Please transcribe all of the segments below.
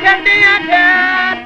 गड्डियां ठहर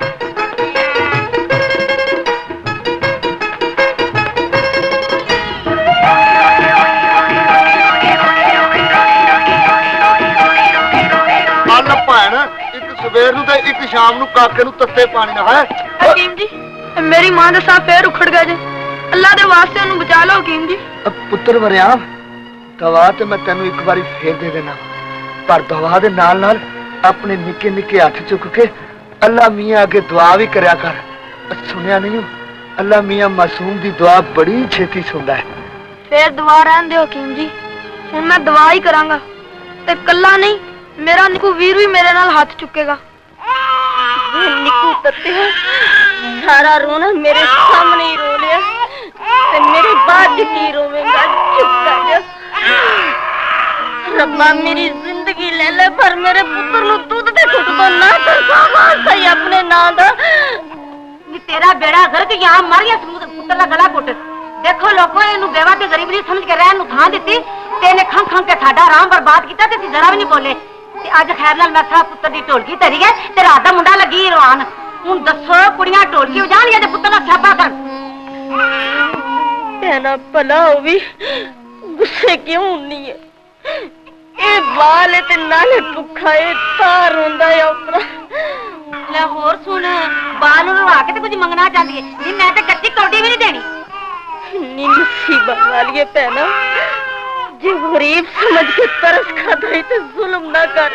सवेर नूं ते एक शाम नूं काके नूं तत्ते पानी ना है। हकीम जी मेरी मां दे साथ फिर उखड़ गए जे, अल्लाह दे वास्ते उन्हें बचा लो हकीम जी। पुत्र वरिया दवा ते मैं तेनू एक बारी फेर दे देना, पर दवा दे नाल नाल अपने निके निके हाथ चुक के अल्लाह मियां अगे दुआ भी करया कर। सुनिया नहीं अल्लाह मियां मासूम दी दुआ बड़ी छेती सुनदा है। फिर दुआ रहन दो हकीम जी, हुण मैं दुआ ही करांगा ते कल्ला नहीं मेरा निकू वीर भी मेरे नाल हाथ चुकेगा। निकू तत्ते सारा रोना मेरे सामने ही रो लिया ते मेरे बाद की रोवेगा। चुप कर जा रब्बा, मेरी जिंदगी ले ले पर मेरे पुत्र नु दूध दे घुट तो ना तरसावा सही अपने ना दा। नी तेरा बेड़ा गर्क यहां मर गया पुत्र दा गला घुट। देखो लोगों इनु बेवा ते गरीब नहीं समझ के रहन नु थां दित्ती ते ने खं खं के साडा आराम बर्बाद कीता ते जरा भी नहीं बोले। अज खैर नाल मैं सा पुत्र दी ढोलकी धरी है ते रात दा मुंडा लगी रवान। हुण दसो कुड़ियां ढोलकी वजाणियां ते पुत्र दा स्यापा कर। तेना भला होवी गुस्से क्यों होनी है? ए बाल ते नाले भुखा है तार रोंदा है अपना। ले होर सुन बाल नु रवा के ते कुछ मंगना चाहती है नी, मैं ते कच्ची कौडी भी नहीं देनी। नी मुसीबत वाली है भैना, जो गरीब समझ के तरस खाता है तो जुल्म ना कर।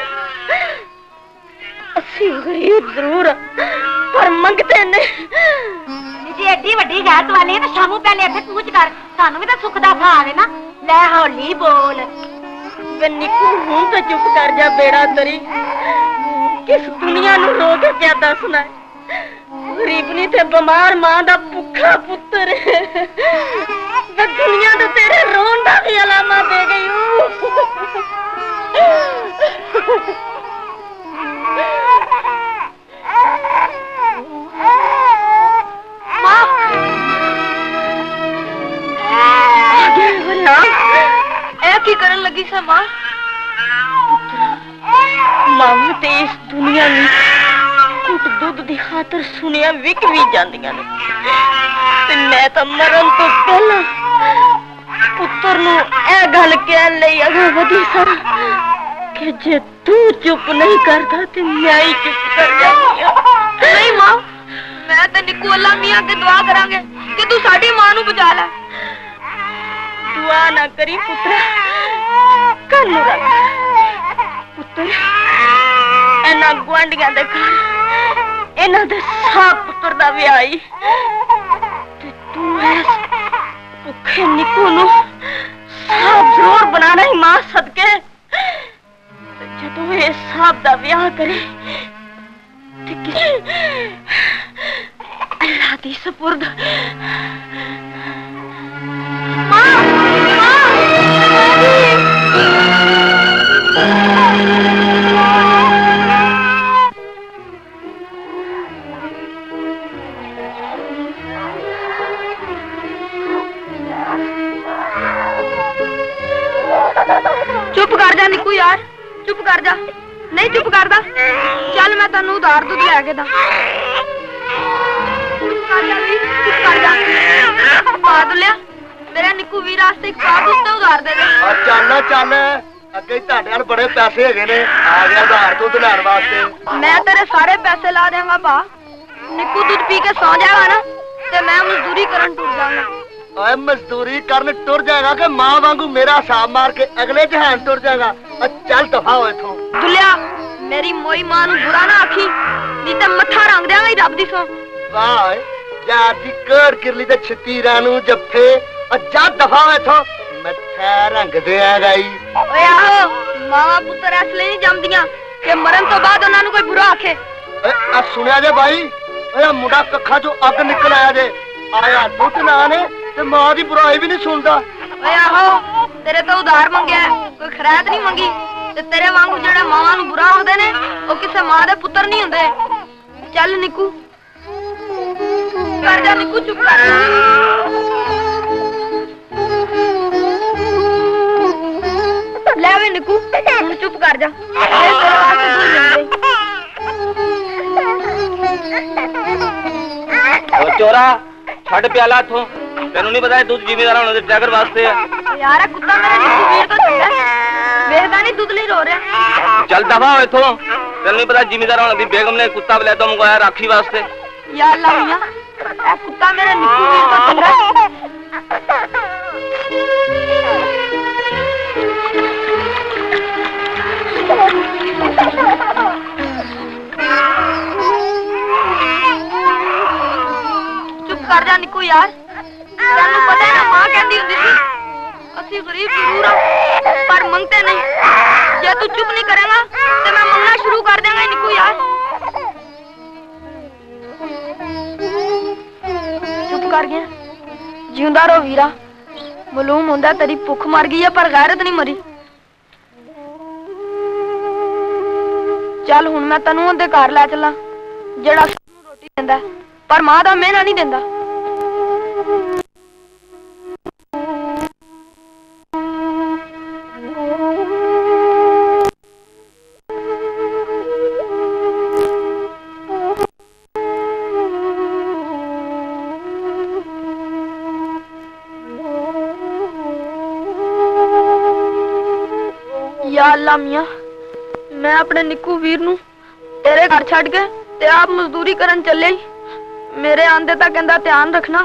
असी गरीब जरूर पर मंगते नहीं। जी एडी वड्डी गैरत वाली है तो शामू पहले इत्थे पूछ कर, सानू भी तो सुख दा खा आवे ना। ले हौली बोल। वे निकू हूं तो चुप कर जा बेड़ा तरी, किस दुनिया नु रो के क्या दसना है? गरीबनी ते बीमार मां दा भुखा पुत्र है, दुनिया तो तेरे रोन का भी अलामा दे गई हूँ। की करन लगी सा मां? मां ते इस दुनिया में कुट दूध दी खातर सुनिया विक भी जांदियां ने ते मैं तो मरन तो पहला पुत्र नु ए गल कह लई अगा वधी सा कि जे तू चुप नहीं करता ते मैं ही चुप कर जानी। नहीं मां, मैं ते निकू अल्लाह मियां ते दुआ करांगे कि तू साडी मां नु बचा ले। दुआ ना करी पुत्रा, कल नु रख पुत्र एना गुआंढियां दे घर एना दे साफ पुत्र दा विआही ते तू ऐस भुखे निकू नु साफ जरूर बनाना ही मां सदके। जदों ये साफ दा विआह करे ते किसी अल्लाह दी सुपुर्द। चुप कर जा निकू यार, चुप कर जा। नहीं चुप करदा, चल मैं तेनू उधार दूध लैके दा। चुप कर जा वी, चुप कर जा। बादलिया मेरा निकू वीर वास्ते एक पाप उसते उधार दे दे। चल चल अगे ਤੁਹਾਡੇ बड़े पैसे ਹੈਗੇ ने, आ गया उधार दूध लैण वास्ते। मैं तेरे सारे पैसे ला देंगा बा, निकू दूध पी के सौ जाएगा ना ते मैं मजदूरी करन टूट जाऊंगा। ओए मजदूरी करन टुर जाएगा कि मां वांगू मेरा हिसाब मार के अगले जहान टुर जाएगा? चल दफा हो इथों। दुलिया मेरी मोई मां नु बुरा ना आखी, नहीं ते मत्था रंग देंगा ही रब दी सौ। वाह जाती कर किरली ते छतीरा नु जफ्फे जा दफा हो इथों, मत्था रंग देगा ही। ओए आहो मावा पुत्र असले नहीं जमदियां कि मरन तो बाद उन्हां नु कोई बुरा आखे। आ सुनिया जे भाई, ओए मुंडा कखा चो अग निकल आया जे, आया दुध ना ने ते मां दी बुराई भी नहीं सुनदा। ओए आहो तेरे तो उधार मंगया, कोई खैरात नहीं मंगी ते तेरे वांगू जेड़ा मावां नु बुरा होदे ने ओ किसे मां दे पुत्र नहीं हुंदे। चल निकू कर जा, निकू चुप कर जा। ले वे निकू हुण चुप कर जा, तेरे वास्ते दूध मिल गई। चोरा छड़ प्याला इथों तेनू नहीं पता दूध जिमीदार होने दे टैगर वास्ते है यार ये कुत्ता मेरे निक्कू वीर तो चंगा वेखदा नहीं दुध नहीं रो रहा चल दफा हो इथों तेनू नहीं पता जिमीदार होने दी बेगम ने कुत्ता वलैदा मंगवाया राखी वास्ते या अल्लाह मियां ये कुत्ता मेरे निक्कू वीर तो चंगा चुप कर जा निक्कू यार तेनू पता है ना मां कहती हुंदी सी ਅਸੀਂ गरीब जरूर हां पर मंगते नहीं जे तू चुप नहीं करेगा तो मैं मंगना शुरू कर देंगा निक्कू यार चुप कर गया जिंदा रहो वीरा मालूम होंदा तेरी भुख मर गई है पर गैरत नहीं मरी चल हुन मैं तैनू उहदे घर लै चला जेड़ा रोटी देंदा पर मां दा मेहना नहीं देंदा या अल्लाह मियां मैं अपने निक्कू वीर नू तेरे घर छड़ के ते आप मजदूरी करन चले ही मेरे आंदे तक कहंदा ध्यान रखना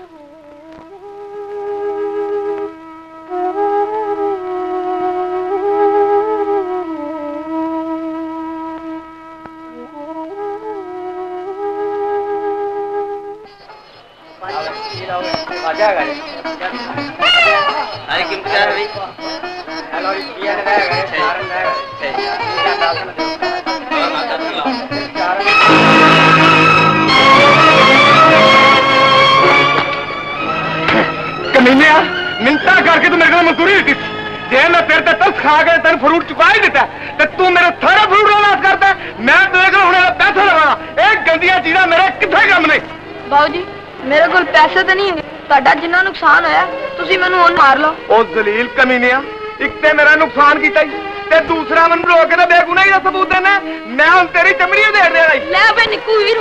मिन्नता करके तू मेरे को मजदूरी दी जे मैं तेरे ते तरस खा के तेन फ्रूट चुका ही दिता ते तू मेरे सारा फ्रूट नाश करता मैं तेरे को हुणे पैसे लगा एक गंदियां चीज़ां मेरे किथे काम नहीं बाबू जी मेरे को पैसे तो नहीं ਤੁਹਾਡਾ ਜਿੰਨਾ ਨੁਕਸਾਨ ਹੋਇਆ ਤੁਸੀਂ ਮੈਨੂੰ ਹੁਣ ਮਾਰ ਲਓ ਉਹ ਜ਼ਲੀਲ ਕਮੀਨਿਆ ਇੱਕ ਤੇ ਮੇਰਾ ਨੁਕਸਾਨ ਕੀਤਾ ਹੀ ਤੇ ਦੂਸਰਾ ਮੈਨੂੰ ਰੋਕ ਕੇ ਤੇ ਬੇਗੁਨਾਹੀ ਦਾ ਸਬੂਤ ਦੇਣਾ ਮੈਂ ਹੁਣ ਤੇਰੀ ਚਮੜੀ ਉਧੇੜ ਦੇਣਾ ਲੈ ਬੇ ਨਿੱਕੂ ਵੀਰ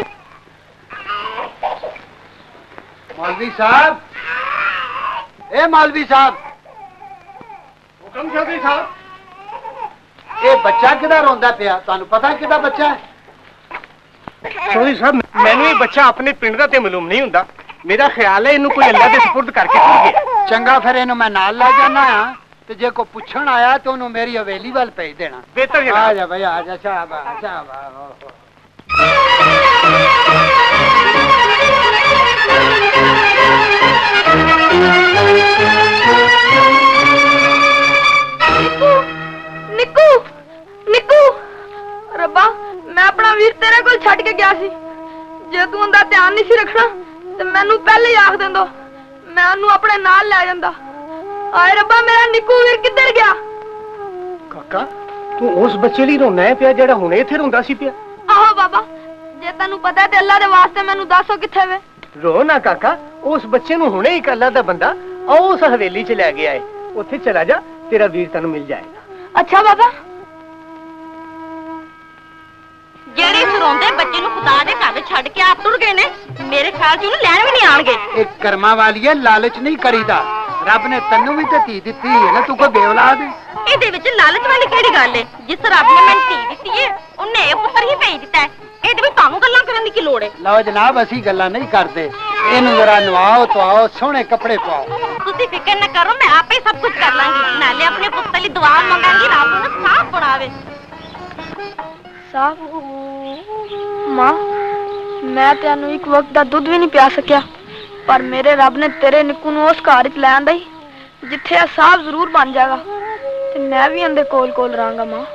मौलवी साहब ए मौलवी साहब हुक्म चौधरी साहब ये बच्चा किदा रोंदा पिया तुहानू पता किदा बच्चा है चौधरी साहब मैनू ये बच्चा अपने पिंड दा ते मालूम नहीं हुंदा मेरा ख्याल है इनू कोई अल्लाह दे सुपुर्द करके टुर गया चंगा फिर इनू मैं नाल ले जाना आ ते जे को पुछण आया तो उन्होंने मेरी हवेली वाल भेज देना बेहतर आ जा भाई आ जा शाबाश निक्कू निक्कू रब्बा मैं अपना वीर तेरे कोल छड़ के गया सी जे तू उनदा ध्यान नहीं सी रखना ते मैनू पहले ही आख देंदो मैं उन्नू अपने नाल ले जांदा आए रब्बा मेरा निक्कू वीर किधर गया काका तू उस बच्चे लिए रोना है पिया जेड़ा हुणे इथे रोंदा सी पिया आहो बाबा जे तैनू पता है ते अल्लाह दे वास्ते मैनू दसो किथे वे रो ना काका उस बच्चे नु हुणे एक अल्लाह दा बंदा उस हवेली च ले गया है उत्थे चला जा तेरा वीर तैनू मिल जाएगा अच्छा बाबा ਜਿਹੜੇ ਸਰੋਂਦੇ ਬੱਚੇ ਨੂੰ ਖੁਦਾ ਦੇ ਘਰ ਛੱਡ ਕੇ ਆਪ ਟੁਰ ਗਏ ਨੇ ਮੇਰੇ ਖਿਆਲ ਚ ਉਹਨੂੰ ਲੈਣ ਵੀ ਨਹੀਂ ਆਣਗੇ एक कर्मा वाली है लालच नहीं करीदा रब ने तन्नू भी ते धी दित्ती है ना तू कोई बेऔलाद है ਇਹਦੇ ਵਿੱਚ ਲਾਲਚ ਵਾਲੀ ਕਿਹੜੀ ਗੱਲ ਏ ਜਿਸ ਰੱਬ ਨੇ ਮੈਨੂੰ ਧੀ ਦਿੱਤੀ ਏ ਉਹਨੇ ਇਹ ਪੁੱਤਰ ਹੀ ਭੇਜ ਦਿੱਤਾ ਹੈ ਇਹਦੇ ਵਿੱਚ ਤੁਹਾਨੂੰ ਗੱਲਾਂ ਕਰਨ ਦੀ ਕੀ ਲੋੜ ਏ लो जनाब असी गल्ला नहीं करते इनू जरा नवाओ तो आओ सोहने कपड़े पाओ ਤੁਸੀਂ ਫਿਕਰ ਨਾ ਕਰੋ ਮੈਂ ਆਪੇ ਸਭ ਕੁਝ ਕਰ ਲਾਂਗੀ ਨਾਲੇ ਆਪਣੇ ਪੁੱਤਰ ਲਈ ਦੁਆ ਮੰਗਾਂਗੀ ਰੱਬ ਉਹਨੂੰ ਸਾਫ਼ ਬਣਾਵੇ साहब मां मैं तेनू एक वक्त दा दुध भी नहीं पिया सकिया पर मेरे रब ने तेरे निक्कू नू उस घर च ले आंदा ही जिथे साहब जरूर बन जाएगा ते मैं भी अंदे कोल कोल रहांगा मां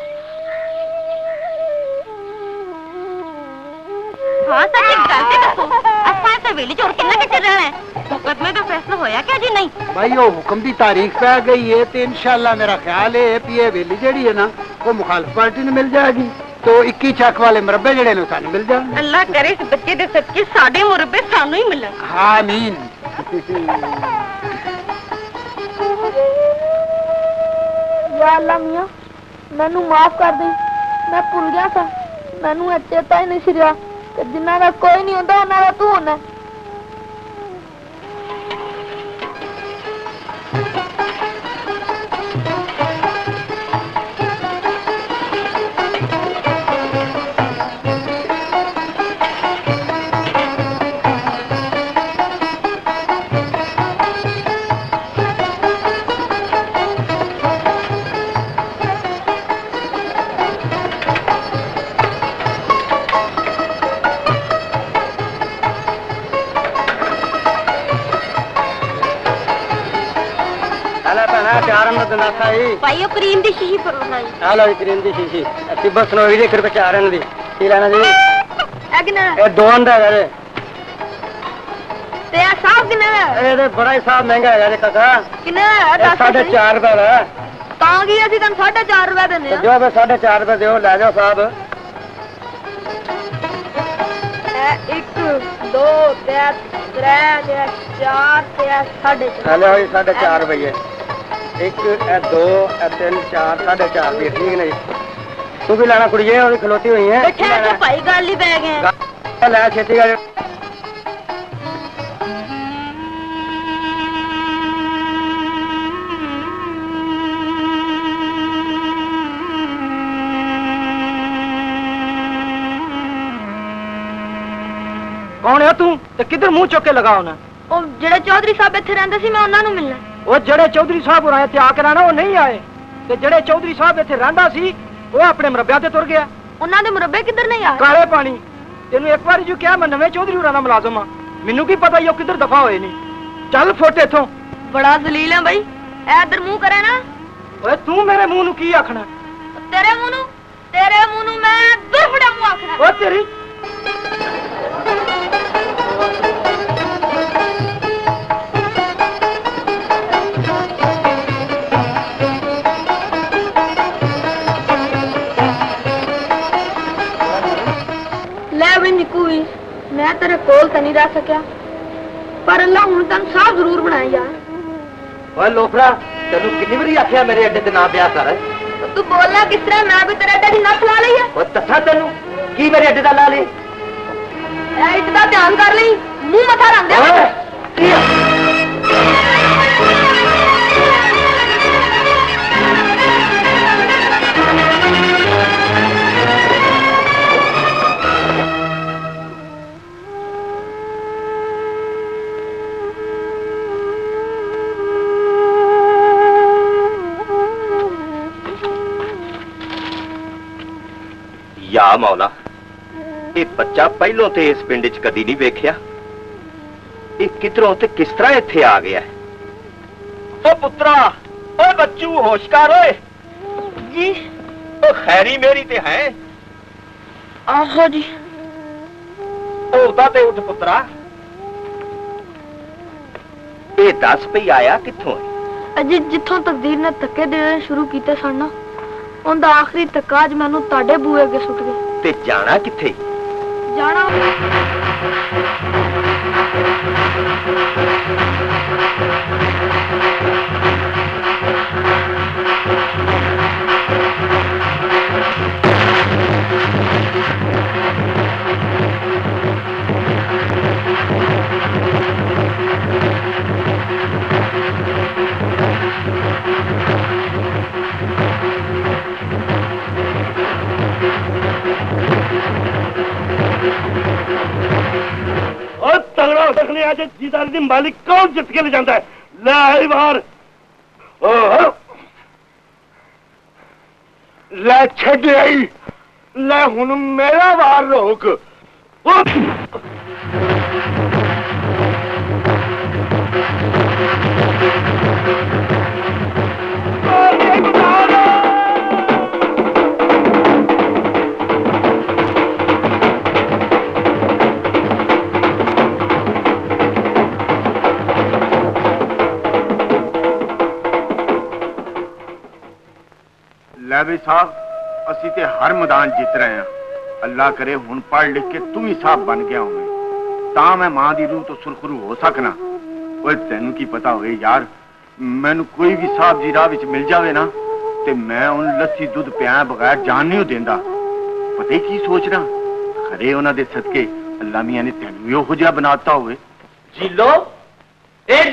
हाँ सच एक गल ते दसो असां इस हवेली च और किन्ना किचर रहना है मुकदमे दा फैसला होया क्या जी नहीं भाई वो हुक्म की तारीख पै गई है तो इंशाल्लाह मेरा ख्याल है कि ये हवेली जेड़ी है ना वो मुखालिफ पार्टी ने मिल जाएगी तो 21 चक वाले मुरब्बे जेड़े ने सानू मिल जाएंगे अल्लाह करे इस बच्चे दे सदके साडे मुरब्बे सानू ही मिलन आमीन या अल्लाह मियां मैनू माफ कर दे मैं भूल गया था मैनू चेता ही नहीं सी रहा कि जिन्ना दा कोई नहीं होंदा उन्ना दा तू होना ना चार में दनासा ही भाई क्रीम दी शीशी पर भाई हेलो क्रीम दी शीशी अच्छी बस नो ये कर चार दी की लेना जी ए किने ये दो अंडा है ते साहब किने ए ते बड़ा ही साहब महंगा है काका किने 4.5 रुपए है ਤਾਂ ਕੀ ਅਸੀਂ ਤੈਨੂੰ 4.5 ਰੁਪਏ ਦਿੰਦੇ ਆ जो 4.5 रुपए दियो ले जाओ साहब 1 2 3 4 4.5 हेलो 4.5 रुपए एक दो तीन चार 4.5 रुपए ठीक नहीं तू भी लेना कुड़िए और खलोती हुई है ठहर भाई गल ही पै गए ले छेती कर कौन है तू ते किधर मुंह चुक के लगा होना ਉਹ ਜਿਹੜੇ ਚੌਧਰੀ ਸਾਹਿਬ ਇੱਥੇ ਰਹਿੰਦੇ ਸੀ ਮੈਂ ਉਹਨਾਂ ਨੂੰ ਮਿਲਣਾ ਉਹ ਜਿਹੜੇ ਚੌਧਰੀ ਸਾਹਿਬ ਹੋਰਾਂ ਇੱਥੇ ਆ ਕੇ ਰਹਿਣਾ ਉਹ ਨਹੀਂ ਆਏ ਤੇ ਜਿਹੜੇ ਚੌਧਰੀ ਸਾਹਿਬ ਇੱਥੇ ਰਹਿੰਦਾ ਸੀ ਉਹ ਆਪਣੇ ਮਰਬਿਆਂ ਤੇ ਤੁਰ ਗਿਆ ਉਹਨਾਂ ਦੇ ਮੁਰੱਬੇ ਕਿੱਧਰ ਨਹੀਂ ਆਏ ਕਾਲੇ ਪਾਣੀ ਤੈਨੂੰ ਇੱਕ ਵਾਰੀ ਜੋ ਕਿਹਾ ਮੈਂ ਨਵੇਂ ਚੌਧਰੀ ਹੋਰਾਂ ਦਾ ਮੁਲਾਜ਼ਮ ਆ ਮੈਨੂੰ ਕੀ ਪਤਾ ਉਹ ਕਿੱਧਰ ਦਫਾ ਹੋਏ ਨਹੀਂ ਚੱਲ ਫੁੱਟ ਇੱਥੋਂ ਬੜਾ ਜ਼ਲੀਲ ਹੈ ਬਈ ਐ ਇਧਰ ਮੂੰਹ ਕਰੇ ਨਾ ਓਏ ਤੂੰ ਮੇਰੇ ਮੂੰਹ ਨੂੰ ਕੀ ਆਖਣਾ ਤੇਰੇ ਮੂੰਹ ਨੂੰ ਮੈਂ ਦੁਰਫੜਾ ਮੂੰਹ ਆਖਣਾ ਓ ਤੇਰੀ ਲੈ ਵੀ ਨਿੱਕੂ ਵੀ ਮੈਂ ਤੇਰੇ ਕੋਲ ਤਾਂ ਨਹੀਂ ਰਹਿ ਸਕਿਆ ਪਰ ਅੱਲਾ ਹੁਣ ਤੈਨੂੰ ਸਾਫ ਜ਼ਰੂਰ ਬਣਾਇਆ ਯਾਰ ਓਏ ਲੋਫਰਾ ਤੈਨੂੰ ਕਿੰਨੀ ਵਾਰੀ ਆਖਿਆ ਮੇਰੇ ਅੱਡੇ ਤੇ ਨਾ ਵਿਆਹ ਕਰ ਤੂੰ ਬੋਲਣਾ ਕਿਸ ਤਰ੍ਹਾਂ ਮੈਂ ਵੀ ਤੇਰੇ ਅੱਡੇ ਦੀ ਨੱਥ ਲਾ ਲਈ ਹੈ ਓ ਦੱਸਾਂ ਤੈਨੂੰ ਕੀ ਮੇਰੇ ਅੱਡੇ ਦਾ ਲਾ ਲਈ ਐ ਇੱਟ ਦਾ ਧਿਆਨ ਕਰ ਲਈ ਮੂੰਹ ਮੱਥਾ ਰੰਗ ਦੇ या मौला ये बच्चा पहलों ते इस पिंड च कदी नहीं वेख्या ये किधरों ते किस तरह इत्थे आ गया है ओ पुत्रा ओ बच्चू होशकार ओए जी ओ खैरी मेरी ते है आहो जी उठदा ते उठ पुत्रा ये दस पई आया कित्थों है अजी जिथों तकदीर ने धक्के देने शुरू कीते सन ਉਹਦਾ ਆਖਰੀ ਧੱਕਾ ਅੱਜ ਮੈਨੂੰ ਤੁਹਾਡੇ ਬੂਹੇ ਅੱਗੇ ਸੁੱਟ ਗਿਆ ते जाना किथे ਜਾਣਾ तगड़ा देखने आज जीदार दी मालिक कौन जित के ले जाता है ले आई बाहर ले छड़ आई ले हुन मेरा वार रोक भी साहब असी ते हर मैदान जीत रहे हैं अल्लाह करे हुन पढ़ लिख के तू ही साहब बन गया होवे ता मैं मां दी रूह तो सुरखरू हो सकना ओए तैनू की पता होए यार मैनू कोई भी साहब जी राह विच मिल जावे ना ते मैं उन लस्सी दूध पिया बगैर जान नहीं देंदा पता की सोचना खरे उन्हां दे सदके अल्लाह मियां ने तैनू इहो जिहा बनाता होवे जीलो ए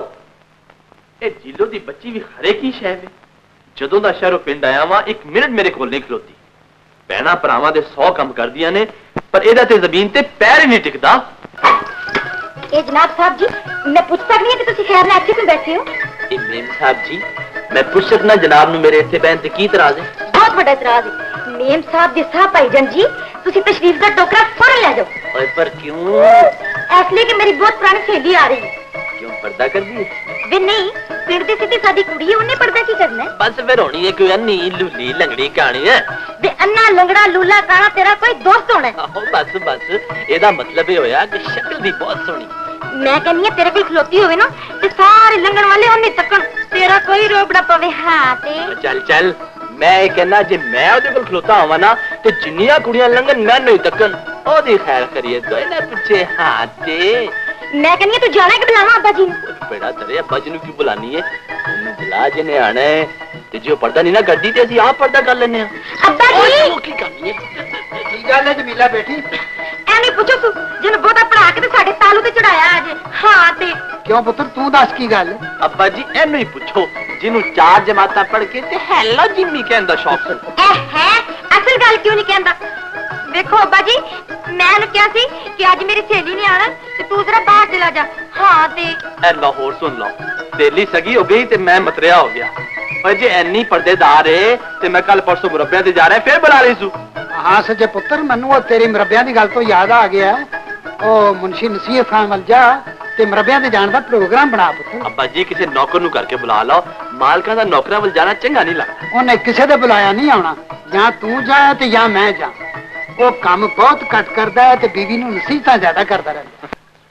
जीलो दी बच्ची भी हरे की शै वे ਜਦੋਂ ਦਾ ਸ਼ਹਿਰੋਂ ਪਿੰਡ ਆਇਆ ਵਾਂ 1 ਮਿੰਟ ਮੇਰੇ ਕੋਲ ਨਹੀਂ ਖਲੋਤੀ ਭੈਣਾ ਭਰਾਵਾਂ ਦੇ 100 ਕੰਮ ਕਰਦੀਆਂ ਨੇ ਪਰ ਇਹਦਾ ਤੇ ਜ਼ਮੀਨ ਤੇ ਪੈਰ ਹੀ ਨਹੀਂ ਟਿਕਦਾ ਇਹ ਜਨਾਬ ਸਾਹਿਬ ਜੀ ਮੈਂ ਪੁੱਛ ਸਕਦੀ ਹਾਂ ਕਿ ਤੁਸੀਂ ਖੈਰ ਨਾਲ ਇੱਥੇ ਕਿਉਂ ਬੈਠੇ ਹੋ ਇਹ ਮੇਮ ਸਾਹਿਬ ਜੀ ਮੈਂ ਪੁੱਛ ਸਕਦਾ ਜਨਾਬ ਨੂੰ ਮੇਰੇ ਇੱਥੇ ਬੈਠਣ ਤੇ ਕੀ ਇਤਰਾਜ਼ ਹੈ ਬਹੁਤ ਵੱਡਾ ਇਤਰਾਜ਼ ਹੈ ਮੇਮ ਸਾਹਿਬ ਦੇ ਸਾਹ ਭਾਈਜਾਨ ਜੀ ਤੁਸੀਂ ਤਸ਼ਰੀਫ ਦਾ ਟੋਕਰਾ ਫੌਰਨ ਲੈ ਜਾਓ ਓਏ ਪਰ ਕਿਉਂ ਇਸ ਲਈ ਕਿ ਮੇਰੀ ਬਹੁਤ ਪੁਰਾਣੀ ਸਹੇਲੀ ਆ ਰਹੀ ਹੈ क्यों पर्दा कर दिए? वे नहीं, पिंड दी सीधी सादी कुड़ी है, उन्हें पर्दा की करना है? बस फिर होनी है कोई अन्नी लूली लंगड़ी कहानी है। वे अन्ना लंगड़ा लूला काना तेरा कोई दोस्त होना है? आहो बस बस, एदा मतलब ये होया कि शक्ल दी बहुत सोहनी। मैं कहनी है तेरे कोल खलोती होवे ना ते सारे लंगण वाले उन्हें तकन तेरा कोई रोबड़ा पवे। हाँ ते चल चल, मैं ये कहना जे मैं ओदे कोल खलोता होवां ना ते जिन्नियां कुड़ियां लंघन मैं नहीं तकन ओदी खैर करिए तो इन्हें पीछे। हाँ ते मैं कहनी है तू जाना है कि बुलावा अब्बा जी? बेड़ा तेरे अब्बा जी नु क्यों बुलानी है? उन्हें बुला जिन्हें आना है ते जो पर्दा नहीं ना करदी ते असि आप पर्दा कर लेने हैं। अब्बा जी की करनी है? की गल है जमीला बेटी? ਐਵੇਂ ਪੁੱਛੋ ਤੂੰ ਜਿਹਨੂੰ ਬਹੁਤਾ ਪੜਾ ਕੇ ਤੇ ਸਾਡੇ ਤਾਲੂ ਤੇ ਚੜਾਇਆ ਅੱਜ। ਹਾਂ ਤੇ क्यों पुत्र तू दस की गल? अब्बा जी एनू ही पूछो जिन्हों 4 जमाता पढ़ के ते हेलो जिम्मी कहंदा शौक सन। है असल गल क्यों नहीं कहंदा? देखो अब्बा जी मैं उन्हें क्या सी कि आज मेरी सहेली ने आना ते तू जरा बाहर चला जा। हाँ ते ए लाहौर सुन लो, दिल्ली सगी हो गई ते मैं मतरिया हो गया। और जे एनी पर्देदार है ते मैं कल परसों मुरब्बिया ते जा रहा फिर बुला रही सू। हाँ सच्चे पुत्र, मैनू तेरी मुरब्बिया की गल तो याद आ गया। ओ मुंशी नसीहत खान वल जा ते मुरब्बिया ते जाने का प्रोग्राम बना पुत्र। अब्बा जी किसी नौकर नू करके बुला लो, मालका दा नौकरां वल जाना चंगा नहीं लगदा। उन्हें किसी दे बुलाया नहीं आना, या तू जा ते या मैं जा। वो काम बहुत घट करता है ते बीवी नू नसीहतां ज्यादा करता रहता।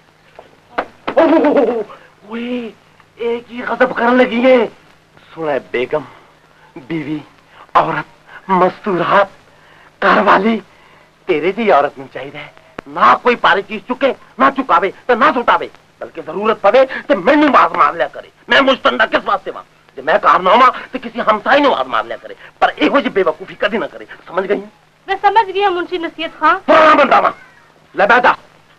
ओए एक ही गजब करने लगी है। सुने बेगम, बीवी, औरत, मस्तूरात, घरवाली, तेरे जी औरत नहीं चाहिए। ना कोई पारी चीज चुके, ना चुकावे तो ना सुटावे, बल्कि जरूरत पवे तो मैनू आवाज मार लिया करे। मैं मुस्तंडा किस वास्ते वहां जे मैं कारना होवा तो किसी हमसाई ने आवाज मार लिया करे, पर एहो जी बेवकूफी कभी ना करे। समझ गई? मैं समझ गया मुंशी नसीहत खां। पुराना बंदा वा, ले बैठा।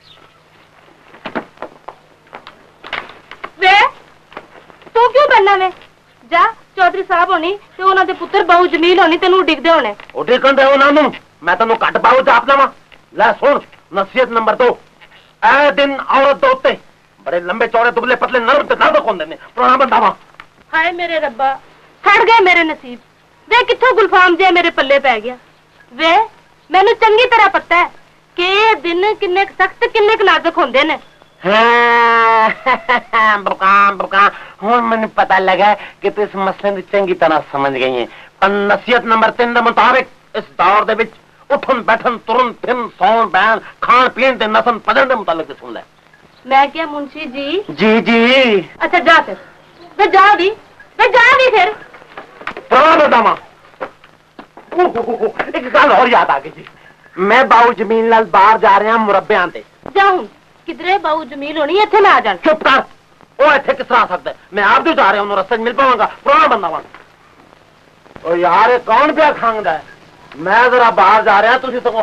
वे तू क्यों बनना वे? जा चौधरी साहब होनी ते उन्हां दे पुत्तर बहु जमील होनी तेनू डिगदे होने। ओ डिगन दे उन्हां नू मैं तेनू घट बाहु जाप लवा। ले सुन नसीहत नंबर 2, ए दिन औरत दे उत्ते बड़े लंबे चौड़े दुबले पतले नरम ते दर्द कोंदे ने। पुराना बंदा वा। हाय मेरे रब्बा, सड़ गए मेरे नसीब। वे कित्थों गुलफाम जे मेरे पल्ले पै गया। वे मैनू चंगी तरह पता है कि ये दिन किन्ने सख्त किन्ने नाजुक होंदे ने। बुरकान हुण मैनू पता लगा कि तू इस मसले की चंगी तरह समझ गई है। पर नसीहत नंबर 3 के मुताबिक इस दौर दे विच उठन बैठन तुरन फिरन सौन बैन खान पीन ते नसन पदन के मुताबिक सुन ले। मैं क्या मुंशी जी? जी जी। अच्छा जा फिर, मैं जा दी फिर। एक गल और याद आ गई जी, मैं बाऊ जमीन लाल बाहर जा रहा मुरब्बिया ते। जाऊं किधरे बाऊ जमील होनी इत्थे मैं आ जाना। चुप कर, वो इत्थे किस तरह आ सकता है? मैं आप जो जा रहा हूं रस्ते मिल पाऊंगा। पुराना बंदा वा। ओ यार ये कौन पिया खांगदा है? मैं जरा बाहर जा रहा तुसी तो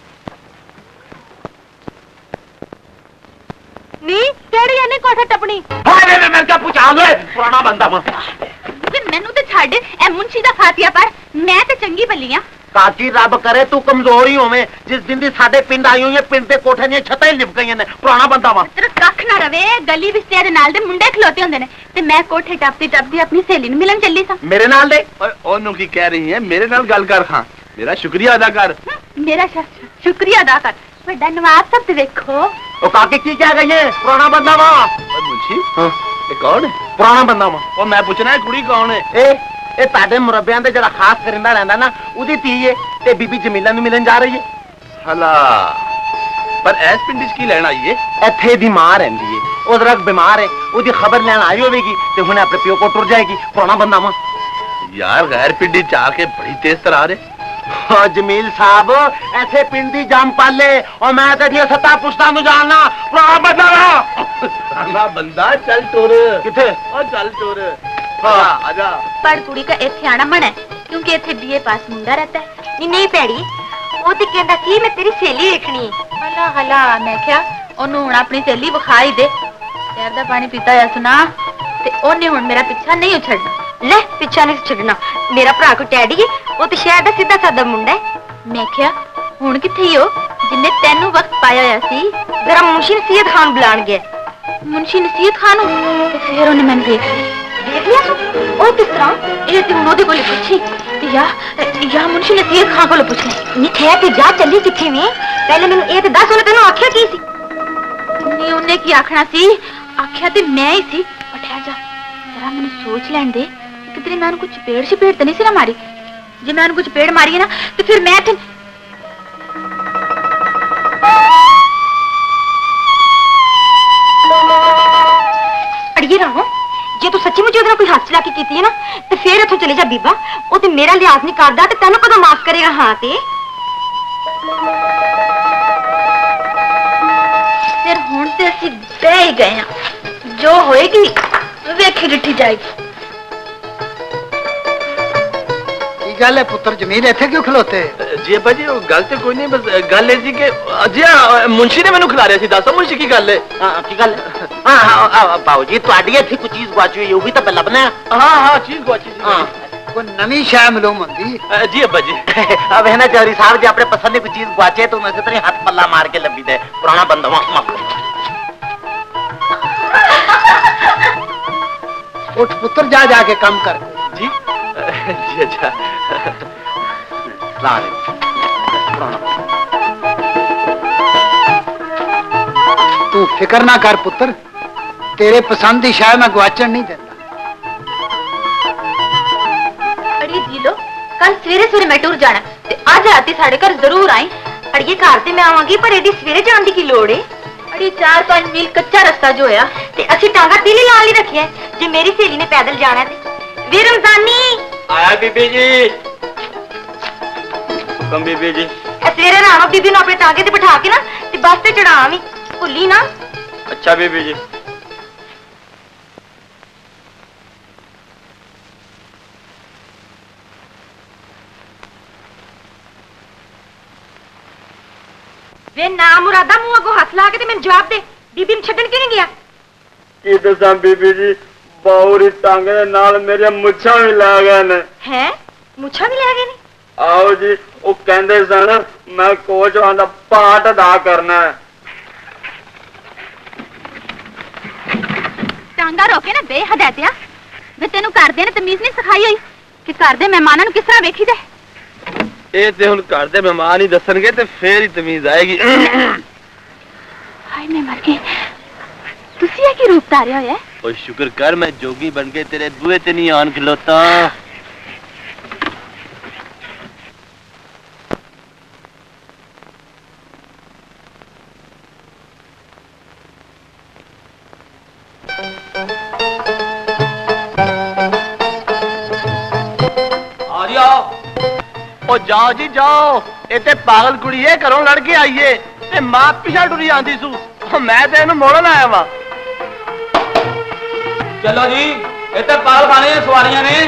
नी केड़ी यानी कोठे टपनी। हां मैं क्या पूछा ले? पुराना बंदा वा। मैनू ते छाड़ ए मुंशी दा फातिया पर मैं ते चंगी भली आ। काकी रब करे तू कमजोर ही होवे। जिस दिन दी साडे पिंड आई हुई है पिंड दे कोठे दी छत्तां ही लिप गईयां ने। पुराना बंदा वा। तेरा कख ना रवे, गली विच तेरे नाल दे मुंडे खलोते हुंदे ने ते मैं कोठे टपदी अपनी सहेली नूं मिलन चली सा। मेरे नाल दे? ओए ओनू की कह रही है? मेरे नाल गल कर। हां मेरा शुक्रिया अदा कर। मेरा शुक्रिया अदा कर। बड़ा नवाब सब ते देखो। ओ काकी की कह गई है? पुराना बंदा वा। ओए मुंशी हां ये कौन है? पुराना बंदा वा। ओ मैं पूछना है कुड़ी कौन है? ए ताडे मुरब्बियां दे जड़ा खास करिंदा रहंदा ना उदी धी है ते बीबी जमीला नूं मिलन जा रही है। हला पर ऐस पिंड की लेन आई है? इत्थे दी मां रहंदी है, ओ जरा बीमार है, उदी खबर लेन आई होवेगी ते हुणे अपने पियो को टुर जाएगी। पुराना बंदा वा। यार गैर पिंडी चा के बड़ी तेज तरार है। हाँ जमील साहब ऐसे पिंडी जाम पाले और मैं तेरी सत्ता पुछता नु जानना। पुराना बंदा वा। पुराना बंदा चल टुर। किथे? ओ चल टुर। हाँ आजा। पर कुड़ी का इत्थे आना मना है क्योंकि इत्थे बीए पास मुंडा रहता है। नहीं भैड़ी वो तो कहता थी मैं तेरी सहेली देखनी है। हला हला मैं क्या ओनू हुण अपनी सहेली विखा ही दे। शहर दा पानी पीता है सुना ते ओने हुण मेरा पीछा नहीं छड़ना। ले पीछा नहीं छड़ना। मेरा भरा को टैडी है वो तो शहर दा सीधा सादा मुंडा है। मैं क्या हुण किथे हो जिन्ने तेनू वक्त पाया होया सी? जरा मुंशी नसीहत खान बुलान गया। मुंशी नसीहत खान ते फिर ओने मैनू देख लिया। ओ किस तरह? ये ते हुण ओदे कोल पुछी या मुंशी नसीहत खान कोल पुछ ले। नी थे ते जा चली किथे में? पहले मैनू ए ते दस ओने तेनू आख्या की सी? नी ओने की आखना सी आख्या ते मैं ही सी। ठहर जा जरा, मैंने सोच लैन दे कितने मैं कुछ चपेड़ शपेड़ तो नहीं सी ना मारी। जे मैं कुछ चपेड़ मारी है ना तो फिर मैं अड़िए राहो, जे तू सच्ची मुझे कोई हाथ चला के की है ना तो फिर इथों चले जा बीबा। वो तो मेरा लिहाज नहीं करता तो तेन कदों माफ करेगा। हाँ ते फिर हुण ते असीं बह ही गए हैं, जो होएगी वेखी डिठी जाएगी। गल है पुत्र, जमीन इथे क्यों खलोते? जी अब्बा जी गल तो कोई नहीं, बस गल है जी कि जी मुंशी ने मैनू खिला रहा सी। दसो मुंशी की गल है? की गल? हाँ बाबू जी तुहाडी इत्थे कोई चीज गुआची हुई होगी तो मैं लभना। हाँ चीज गुआची सी। कोई नवी शय मालूम होंदी? जी अब्बा जी। अब है ना चौधरी साहब, जो अपने पसंद की कोई चीज गुआचे तो मैं तेरे हाथ पल्ला मार के लभी दे। पुराना बंदा उठ पुत्र, जा जाके काम कर। जी जी अच्छा। तू फिक्र ना कर पुत्र, तेरे पसंद की शाय मैं गुआचन नहीं देता। अड़िए जी लो, कल सवेरे सवेरे मैं टूर जाना ते आज राती साढ़े घर जरूर आई। अड़िए घर ते मैं आवांगी पर एडी सवेरे जाने दी की लोड़ है? अड़िए 4-5 मील कच्चा रास्ता जो होया ते असि टांगा तीली लाल ही रखिया है। जे मेरी सहेली ने पैदल जाना है वे रमजानी आया बीबी जी। कम बीबी जी सवेरे ना बीबी ने अपने टांगे ते बिठा के ना ते बस ते चढ़ावी, भुल्ली ना। अच्छा बीबी जी। वे ना मुरादा मुंह अगो हथ ला के ते मैनू जवाब दे, बीबी ने छड्डन क्यों नहीं गया? की दसा बीबी जी, बाउरी टांगे दे नाल मेरे मुच्छां भी लै गए ने। हैं मुच्छां भी लै गए ने? आओ जी, वो कहंदे सन मैं कोच आंदा पाठ अदा करना है। टांगा रोके ना बेहदायतिया, वे तेनू घर दे ने तमीज नहीं सिखाई हुई कि घर दे मेहमानां नू किस तरह वेखी दे। ਇਹ ਤੇ ਹੁਣ ਘਰ ਦੇ ਮਹਿਮਾਨ ਹੀ ਦੱਸਣਗੇ ਤੇ ਫੇਰ ਹੀ ਤਮੀਜ਼ ਆਏਗੀ। ਹਾਏ ਮੈਂ ਮਰ ਗਈ। ਤੁਸੀਂ ਇਹ ਕੀ ਰੂਪ ਧਾਰਿਆ ਹੋਇਆ ਹੈ? ਓਏ ਸ਼ੁਕਰ ਕਰ ਮੈਂ ਜੋਗੀ ਬਣ ਕੇ ਤੇਰੇ ਬੂਹੇ ਤੇ ਨਹੀਂ ਆਣ ਖਲੋਤਾ। ओ जाओ जी जाओ, इतने पागल कुड़ी है घरों लड़के आईए ते मां पिछा टुरी आंदी सू, मैं ते इन्हू मोड़न आया वा। चलो जी, इतने पागल खाने सवारियां ने।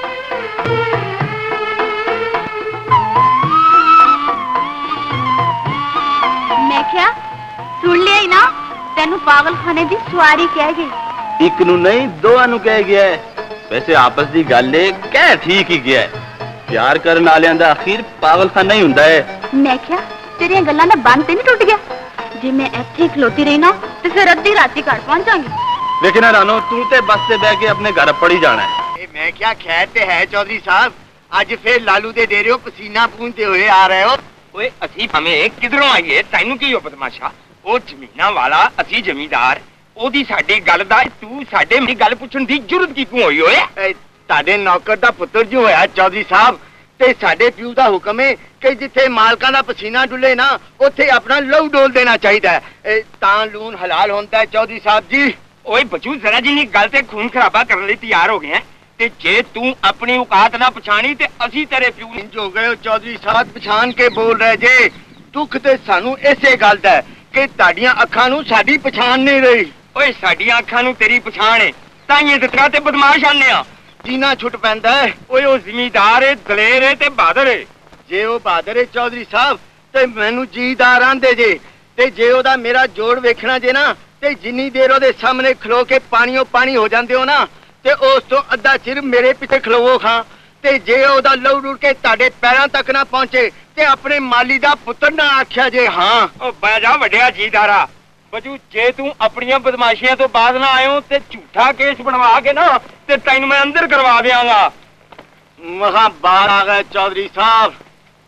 मैं क्या सुन लिया ही ना, तेनू पागल खाने दी सवारी कह गई। एक नू नहीं दोवां नू कह गया है। वैसे आपस दी गल है, कह ठीक ही गया है। प्यार करने वालियां दा आखिर पागलखाना ही हुंदा है। मैं क्या तेरियां गल्लां दा बंद ते नहीं टुट गया? जे मैं इत्थे खलोती रही ना ते फिर अद्धी राती घर पहुंच जाऊंगी। लेकिन रानो तू ते बस से बह के अपने घर पड़ी जाना है। मैं क्या खैर ते है चौधरी साहब, आज फिर लालू दे डेरे पसीना पूंजते हुए आ रहे हो। ओए असी भावें किधरों आईए, तैनू की हो बदमाशा? ओ जमीना वाला, असी जमींदार, ओदी साडी गल दा तू साडे मेरी गल पुछण दी जरूरत की क्यों होई ओए? ताडे नौकर दा पुत्र जो होया चौधरी साहब, ते साडे प्यू दा हुक्म है कि जिथे मालकां दा पसीना डुले ना उथे अपना लहू डोल देना चाहिए, तां लून हलाल होंदा है चौधरी साहब जी। ओए बचू जरा जिन्नी गल ते खून खराबा करने लई तैयार हो गए हैं ते जे तू अपनी औकात ना पछाणी ते असी तेरे प्यू इंज हो गए हो चौधरी साहब, पछाण के बोल रहे जे। दुख ते सानू इसे गल दा कि ताडियां अखां नू साडी पछाण नहीं रही। ओए साडियां अखां नू तेरी पछाण है, ताइये ते तेरा ते बदमाश आने आ। जीना छुट पैंदा है। ओए ओ जिमीदार है, दलेर है ते बहादुर है। जे ओ बहादुर है चौधरी साहब ते मैनू जीदार आंदे जे, ते जे ओदा मेरा जोड़ वेखना जे ना ते जिन्नी देर ओदे सामने खलो के पानियों पानी हो जांदे हो ना ते उस तो अद्धा चिर मेरे पिछे खलोवो खां, ते जे ओदा लहू रुड़ के ताडे पैरां तक ना पहुंचे ते अपने माली दा पुत्र ना आख्या जे। हाँ ओ बै जा वड्डिया जीदारा, बजू जे तू अपनियां बदमाशियां तो बाद ना आयो ते झूठा केस बनवा के ना ते तैनू मैं अंदर करवा देंगा। महा बाहर आ गए चौधरी साहब।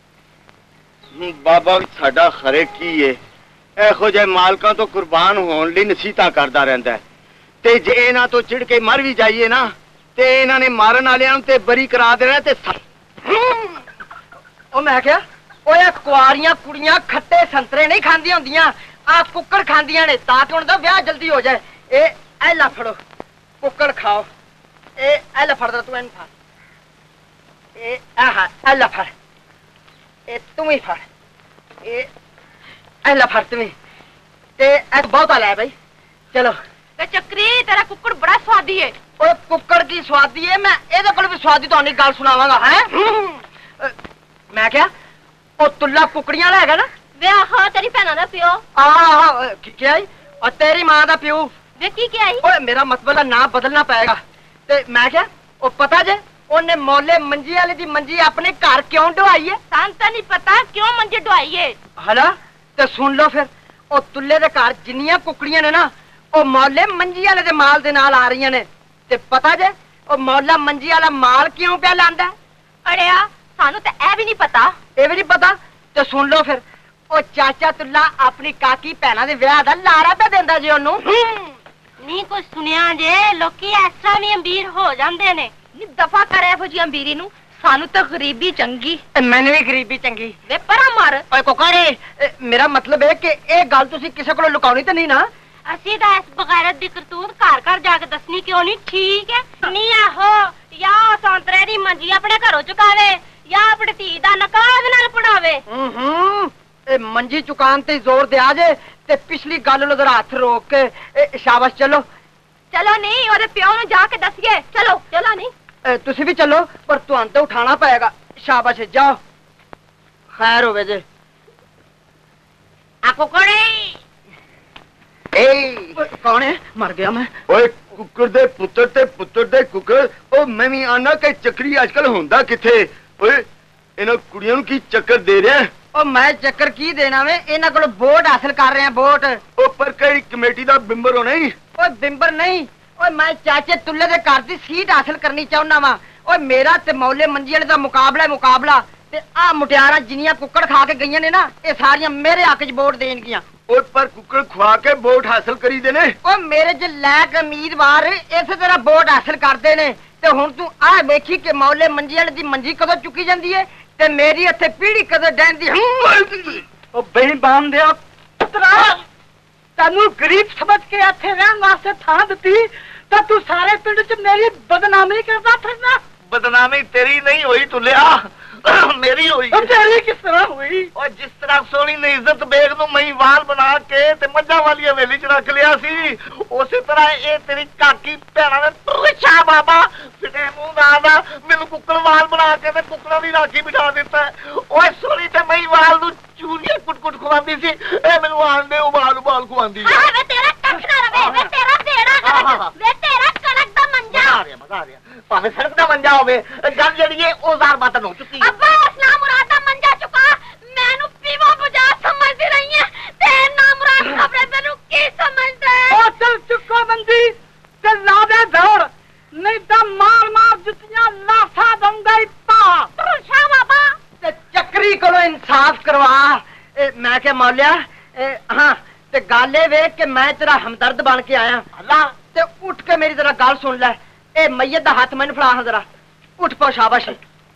बाबा साडा खरे की है, एहो जे मालकां तो कुर्बान होने लई नसीहतां करदा रहिंदा है। ते जे इन्हां तो चिड़ के मर भी जाइए ना ते इन्हां ने मारन वालियां नूं ते बरी करा देना ते ओ मैं क्या ओए कुआरियां कुड़ियां खट्टे संतरे नहीं खांदियां हुंदियां आ कुक्कड़ खांदियां ने ताकि उनका ब्याह जल्दी हो जाए। ए ऐला फड़ो कुक्कड़ खाओ। ए ऐला फड़दा तू इन फड़। ए आहा ऐला फड़। ए तू ही फड़। ए ऐला फड़ तू ही। ते ऐ बहुत आला है भाई। चलो वे चक्री तेरा कुक्कड़ बड़ा स्वादी है। ओए कुक्कड़ की स्वादी है मैं एदे कोल भी स्वादी तो गल सुनावांगा हैं। मैं क्या ओ तुल्ला कुकड़ियां लेगा ना वे आहा तेरी भैना दा प्यो। आहा क्या है और तेरी मां दा प्यो वे की क्या है? ओए मेरा मतलब का नाम बदलना पड़ेगा। ते मैं क्या ओ पता जे ओने मौले मंजी वाले दी मंजी अपने घर क्यों ढवाई है? सान तो नहीं पता क्यों मंजी ढवाई है। हला ते सुन लो फिर ओ तुल्ले दे घर जिन्नियां कुकड़ियां ने ना ओ मौले मंजी वाले दे माल दे नाल आ रही ने। ते पता जे ओ मौला मंजी वाला माल क्यों पे लांदा? अड़िया सानू तो ए भी नहीं पता। ए भी नहीं पता ते सुन लो फिर ओ चाचा तुल्ला अपनी काकी भैना दे ब्याह दा लारा पे देंदा जे ओनू। नहीं कुछ सुनिया जे लोकी ऐसा भी अमीर हो जांदे ने। नी दफा करे एहो जी अमीरी नू सानू तो गरीबी चंगी। मैंने भी गरीबी चंगी। वे परा मार। ओए कोकारे मेरा मतलब है कि ए गल तुसी किसे कोलों लुकाउनी ते नहीं ना? असी तो इस बगैरत दी करतूत घर घर जाके दसनी क्यों नहीं? ठीक है नहीं आहो या संतरे दी मंजी अपने घरों चुकावे या अपनी धी दा नकाह नाल पड़ावे। ए मंजी चुकान ते जोर दे आ जे ते पिछली गल नु जरा हाथ रोक के शाबाश चलो। चलो नहीं ओदे प्यो नु जाके दसिए। चलो चलो नहीं तुसी भी चलो पर तुहां ते उठाना पड़ेगा। शाबाश जाओ खैर होवे जे। आ कुकड़ी ए कौन है? मर गया मैं। ओए कुक्कड़ दे पुत्तर दे कुक्कड़ ओ मैं भी आना कि चक्री आजकल हुंदा किथे? ओए इन्हां कुड़ियां नूं की चक्कर दे रहा है? ओ मैं चक्कर की देना वे इन्हां कोल वोट हासिल कर रहे हैं वोट। ओ पर कई कमेटी दा बिंबर होना ही। ओए बिंबर नहीं ओए मैं चाचे तुल्ले दे घर दी सीट हासिल करनी चाहुंदा वा। ओए मेरा ते मौले मंजी वाले दा मुकाबला ते आ मुटियारां जिन्नियां कुक्कड़ खा के गईयां ने ना ए सारियां मेरे हक च वोट देणगियां। ओए पर कुक्कड़ खवा के वोट हासिल करी देने। ओ मेरे ज लैक उम्मीदवार इस तरह वोट हासिल करते ने ते हुण तू आ वेखी कि मौले मंजी वाले दी मंजी कदों चुकी जांदी है ते मेरी इत्थे पीढ़ी कदों डैंदी। ओ बेईमान दे पुत्रा तैनू गरीब समझ के इत्थे रहन वास्ते थां दित्ती ते तू सारे पिंड च मेरी बदनामी करदा फिरना। बदनामी तेरी नहीं हुई तुलिया मेरी हुई। तेरी किस तरह हुई? और जिस तरह सोनी ने इज्जत बेग नूं महिवाल बना के ते मज्झां वाली हवेली च रख लिया सी उसी तरह ये तेरी काकी भैणा ने तुछा बाबा फिटे मुंह दा मैनू कुक्कड़वाल बना के ते कुक्कड़ां दी राखी बिठा दिता। ओए सोनी ते महिवाल नूं चूरियां कुट खुआंदी सी ए मैनू आंडे उबाल खुआंदी। हां वे तेरा टक ना रवे वे तेरा बेड़ा कर वे तेरा कनक दा मंजा। मजा आ रहा भावे सड़क दा मंजा होवे गल जड़ी है औजार बातन हो चुकी। अब्बा ना मुराद दा मंजा चुका मैनू पीवा बुझा समझदी रही है ते ना मुराद खबरे मैनू की समझदे? ओ चल चुका मंजी चल ला दे दौड़ नहीं तो मार जुतियां लाफा दूंगा इत्ता। तुषा बाबा ते चक्री कोलों इंसाफ करवा। मैं क्या मौलिया हां ते गाले वे कि मैं तेरा हमदर्द बन के आया। अल्लाह ते उठ के मेरी जरा गल सुन ले। ए मैयत दा हाथ मैनू फड़ा जरा उठ पो शाबाश।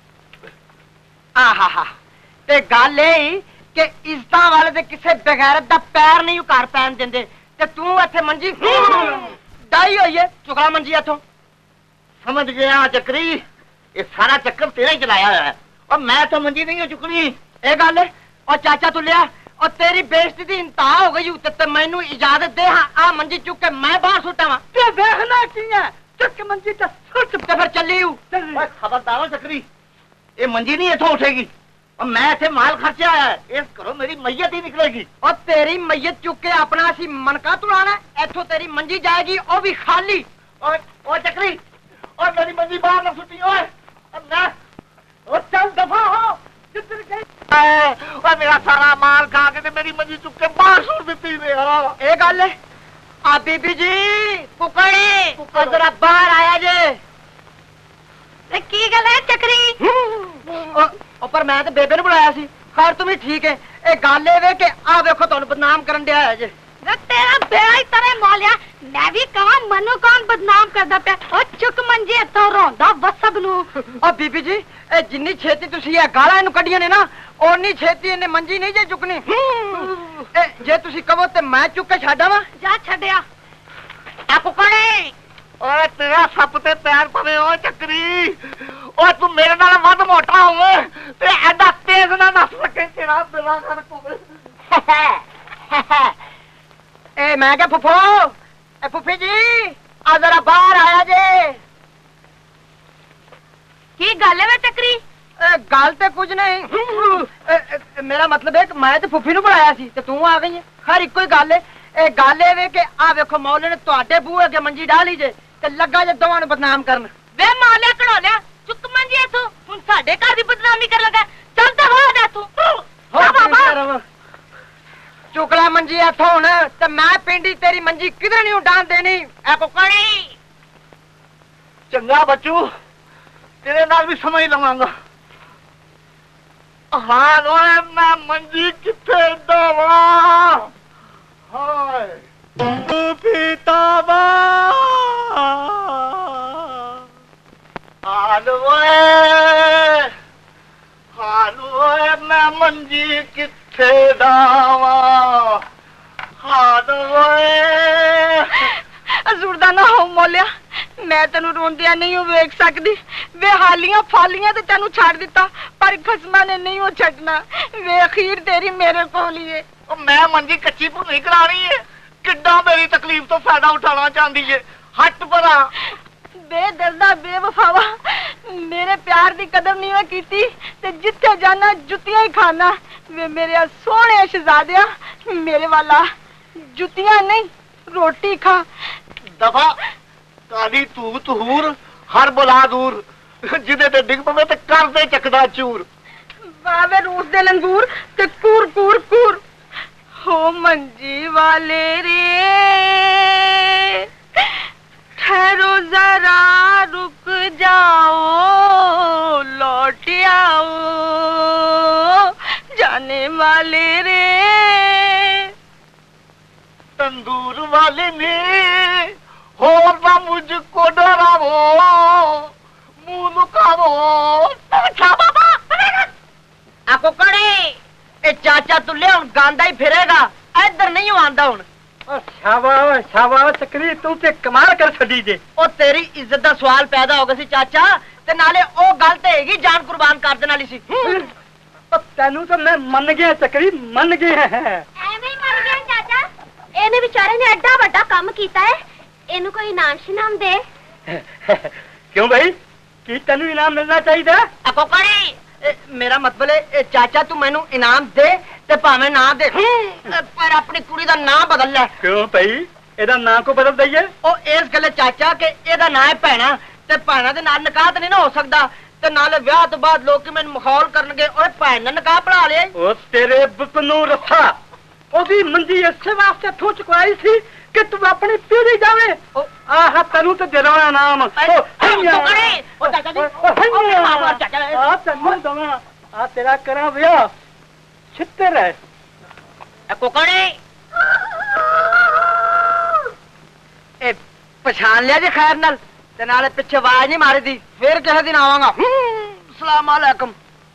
आहा ते गल ए कि इज्जतां वाले दे किसे बेगैरत दा पैर नहीं उकार पैन देंदे ते तू इत्थे मंजी डाई होई है चुका मंजी इथों। समझ गया चक्री ये सारा चक्कर तेरा ही चलाया है और मैं तो मंजी नहीं हो चुकनी। ए गल और चाचा तुलिया और तेरी बेइज्जती दी इंतहा हो गई ते मैनू इजाजत दे हां आ मंजी चुक के मैं बाहर सुटावां। ते देखना की है चुक मंजी ते सुट ते फिर चली हूं। ओए खबरदार चक्री ये मंजी नहीं इथों उठेगी और मैं इथे माल खर्चे आया है इस करो मेरी मैयत ही निकलेगी। और तेरी मैयत चुक के अपना सी मनका तुड़ाना इथों तेरी मंजी जाएगी और भी खाली। और चक्री और मेरी मंजी बाहर न सुटी ओए मैं और चल दफा हो जिधर गई और मेरा सारा माल खा के मेरी मंजी चुक के बाहर छोड़ देती ने। ए गल आ बीबी जी कुकड़ी जरा बाहर आया जे। की गल है चक्री? पर मैं तो बेबे ने बुलाया सी। खैर तुम ही ठीक है ए गल ए वे कि आ देखो तुहानू बदनाम करन दिया है जे। तेरा बेड़ा ही तरह मौलिया मैं भी कहा मनु कौन बदनाम करदा पे ओ चुक मंजे तो रोंदा वसब नु ओ बीबी जी ए जिन्नी छेती तुसी ये गाला इनु कढियां ने ना ओनी छेती इने मंजी नहीं जे चुकनी ए जे तुसी कहो ते मैं चुक के छाड़ा वा जा छड़या आ कुकड़े ओए तेरा सप ते पैर पवे ओ चक्री ओ तू मेरे नाल वध मोटा होवे ते एडा तेज ना नस सके तेरा बेड़ा कर कोवे ए मैं क्या फुफो ए फुफी जी आ जरा बाहर आया जे की गल है चक्री गल ते कुछ नहीं मेरा मतलब है कि मैं तो फुफी नु बुलाया सी ते तू आ गई है हर इको ही गल है ए गल है कि आ देखो मौले ने तुहाडे बूहे अगे मंजी डाली जे ते लगा जे दोवां नु बदनाम करन वे मौलिया कड़ोलिया चुक मंजे तू हुन साडे घर दी बदनामी कर लगा चल ते हो जा तू हो बाबा चुकला मंजी इथों हुण ते मैं पिंडी तेरी मंजी किधर नहीं उडान देनी ए कुकड़ी चंगा बच्चू तेरे नाल भी समझ लवांगा हाँ ओए मैं मंजी किथे दवा हाय पितावा हालोए मैं मंजी किथे दावा हालोए अजूरदा ना हो मौलिया मैं तेनू रोंदिया नहीं हो वेख सकदी वे हालियां फालियां ते तेनू छाड़ दिता पर खसमा ने नहीं हो छड़ना वे अखीर तेरी मेरे कोल ही है मैं मंजी कच्ची भुनी करानी है किड्डा मेरी तकलीफ तो फायदा उठाना चाहती है हट परा बेदर्दा बेवफावा मेरे प्यार दी कदर नहीं मैं कीती ते जिथे जाना जुतियां ही खाना वे मेरे सोहने शहजादिया मेरे वाला जुतियां नहीं रोटी खा दफा काली तू तहूर हर बुला दूर जिदे ते डिग पवे ते कर दे चकदा चूर बावे रूस दे लंगूर ते कूर कूर कूर हो मंजी वाले रे ठहरो जरा रुक जाओ लौट आओ जाने वाले रे तंदूर वाले ने हो ना मुझको डरावो मुंह लुकावो बाबा आ कुकड़ी ए चाचा तुले हुन गांदा ही फिरेगा इधर नहीं आंदा हुन शाबाश चक्री तू ते कमाल कर छड़ी जे ओ तेरी इज्जत दा सवाल पैदा हो गया सी चाचा ते नाले ओ गल ते हैगी जान कुर्बान कर देने वाली सी तेनू तो मैं मन गया चक्री मन गया है एवें ही मर गया चाचा एने बेचारे ने एड्डा बड़ा काम कीता है एनु कोई इनाम शिनाम दे क्यों भाई की तेनू इनाम मिलना चाहिए आ कुकड़ी मेरा मतलब है चाचा तू मैनू इनाम दे ते भावें ना दे पर अपनी कुड़ी दा नाम बदल ले क्यों भाई एदा नाम को बदल दईए ओ इस गल्ले चाचा के एदा नाम है भैणा ते भैणा दे नाल निकाह ते नहीं ना हो सकदा ते नाले ब्याह तो बाद लोग मैनू मखौल करनगे ओए भैन ने निकाह पढ़ा लिया ओ तेरे बुकनू रस्सा ओदी मंजी इस वास्ते थू चुकवाई सी कि तू अपनी पीढ़ी जावे आह तेनू तो देना नाम आ तेरा करा ब्याह छितर है कुकड़ी ए पछान लिया जे खैर नाल ते नाले पिछे आवाज नहीं मारी दी फिर किसी दिन आवांगा अस्सलाम वालेकुम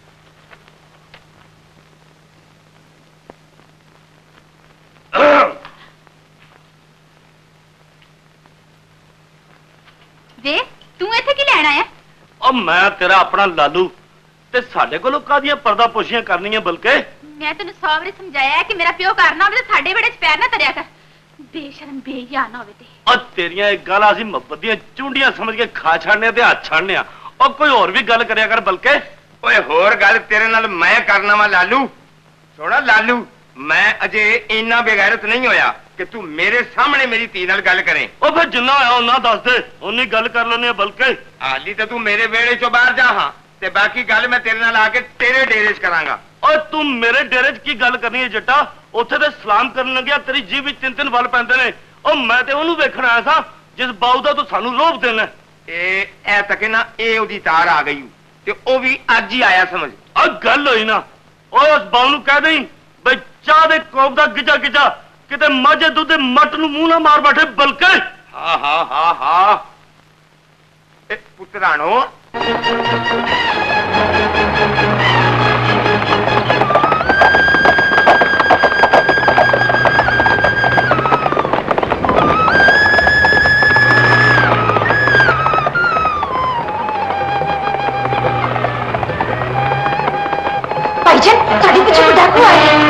वे तू इथे की लेना है ओ मैं तेरा अपना लालू ते साडे कोलों कादियां पर्दा पोशियां करनियां बल्कि मैं तेन 100 बार समझाया है कि मेरा प्यो करना होवे ते साडे बेड़े च पैर ना धरिया कर बेशरम बेईमान ना होवे ते ओ तेरियां एक गल असीं मोहब्बत दियां चुंडियां समझ के खा छाड़ने ते हाथ छाड़ने ओ कोई और भी गल करया कर बल्कि ओए होर गल तेरे नाल मैं करना वा लालू सोना लालू मैं अजे इन्ना बेगैरत नहीं होया कि तू मेरे सामने मेरी धी नाल गल करे ओ फिर जिन्ना होया उन्ना दस दे उन्नी गल कर लेने बल्कि हाली ते तू मेरे वेड़े चों बाहर जा हां ते बाकी गल मैं तेरे नाल आके तेरे डेरे च करांगा ओ तू मेरे डेरे च की गल करनी है जट्टा उत्थे ते सलाम करन लग्या तेरी जीभ विच 3-3 वल पैंदे ने ओ मैं ते ओनू वेखण आया सा जिस बाऊ दा तू सानू लोभ देना ए तक ना ए ओदी तार आ गई ते ओ भी अज ही आया समझ आ गल होई ना ओ उस बाऊ नू कह दें बई चाह दे कोप दा गिजा गिजा किते माझे दुध दे मट नूं मूंह ना मार बैठे बल्कि हाँ हाँ हाँ हाँ पुत्राणो भाईजान साढ़े पीछे डाकू आए।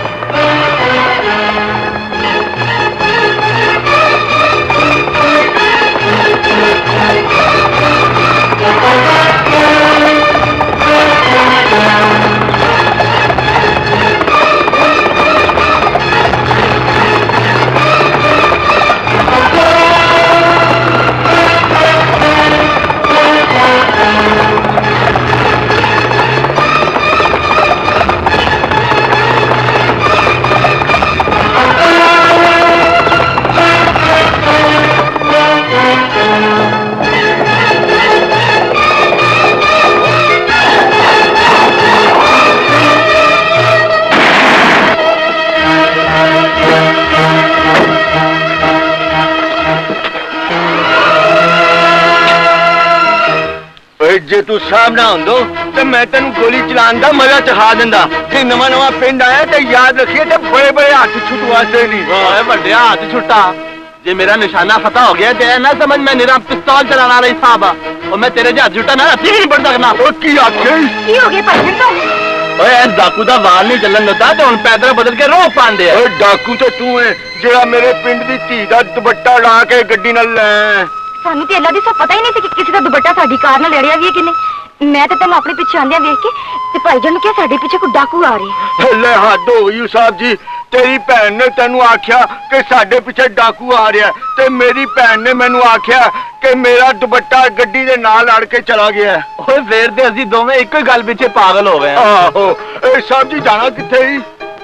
जे तू सामना होंदो तो मैं तेन गोली चलान दा मजा चखा दिंदा। जे नवा नवा पिंड आया तो याद रखिए ते बड़े बड़े हाथ छुट वास्ते नहीं बड़े हाथ छुट्टा। जे मेरा निशाना खता हो गया तो ना समझ मैं निरा पिस्तौल चलाना रही साहब और मैं तेरे हाथ छुट्टा ना हथी नहीं बढ़ सकना। की हो गया भाई डाकू दा वाल नहीं चलन देता तो पैदल बदल के रोक पांदे डाकू तो तू है जेड़ा मेरे पिंड दी धी दा दुपट्टा ला के गड्डी नाल ले। सानू ते अल्लाह दी सब पता ही नहीं सी कि किसी दा दुपट्टा साडी कार नाल लड़िया भी है कि नहीं। मैं तो तेन अपने पीछे आंदिया देख के ते भाईजान ने क्या साडे पीछे कोई डाकू आ रहे है। ले हद हो गई साहब जी तेरी भैन ने तेनू आख्या कि साडे पीछे डाकू आ रहा ते मेरी भैन ने मैनू आख्या कि मेरा दुपट्टा गड्डी दे नाल अड़ के चला गया। ओए फिर ते असीं दोवें इक्को ही गल पीछे पागल हो गए। आहो साहब जी जाना किथे ही?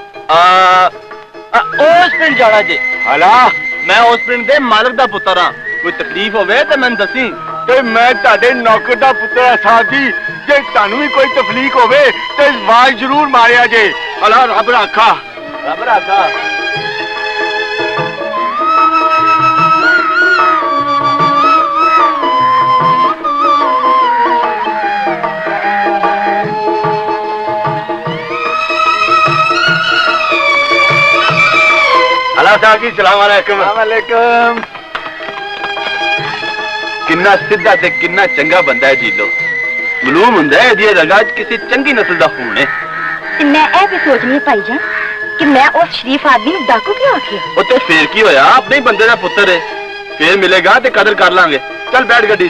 उस पिंड जाना जी। हला मैं उस पिंड दे मालक दा पुत्तर हां। कोई तकलीफ होवे ते मैनूं दसी ते मैं तुहाडे नौकर दा पुत्तर हां साहब जी। जे तुहानूं भी कोई तकलीफ होवे ते आवाज जरूर मारिया जे। हला रब राखा रब राखा। हला साहब जी सलाम अलैकुम। किन्ना सीधा ते किन्ना चंगा बंदा है जीलो। मालूम हुंदा है इहदी रगा च किसी चंगी नस्ल दा खून है। मैं ए भी सोचनी है भाईजान कि मैं उस शरीफ आदमी नूं डाकू क्यों आखिया। ओ ते फिर की होया अपने ही बंदे दा पुत्तर है फिर मिलेगा ते कदर कर लांगे। चल बैठ गड्डी।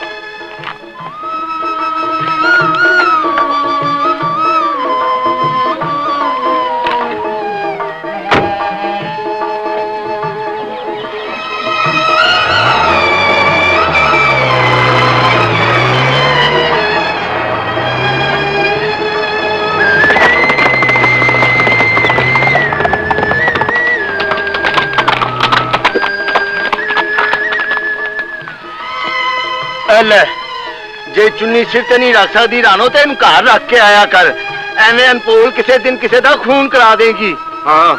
जे चुन्नी सिर ते नहीं रख सकती रानो तो इन घर रख के आया कर। एवं अनपोल किसी दिन किसी का खून करा देगी। हाँ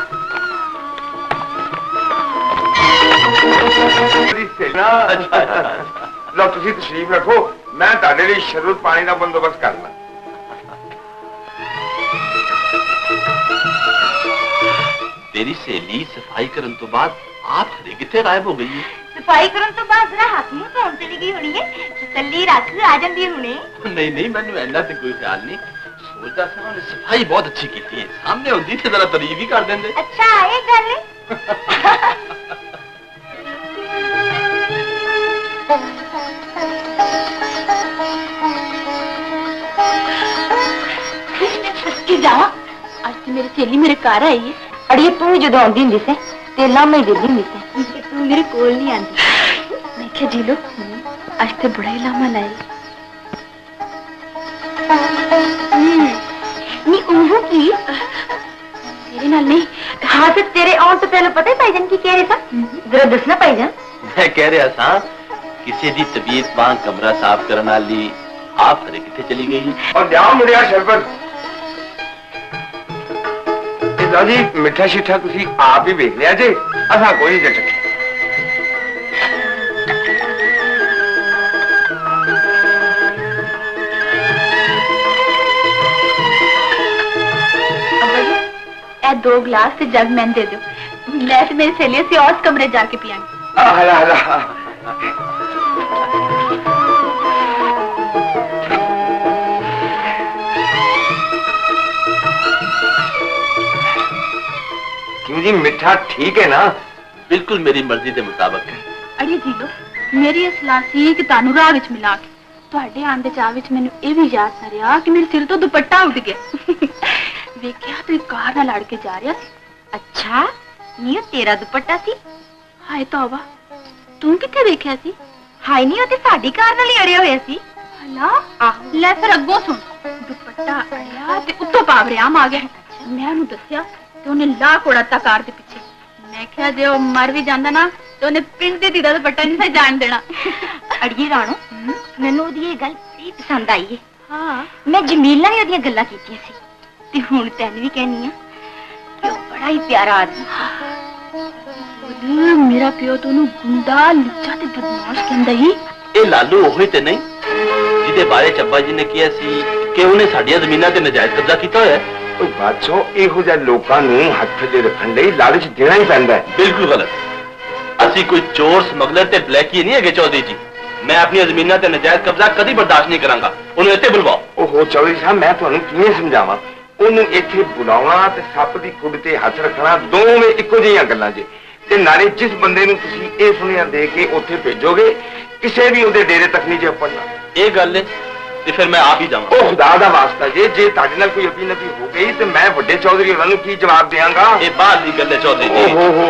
लो तुसी तशरीफ रखो मैं तुहाडे लई शरबत पानी का बंदोबस्त करना। तेरी सहेली सफाई करन तो बाद आप खरे किथे गायब हो गई है? सफाई करन तो बाद जरा हाथ मुंह धोन चली गई होनी है। तसल्ली रख आ जांदी हुणे। नहीं नहीं मैनू ऐना ते कोई ख्याल नहीं। सोचदा सा उन्हें सफाई बहुत अच्छी की है। सामने होंदी थे जरा तारीफ ही कर देंदे। अच्छा ये गल है। कि जावा आज तो मेरी सहेली मेरे घर आई है। अड़िए तू ही जो आंदी हुंदी से ते लामे देदी हुंदी से तू मेरे कोल नहीं आंदी। मैं क्या जी लो आज तो बड़ा ही लामा लाई। नी ओहो की तेरे नाल नहीं। हाँ तो तेरे और तो पहले पता है भाईजान की कह रहे था जरा दसना भाईजान। मैं कह रहा था किसी दी तबीयत वहां कमरा साफ करने वाली आप हरे किथे चली गई? और जाओ मेरे यहाँ शरबत लो जी मिठा शिठा तुसी आप ही वेख लिया जे, असा कोई नहीं चखे। ए 2 गिलास से जग मैंने दे दो, मैं तो मेरी सहेली से और कमरे जाके पियाँगी। हला हला क्यों जी मिठा ठीक है ना? बिल्कुल मेरी मर्जी के मुताबिक है। अड़िए जी लो, मेरी ये सलाह सी कि तानू राह विच मिला के ਤੁਹਾਡੇ ਆਉਣ ਦੇ ਚਾਹ ਵਿੱਚ ਮੈਨੂੰ ਇਹ ਵੀ ਯਾਦ ਨਾ ਰਿਹਾ ਕਿ ਮੇਰੇ ਸਿਰ ਤੋਂ ਦੁਪੱਟਾ ਉੱਡ ਗਿਆ। ਵੇਖਿਆ ਤੂੰ ਕਾਰ ਨਾਲ ਲੜ ਕੇ ਜਾ ਰਿਹਾ ਸੀ। ਅੱਛਾ ਨੀ ਤੇਰਾ ਦੁਪੱਟਾ ਸੀ? ਹਾਏ ਤੌਬਾ, ਤੂੰ ਕਿੱਥੇ ਵੇਖਿਆ ਸੀ? ਹਾਏ ਨੀ ਉਹ ਤੇ ਸਾਡੀ ਕਾਰ ਨਾਲ ਹੀ ਅੜਿਆ ਹੋਇਆ ਸੀ। ਹਲਾ ਆਹੋ, ਲੈ ਫਿਰ ਅੱਗੋਂ ਸੁਣ। ਦੁਪੱਟਾ ਅੜਿਆ ਤੇ ਉੱਤੋਂ ਪਾਵਰਿਆਮ ਆ ਗਿਆ। ਮੈਂ ਉਹਨੂੰ ਦੱਸਿਆ ਤੇ ਉਹਨੇ ਲਾ ਕੋੜਾਤਾ ਕਾਰ ਦੇ ਪਿੱਛੇ। ਮੈਂ ਕਿਹਾ ਜੇ ਉਹ ਮਰ ਵੀ ਜਾਂਦਾ ਨਾ ਤੇ ਉਹਨੇ ਪਿੰਡ ਦੇ ਦੀਦਾ ਦੁਪੱਟਾ ਨਹੀਂ ਸੀ ਜਾਣ ਦੇਣਾ। ਅੜੀਏ ਰਾਣੋ, ਮੈਨੂੰ ਉਹਦੀ ਇਹ ਗੱਲ ਬੜੀ ਪਸੰਦ ਆਈ ਹੈ। ਹਾਂ, ਮੈਂ ਜਮੀਲ ਨਾਲ ਵੀ ਉਹਦੀਆਂ ਗੱਲਾਂ ਕੀਤੀਆਂ ਸੀ ਤੇ ਹੁਣ ਤੈਨੂੰ ਵੀ ਕਹਿਨੀ ਆ ਕਿ ਉਹ ਬੜਾ ਹੀ ਪਿਆਰਾ ਆਦਮੀ। ਮੇਰਾ ਪਿਓ ਤੋਂ ਉਹਨੂੰ ਗੁੰਡਾ ਲੁੱਚਾ ਤੇ ਬਦਮਾਸ਼ ਕਹਿੰਦਾ ਹੀ। ਇਹ ਲਾਲੂ ਉਹੀ ਤੇ ਨਹੀਂ ਜਿਹਦੇ ਬਾਰੇ ਚੱਬਾ ਜੀ ਨੇ ਕਿਹਾ ਸੀ ਕਿ ਉਹਨੇ ਸਾਡੀਆਂ ਜ਼ਮੀਨਾਂ ਤੇ ਨਜਾਇਜ਼ ਕਬਜ਼ਾ ਕੀਤਾ ਹੋਇਆ ਹੈ? ਉਹ ਬਾਦਸ਼ਾਹ ਇਹੋ ਜਿਹੇ ਲੋਕਾਂ ਨੂੰ ਹੱਥ ਦੇ ਰੱਖਣ ਲਈ ਲਾਲਚ ਦੇਣਾ ਹੀ ਪੈਂਦਾ ਹੈ। ਬਿਲਕੁਲ ਗਲਤ। ਅਸੀਂ ਕੋਈ ਚੋਰ ਸਮਗਲਰ ਤੇ ਬਲੈਕੀ ਨਹੀਂ ਹੈਗੇ ਚੌਧਰੀ ਜੀ। मैं अपनी जमीनों ते नजायज कब्जा कभी बर्दाश्त नहीं करांगा। उन्हें इत्थे बुलवाओ। ओहो चौधरी साहब मैं तुहानू किवें समझावां? ਉਹਨੂੰ ਇੱਥੇ ਬੁਲਾਉਣਾ ਤੇ ਸੱਪ ਦੀ ਖੁੱਡ ਤੇ ਹੱਥ ਰੱਖਣਾ ਦੋਵੇਂ ਇੱਕੋ ਜਿਹੀਆਂ ਗੱਲਾਂ ਜੇ। ਤੇ ਨਾਲੇ ਜਿਸ ਬੰਦੇ ਨੂੰ ਤੁਸੀਂ ਇਹ ਸੁਨੇਹਾ ਦੇ ਕੇ ਉੱਥੇ ਭੇਜੋਗੇ ਕਿਸੇ ਵੀ ਉਹਦੇ ਡੇਰੇ ਤੱਕ ਨਹੀਂ ਜੇ ਪੜਨਾ। ਇਹ ਗੱਲ ਹੈ ਤੇ ਫਿਰ ਮੈਂ ਆਪ ਹੀ ਜਾਵਾਂ। ਉਹ ਖੁਦਾ ਦਾ ਵਾਸਤਾ ਜੇ ਤੁਹਾਡੇ ਨਾਲ ਕੋਈ ਅਪੀ ਨਪੀ ਹੋ ਗਈ ਤੇ ਮੈਂ ਵੱਡੇ ਚੌਧਰੀ ਉਹਨਾਂ ਨੂੰ ਕੀ ਜਵਾਬ ਦੇਵਾਂਗਾ? ਇਹ ਬਾਤ ਦੀ ਗੱਲ ਹੈ ਚੌਧਰੀ ਜੀ। ਓਹੋ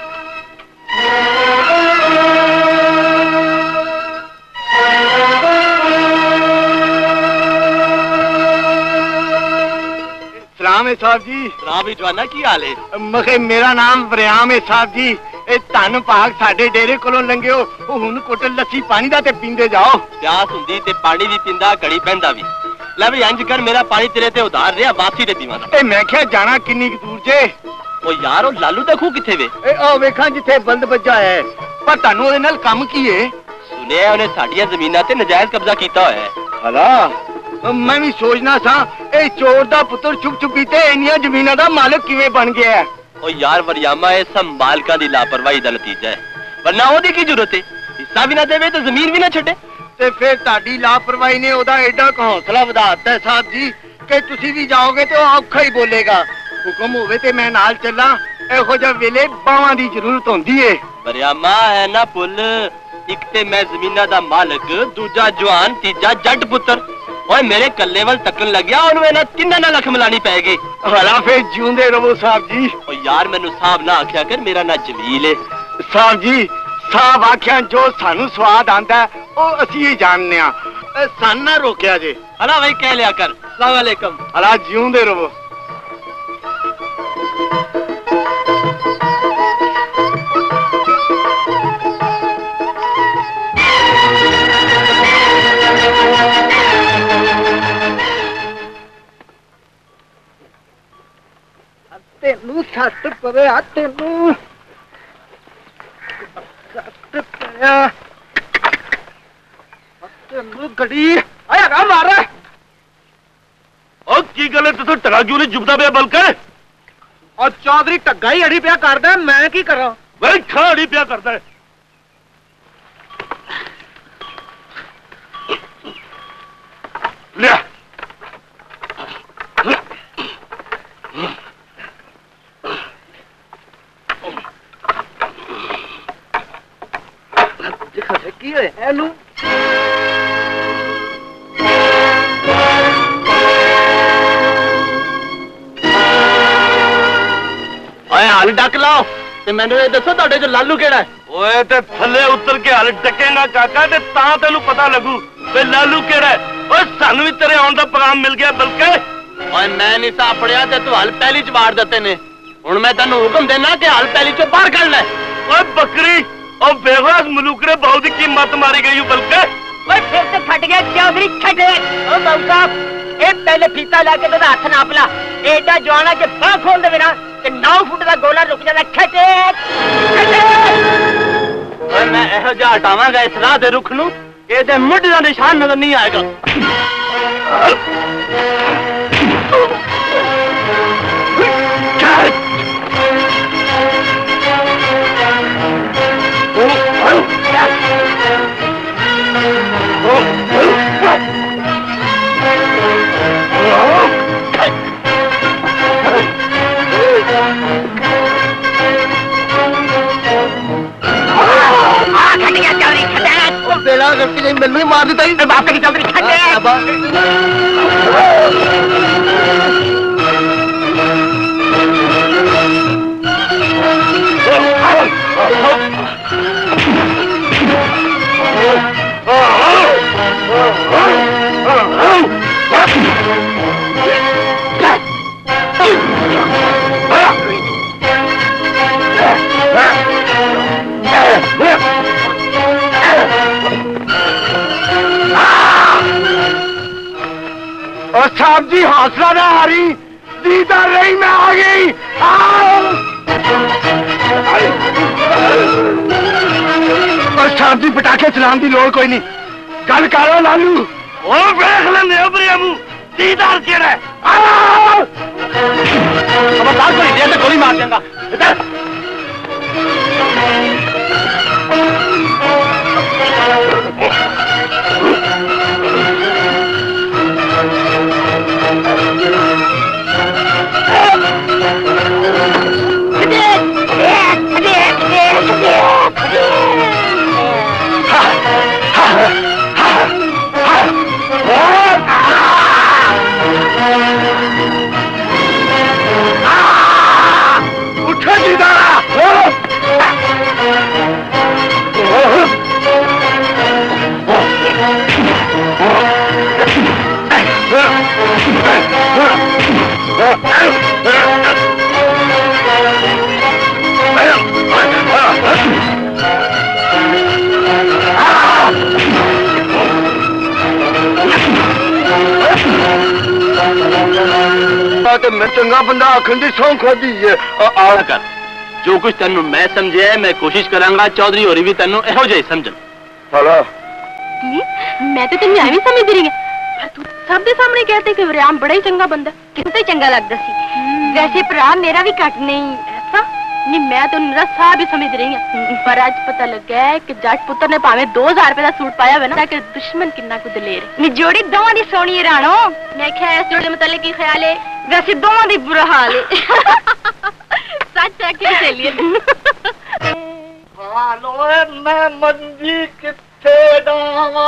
सलाम है साहब जी। सलाम ही जवाना की हाल है? मखे मेरा नाम वरियाम है साहब जी। धन भाग साडे डेरे कोलों लंघियो हुण कुट लस्सी पानी दा ते पींदे जाओ। प्यास हुंदी ते पानी भी पींदा घड़ी पहनदा भी। ले भी इंज कर मेरा पानी तेरे ते उधार रिहा वापसी दे पीवां। ते मैं क्या जाना किन्नी दूर जे? ओ यार ओ लालू दा खूह किथे वे? ओ वेखां जिथे बंद बज्जा है। पर तानू ओदे नाल काम की है? सुनिया उन्हें साडियां ज़मीनां ते नजायज कब्जा कीता होया है। हला मैं भी सोचना सा ए चोर दा पुत्र चुप चुपीते इन्नियां जमीनां दा मालिक किवें बन गया है? ओ यार वरियामा ये सब मालिकां दी लापरवाही दा नतीजा है। वरना ओदी की जरूरत है? हिस्सा भी ना देवे तो जमीन भी ना छड्डे। ते फिर ताडी लापरवाही ने ओदा एडा हौसला वधाता है साहब जी कि तुसी भी जाओगे तो औखा ही बोलेगा। हुक्म होवे ते मैं नाल चला। एहो जिहा वेले बावां दी जरूरत होंदी है। वरियामा है ना पुल एक ते मैं जमीनां दा मालिक, दूजा जवान, तीजा जट पुत्र। ओए मेरे कल्ले वल तकन लग गया और ना तिन्ना ना लख मिलानी पैगी। हला फिर जिउंदे रहो साहब जी। ओ यार मैनू साहब ना आख्या कर, मेरा ना जमील है। साहब जी साहब आख्या जो सानू स्वाद आंदा है ओ असी ही जानने आ। सन ना रोकिया जे। हला भाई कह लिया कर। अस्सलाम वालेकुम। हला जिउंदे रहो। तेनू सट पवे आ तेनू सट पया तेनू गड़ी आया का मार रहा है। और की गल है तू टगा क्यों नहीं जुबदा पिया बल्कि? और चौधरी टग्गा ही अड़ी पिया करदा है, मैं की करा? वे खा अड़ी पिया करदा है। ले की है एनू ओए हल डक लाओ ते मैनू ये दसो तुहाडे च लालू केड़ा है? ओए ते थल्ले उतर के हल डकेगा काका ते तां तेनू पता लगू वे लालू केड़ा है। ओए सानू भी तेरे आउण दा पैगाम मिल गया बल्कि। ओए मैं नहीं सा पड़िया ते तू हल पहली च वाड़ दित्ते ने। हुण मैं तैनू हुक्म देना कि हल पहली चों बाहर कढ ले। ओए बकरी और बेगवास मलूकरे बहुत की मत मारी गई बल्कि। ओए फिर से फट गया चौधरी छटे। ओ बाबू साहब ए पहले फीता लाके तो हाथ नाप ला। एडा जवाना के बाह खोल दे ना ਤੇ 9 ਫੁੱਟ ਦਾ ਗੋਲਾ ਰੁਕ ਜਾਂਦਾ ਖੱਟੇ ਓਏ ਮੈਂ ਇਹੋ ਜਿਹਾ ਹਟਾਵਾਂਗਾ ਇਸ ਰਾਹ ਦੇ ਰੁੱਖ ਨੂੰ ਇਹਦੇ ਮੁੱਢ ਦਾ ਨਿਸ਼ਾਨ ਨਜ਼ਰ ਨਹੀਂ ਆਏਗਾ। बेड़ा गलती नहीं मैनू ही मार दिता बाप कभी चल और साहब जी हौसला ना हारी जीता रही मैं आ गई और साहब जी पटाखे चलाने की लोड़ कोई नहीं गल करो लालू और देख लेंगे प्रियमू दीदार केड़ा है खबरदार कोई देर से गोली मार देगा इधर उठो दीदारा मैं चंगा बंदा आखन दी सौं खादी है कर जो कुछ तेन मैं समझे मैं कोशिश करांगा चौधरी होरी भी तेन एहो जिहा समझन साला मैं तो तेन एवं समझ रही है पर तू सब दे सामने कहते कि वरियाम बड़ा ही चंगा बंदा कितना चंगा लगता सी वैसे भरा मेरा भी घट नहीं ऐसा नहीं मैं तो निरा साहब ही समझ रही हूं पर आज पता लगा है कि जट पुत्र ने भावे 2000 रुपए का सूट पाया हुआ ना कि दुश्मन कितना को दलेर नी जोड़ी दोवां दी सोनी राणो मैं क्या इस जोड़े मतलब की ख्याल है वैसे दोवां दी बुरा हाल है सच है कि चलिए हालो मैं मंजी किथे डावा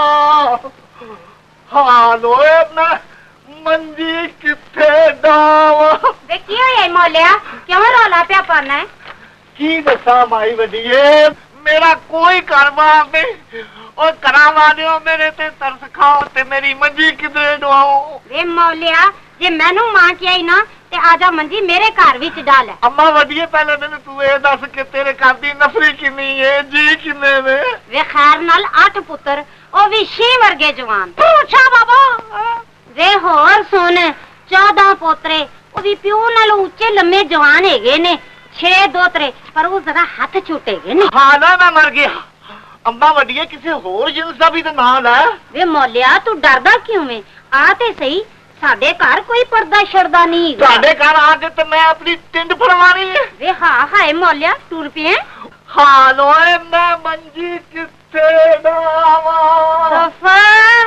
हालो मैं मंजी किथे डावा देखियो ये मौलिया क्यों रोला पे पाना है की दसा माई वडिए मेरा कोई कारोबार नहीं और करावा दियो मेरे ते तरस खाओ ते मेरी मंजी किधरे डवाओ वे मौलिया जे मैनू मां की आई ना ते आजा मंजी मेरे घर विच डाल है अम्मा वडिए पहले दिन तू ये दस के तेरे घर दी नफरी किन्नी है जी किन्ने ने वे खैर नाल 8 पुत्र ओ भी 6 वर्गे जवान पूछा बाबा वे होर सुन 14 पोतरे ओ भी प्यो नाल ऊंचे लम्मे जवान हेगे ने 6 दोतरे पर वो जरा हाथ छूटेगे ने हां ना मैं मर गया अम्मा वडिए किसी होर जिन्स दा भी तो नाम है वे मौलिया तू डरदा क्यों है आते सही साडे घर कोई पर्दा शर्दा नहीं साडे घर आके तो मैं अपनी टिंड फरमानी है वे हां हाय मौलिया टूर पे हालो मैं मंजी किथे डावा सफा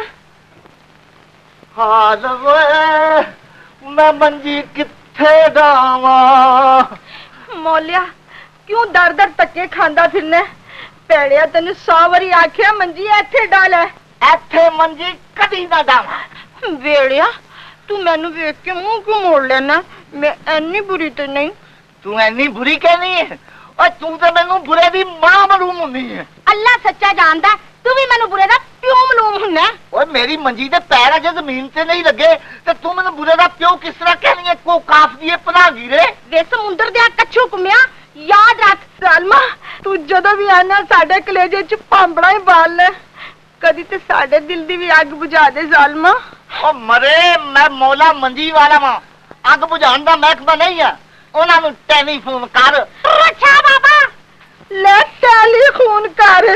हालो मैं मंजी किथे डावा मौलिया क्यों दर दर तके खांदा फिरने पेड़िया तेन 100 बारी आखिया मंजी इथे डाल है इथे मंजी कदी ना डावा वेड़िया तू मैनू वेख के मुंह क्यों मोड़ लेना मैं इन्नी बुरी तो नहीं तू इन्नी बुरी कहनी है और तू तो मैनू बुरे दी मां मालूम होनी है अल्लाह सच्चा जानदा तू भी मैनू बुरे दा प्यो मालूम हुन्ना और मेरी मंजी दे पैर अजे जमीन से नहीं लगे तो तू मैनू बुरे दा प्यो किस तरह कहनी है को काफ दिए पनागी रे वे समुंदर दे कच्छू कुमिया याद रख सालमा तू जदों भी आना साडे कलेजे च भांबड़ा ही बाल ले कदी ते साडे दिल दी भी अग बुझा दे जालमा ओ मरे मैं मौला मंजी वाला मां अग बुझाण दा महकमा नहीं है ਉਹਨਾਂ ਨੂੰ ਟੈਲੀਫੋਨ ਕਰ। ਅੱਛਾ ਬਾਬਾ ਲੈ ਟੈਲੀਫੋਨ ਕਰ।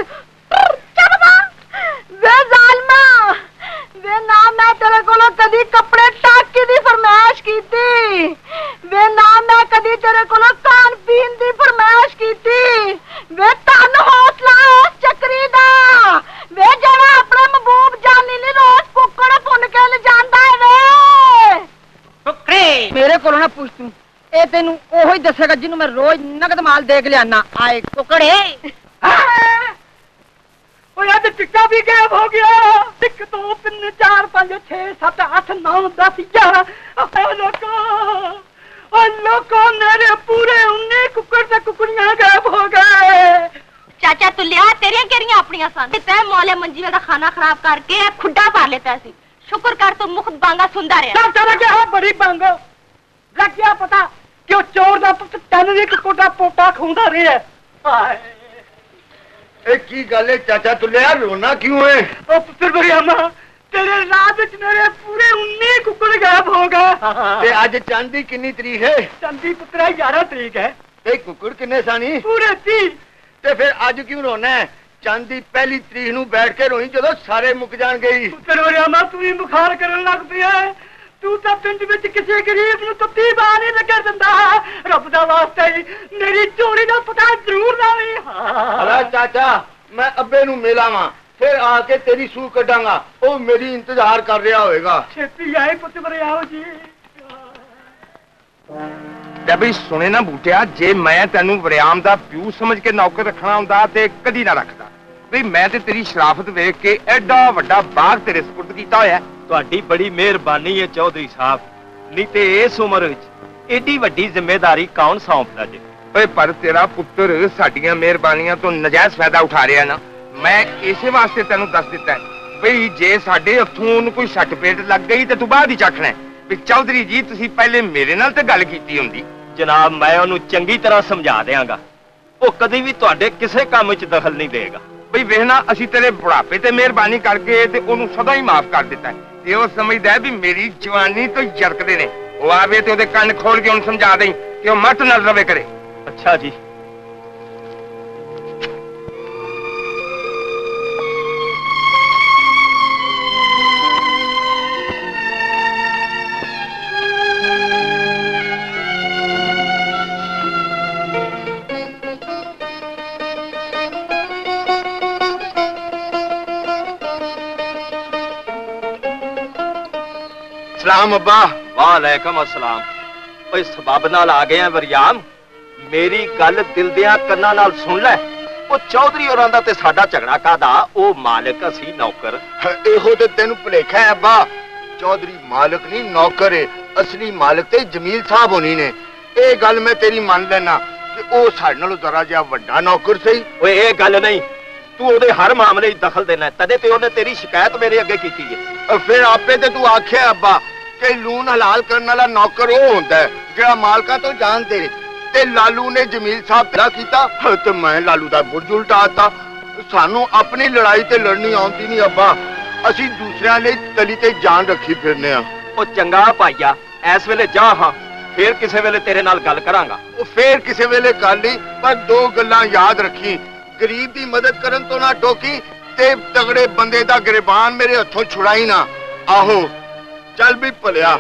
ਵੇ ਜ਼ਾਲਮਾ ਵੇ ਨਾ ਮੈਂ ਤੇਰੇ ਕੋਲੋਂ ਕਦੀ ਕੱਪੜੇ ਟਾਕੀ ਦੀ ਫਰਮਾਇਸ਼ ਕੀਤੀ, ਵੇ ਨਾ ਮੈਂ ਕਦੀ ਤੇਰੇ ਕੋਲੋਂ ਖਾਣ ਪੀਣ ਦੀ ਫਰਮਾਇਸ਼ ਕੀਤੀ। ਵੇ ਤਨ ਹੌਸਲਾ ਉਸ ਚੱਕਰੀ ਦਾ ਵੇ ਜਿਹੜਾ ਆਪਣੇ ਮਹਿਬੂਬ ਜਾਨੀ ਲਈ ਰੋਜ਼ ਕੁੱਕੜ ਭੁੰਨ ਕੇ ਲਿਜਾਂਦਾ ਹੈ। ਵੇ ਕੁੱਕੜੀ ਮੇਰੇ ਕੋਲੋਂ ਨਾ ਪੁੱਛ ਤੂੰ, ਇਹ ਤੈਨੂੰ ਉਹੀ ਦੱਸੇਗਾ ਜਿਹਨੂੰ ਮੈਂ ਰੋਜ਼ ਨਗਦ ਮਾਲ ਦੇ ਕੇ ਲਿਆਣਾ। ਆਏ ਕੁੱਕੜੇ ਓਏ ਅੱਜ ਟਿੱਕਾ ਵੀ ਗਾਇਬ ਹੋ ਗਿਆ। 1 2 3 4 5 6 7 8 9 10 11 ਲੋਕੋ ਮੇਰੇ ਪੂਰੇ 19 ਕੁੱਕੜ ਤੇ ਕੁੱਕੜੀਆਂ ਗਾਇਬ ਹੋ ਗਏ। ਚਾਚਾ ਤੁਲਿਆ ਤੇਰੀਆਂ ਕਿਹੜੀਆਂ ਆਪਣੀਆਂ ਸਨ? ਤੈ ਮੌਲੇ ਮੰਜੀਵੇ ਦਾ ਖਾਣਾ ਖਰਾਬ ਕਰਕੇ ਖੁੱਡਾ ਭਰ ਲਿਆ ਸੀ। ਸ਼ੁਕਰ ਕਰ ਤੂੰ ਮੁਖਤ ਬਾਂਗਾ ਸੁਣਦਾ ਰਿਹਾ। ਚਲ ਗਿਆ ਬੜੀ ਬੰਗ ਲੱਗ ਗਿਆ ਪਤਾ ਕਿ ਉਹ ਚੋਰ ਦਾ ਪੁੱਤ ਤਨ ਵੀ ਕੁੱਕੜ ਦਾ ਪੋਟਾ ਖਾਉਂਦਾ ਰਿਹਾ। ਹਾਏ ਇਹ ਕੀ ਗੱਲ ਹੈ ਚਾਚਾ ਤੁਲਿਆ, ਰੋਣਾ ਕਿਉਂ ਹੈ? ਉਹ ਪੁੱਤਰ ਬਰਿਆਮਾ ਤੇਰੇ ਰਾਤ ਵਿੱਚ ਮੇਰੇ ਪੂਰੇ 19 ਕੁੱਕੜ ਗਾਇਬ ਹੋ ਗਏ। ਤੇ ਅੱਜ ਚਾਂਦੀ ਕਿੰਨੀ ਤਰੀਕ ਹੈ? ਚਾਂਦੀ ਪੁੱਤਰਾ 11 ਤਰੀਕ ਹੈ। ਤੇ ਕੁੱਕੜ ਕਿੰਨੇ ਸਾਨੀ? ਪੂਰੇ 30। ਤੇ ਫਿਰ ਅੱਜ ਕਿਉਂ ਰੋਣਾ ਹੈ? ਚਾਂਦੀ ਪਹਿਲੀ ਤਰੀਕ ਨੂੰ ਬੈਠ ਕੇ ਰੋਈ ਜਦੋਂ ਸਾਰੇ ਮੁੱਕ ਜਾਣਗੇ। ਪੁੱਤਰ ਬਰਿਆਮਾ ਤੂੰ ਹੀ ਬੁਖਾਰ ਕਰਨ ਲੱਗ ਪਿਆ। ਤੂੰ ਤਾਂ ਪਿੰਡ ਵਿੱਚ ਕਿਸੇ ਗਰੀਬ ਨੂੰ ਤੱਤੀ ਬਾਹ ਨਹੀਂ ਲੱਗਣ ਦਿੰਦਾ। ਰੱਬ ਦਾ ਵਾਸਤਾ ਹੀ ਮੇਰੀ ਚੋਰੀ ਦਾ ਪਤਾ ਜ਼ਰੂਰ ਲਾਵੀਂ। ਅਲਾ ਚਾਚਾ ਮੈਂ ਅੱਬੇ ਨੂੰ ਮਿਲਾਵਾਂ, ਫਿਰ ਆ ਕੇ ਤੇਰੀ ਸੂਹ ਕੱਢਾਂਗਾ। ਉਹ ਮੇਰੀ ਇੰਤਜ਼ਾਰ ਕਰ ਰਿਹਾ ਹੋਵੇਗਾ। ਛੇਤੀ ਆਏ ਪੁੱਤ ਬਰਿਆਓ ਜੀ। ਤੇ ਬਈ ਸੁਣੇ ਨਾ ਬੂਟਿਆ, ਜੇ ਮੈਂ ਤੈਨੂੰ ਵਰਿਆਮ ਦਾ ਪਿਓ ਸਮਝ ਕੇ ਨੌਕਰ ਰੱਖਣਾ ਹੁੰਦਾ ਤੇ ਕਦੀ ਨਾ ਰੱਖਦਾ। ਬਈ ਮੈਂ ਤੇ ਤੇਰੀ ਸ਼ਰਾਫਤ ਵੇਖ ਕੇ ਐਡਾ ਵੱਡਾ ਬਾਗ ਤੇਰੇ ਸਪੁਰਦ ਕੀਤਾ ਹੋਇਆ। ਤੁਹਾਡੀ ਬੜੀ ਮਿਹਰਬਾਨੀ ਹੈ ਚੌਧਰੀ ਸਾਹਿਬ, ਨਹੀਂ ਤੇ ਇਸ ਉਮਰ ਵਿੱਚ ਏਡੀ ਵੱਡੀ ਜ਼ਿੰਮੇਵਾਰੀ ਕੌਣ ਸੌਂਪਦਾ ਜੇ। ਓਏ ਪਰ ਤੇਰਾ ਪੁੱਤਰ ਸਾਡੀਆਂ ਮਿਹਰਬਾਨੀਆਂ ਤੋਂ ਨਜਾਇਜ਼ ਫਾਇਦਾ ਉਠਾ ਰਿਹਾ ਨਾ। ਮੈਂ ਇਸੇ ਵਾਸਤੇ ਤੈਨੂੰ ਦੱਸ ਦਿੱਤਾ ਬਈ ਜੇ ਸਾਡੇ ਹੱਥੋਂ ਉਹਨੂੰ ਕੋਈ ਸੱਟ ਪੇਟ ਲੱਗ ਗਈ ਤੇ ਤੂੰ ਬਾਅਦ ਹੀ ਚੱਖਣਾ ਵੀ ਚੌਧਰੀ ਜੀ ਤੁਸੀਂ ਪਹਿਲੇ ਮੇਰੇ ਨਾਲ ਤੇ ਗੱਲ ਕੀਤੀ ਹੁੰਦੀ। ਜਨਾਬ ਮੈਂ ਉਹਨੂੰ ਚੰਗੀ ਤਰ੍ਹਾਂ ਸਮਝਾ ਦਿਆਂਗਾ, ਉਹ ਕਦੀ ਵੀ ਤੁਹਾਡੇ ਕਿਸੇ ਕੰਮ ਵਿੱਚ ਦਖਲ ਨਹੀਂ ਦੇਗਾ। ਬਈ ਵੇਖਣਾ ਅਸੀਂ ਤੇਰੇ ਬੁਢਾਪੇ ਤੇ ਮਿਹਰਬਾਨੀ ਕਰਕੇ ਤੇ ਉਹਨੂੰ ਸਦਾ ਹੀ ਮਾਫ ਕਰ ਦਿੱਤਾ ਤੇ ਉਹ ਸਮਝਦਾ ਵੀ ਮੇਰੀ ਜਵਾਨੀ ਤੋਂ ਜਰਕਦੇ ਨੇ। ਉਹ ਆਵੇ ਤੇ ਉਹਦੇ ਕੰਨ ਖੋਲ ਕੇ ਉਹਨੂੰ ਸਮਝਾ ਦੇਈ ਕਿ ਉਹ ਮੱਤ ਨਾਲ ਰਵੇ ਕਰੇ। ਅੱਛਾ ਜੀ। ਸਲਾਮ ਅੱਬਾ। ਵਾਲੇਕਮ ਅਸਲਾਮ। ਓਏ ਸਬਬ ਨਾਲ ਆ ਗਏ ਆ ਵਰਿਆਮ, ਮੇਰੀ ਗੱਲ ਦਿਲ ਦਿਆਂ ਕੰਨਾਂ ਨਾਲ ਸੁਣ ਲੈ। ਉਹ ਚੌਧਰੀ ਹੋਰਾਂ ਦਾ ਤੇ ਸਾਡਾ ਝਗੜਾ ਕਾਦਾ? ਉਹ ਮਾਲਕ ਅਸੀਂ ਨੌਕਰ। ਇਹੋ ਤੇ ਤੈਨੂੰ ਭੁਲੇਖਾ ਹੈ ਅੱਬਾ, ਚੌਧਰੀ ਮਾਲਕ ਨਹੀਂ ਨੌਕਰ ਹੈ। ਅਸਲੀ ਮਾਲਕ ਤੇ ਜਮੀਲ ਸਾਹਿਬ ਹੋਣੀ ਨੇ। ਇਹ ਗੱਲ ਮੈਂ ਤੇਰੀ ਮੰਨ ਲੈਣਾ ਕਿ ਉਹ ਸਾਡੇ ਨਾਲੋਂ ਜ਼ਰਾ ਜਿਹਾ ਵੱਡਾ ਨੌਕਰ ਸਹੀ। ਓਏ ਇਹ ਗੱਲ ਨਹੀਂ, ਤੂੰ ਉਹਦੇ ਹਰ ਮਾਮਲੇ 'ਚ ਦਖਲ ਦੇਣਾ, ਤਦੇ ਤੇ ਉਹਨੇ ਤੇਰੀ ਸ਼ਿਕਾਇਤ ਮੇਰੇ ਅੱਗੇ ਕੀਤੀ ਹੈ। ਫਿਰ ਆਪੇ ਤੇ ਤੂੰ ਆਖਿਆ ਅੱਬਾ ਕਿ ਲੂਣ ਹਲਾਲ ਕਰਨ ਵਾਲਾ ਨੌਕਰ ਉਹ ਹੁੰਦਾ ਹੈ ਜਿਹੜਾ ਮਾਲਕਾਂ ਤੋਂ ਜਾਨ ਦੇ। ਤੇ ਲਾਲੂ ਨੇ ਜਮੀਲ ਸਾਹਿਬ ਪੈਦਾ ਕੀਤਾ ਤੇ ਮੈਂ ਲਾਲੂ ਦਾ ਬੁਰਜ ਉਲਟਾਤਾ। ਸਾਨੂੰ ਆਪਣੀ ਲੜਾਈ ਤੇ ਲੜਨੀ ਆਉਂਦੀ ਨਹੀਂ ਅੱਬਾ, ਅਸੀਂ ਦੂਸਰਿਆਂ ਲਈ ਤਲੀ ਤੇ ਜਾਨ ਰੱਖੀ ਫਿਰਨੇ ਆ। ਉਹ ਚੰਗਾ ਭਾਈਆ, ਇਸ ਵੇਲੇ ਜਾ ਹਾਂ, ਫੇਰ ਕਿਸੇ ਵੇਲੇ ਤੇਰੇ ਨਾਲ ਗੱਲ ਕਰਾਂਗਾ। ਉਹ ਫੇਰ ਕਿਸੇ ਵੇਲੇ ਕਰ ਲਈ, ਪਰ ਦੋ ਗੱਲਾਂ ਯਾਦ ਰੱਖੀ। ਗਰੀਬ ਦੀ ਮਦਦ ਕਰਨ ਤੋਂ ਨਾ ਟੋਕੀ ਤੇ ਤਗੜੇ ਬੰਦੇ ਦਾ ਗਰੀਬਾਨ ਮੇਰੇ ਹੱਥੋਂ ਛੁਡਾਈ ਨਾ। ਆਹੋ ਚੱਲ ਵੀ ਭਲਿਆ।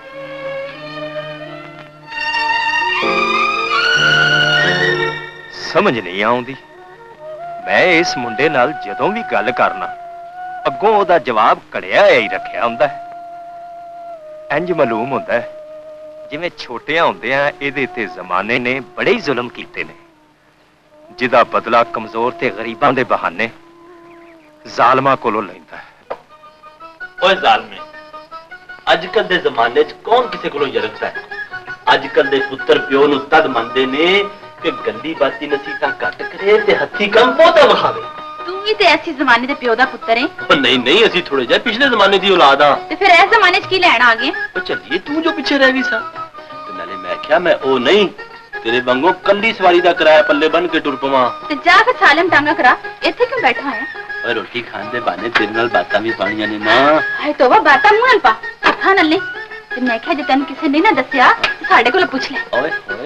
ਸਮਝ ਨਹੀਂ ਆਉਂਦੀ, ਮੈਂ ਇਸ ਮੁੰਡੇ ਨਾਲ ਜਦੋਂ ਵੀ ਗੱਲ ਕਰਨਾ ਅੱਗੋਂ ਉਹਦਾ ਜਵਾਬ ਘੜਿਆ ਹੀ ਰੱਖਿਆ ਹੁੰਦਾ ਹੈ। ਇੰਜ ਮਾਲੂਮ ਹੁੰਦਾ ਹੈ ਜਿਵੇਂ ਛੋਟਿਆਂ ਹੁੰਦਿਆਂ ਇਹਦੇ ਤੇ ਜ਼ਮਾਨੇ ਨੇ ਬੜੇ ਹੀ ਜ਼ੁਲਮ ਕੀਤੇ ਨੇ, ਜਿਹਦਾ ਬਦਲਾ ਕਮਜ਼ੋਰ ਤੇ ਗਰੀਬਾਂ ਦੇ ਬਹਾਨੇ ਜ਼ਾਲਮਾਂ ਕੋਲੋਂ ਲੈਂਦਾ ਹੈ। ਓਏ ਜ਼ਾਲਮੇ, ਅੱਜ ਕੱਲ ਦੇ ਜ਼ਮਾਨੇ 'ਚ ਕੌਣ ਕਿਸੇ ਕੋਲੋਂ ਯਰਕਦਾ ਹੈ? ਅੱਜ ਕੱਲ ਦੇ ਪੁੱਤਰ ਪਿਓ ਨੂੰ ਤਦ ਮੰਨਦੇ ਨੇ ਕਿ ਗੰਦੀ ਬਾਤੀ ਨਸੀਹਤਾਂ ਘੱਟ ਕਰੇ ਤੇ ਹੱਥੀ ਕੰਮ ਪੋਤਾ ਵਿਖਾਵੇ। ਤੂੰ ਵੀ ਤੇ ਐਸੀ ਜ਼ਮਾਨੇ ਦੇ ਪਿਓ ਦਾ ਪੁੱਤਰ ਹੈ। ਉਹ ਨਹੀਂ ਅਸੀਂ ਥੋੜੇ ਜਿਹਾ ਪਿਛਲੇ ਜ਼ਮਾਨੇ ਦੀ ਔਲਾਦ ਆ। ਤੇ ਫਿਰ ਇਸ ਜ਼ਮਾਨੇ 'ਚ ਕੀ ਲੈਣ ਆ ਗਏ? ਉਹ ਚੱਲੀਏ ਤੂੰ ਜੋ ਪਿੱਛੇ ਰਹਿ ਗਈ ਸਾਂ। ਤੇ ਨਾਲੇ ਮੈਂ ਕਿਹਾ ਮੈਂ ਉਹ ਨਹੀਂ, ਤੇਰੇ ਵਾਂਗੂ ਕੰਡੀ ਸਵਾਰੀ ਦਾ ਕਿਰਾਇਆ ਪੱਲੇ ਬਨ ਕੇ ਟੁਰ ਪਵਾਂ। ਤੇ ਜਾ ਕੇ ਸਾਲਮ ਟਾਂਗਾ ਕਰਾ, ਇੱਥੇ ਕਿਉਂ ਬੈਠਾ ਹੈ? ਓਏ ਰੋਟੀ ਖਾਣ ਦੇ ਬਹਾਨੇ ਤੇਰੇ ਨਾਲ ਬਾਤਾਂ ਵੀ ਪਾਣੀਆਂ ਨੇ ਨਾ। ਹਾਏ ਤੋਬਾ, ਬਾਤਾਂ ਮੂੰਹ ਨਾਲ ਪਾ, ਅੱਖਾਂ ਨਾਲ ਨਹੀਂ। ਤੇ ਮੈਂ ਕਿਹਾ ਜੇ ਤੈਨੂੰ ਕਿਸੇ ਨੇ ਨਾ ਦੱਸਿਆ ਸਾਡੇ ਕੋਲ ਪੁੱਛ ਲੈ। ਓਏ ਓਏ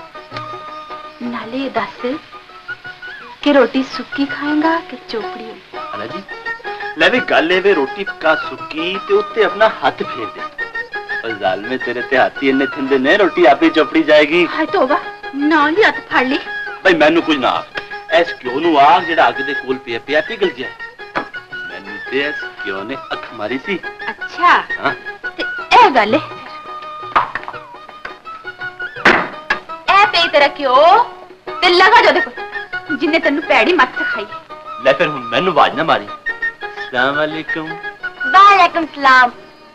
नाले दस कि रोटी सुक्की खाएगा कि चोपड़ी? है जी ले भी गल वे रोटी पका सुक्की ते उत्ते अपना हाथ फेर दे। और जाल में तेरे ते हाथी इन्ने थिंदे ने रोटी आप ही चोपड़ी जाएगी। हाय तोबा नाल ही हाथ फाड़ ली। भाई मैनू कुछ ना ऐस क्यों नु आग जेड़ा अग दे कोल पिया पिया पिघल जाए। मैनू ते ऐस क्यों ने अख मारी सी। अच्छा हां ते ए गल है पे तेरा क्यों ते लगा जो देखो जिन्ने तेन पैड़ी मत सिखाई। ले फिर हुन मैनू आवाज ना मारी। अस्सलाम वालेकुम। वालेकुम सलाम।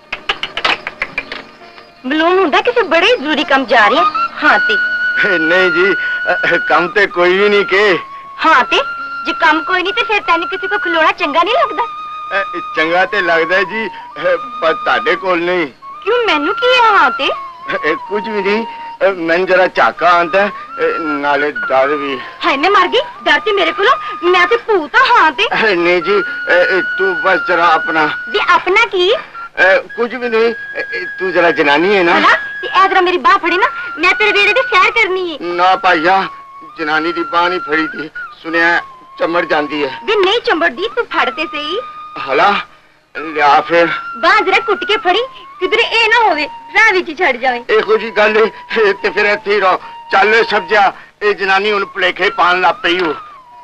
मालूम हुंदा किसी बड़े जरूरी काम जा रहे हैं। हाँ ते नहीं जी काम ते कोई भी नहीं के। हाँ ते जे काम कोई नहीं ते फिर तेन किसी को खिलौना चंगा नहीं लगदा? चंगा ते लगदा जी पर ताडे कोल नहीं। क्यों मैनू की है? हाँ ते कुछ भी नहीं मैं जरा झाका आंदा नाले डर भी। हाय मैं मर गई डरती मेरे को मैं ते भूत हाँ ते। नहीं जी तू बस जरा अपना जी अपना की कुछ भी नहीं तू जरा जनानी है ना ए जरा मेरी बाह फड़ी ना मैं तेरे बेड़े दी सैर करनी है। ना भाईया जनानी दी बाह नहीं फड़ी थी सुनिया चमड़ जाती है। दी नहीं चंबड़दी तू फड़ते सही। हला लिया फिर बाह जरा कुट के फड़ी किधरे ए ना होवे राह विच छड़ जावे। एहो जी गल ते फिर इत्थे ही रहो। चल सब्जा ए जनानी हुन भुलेखे पान लग पई हो।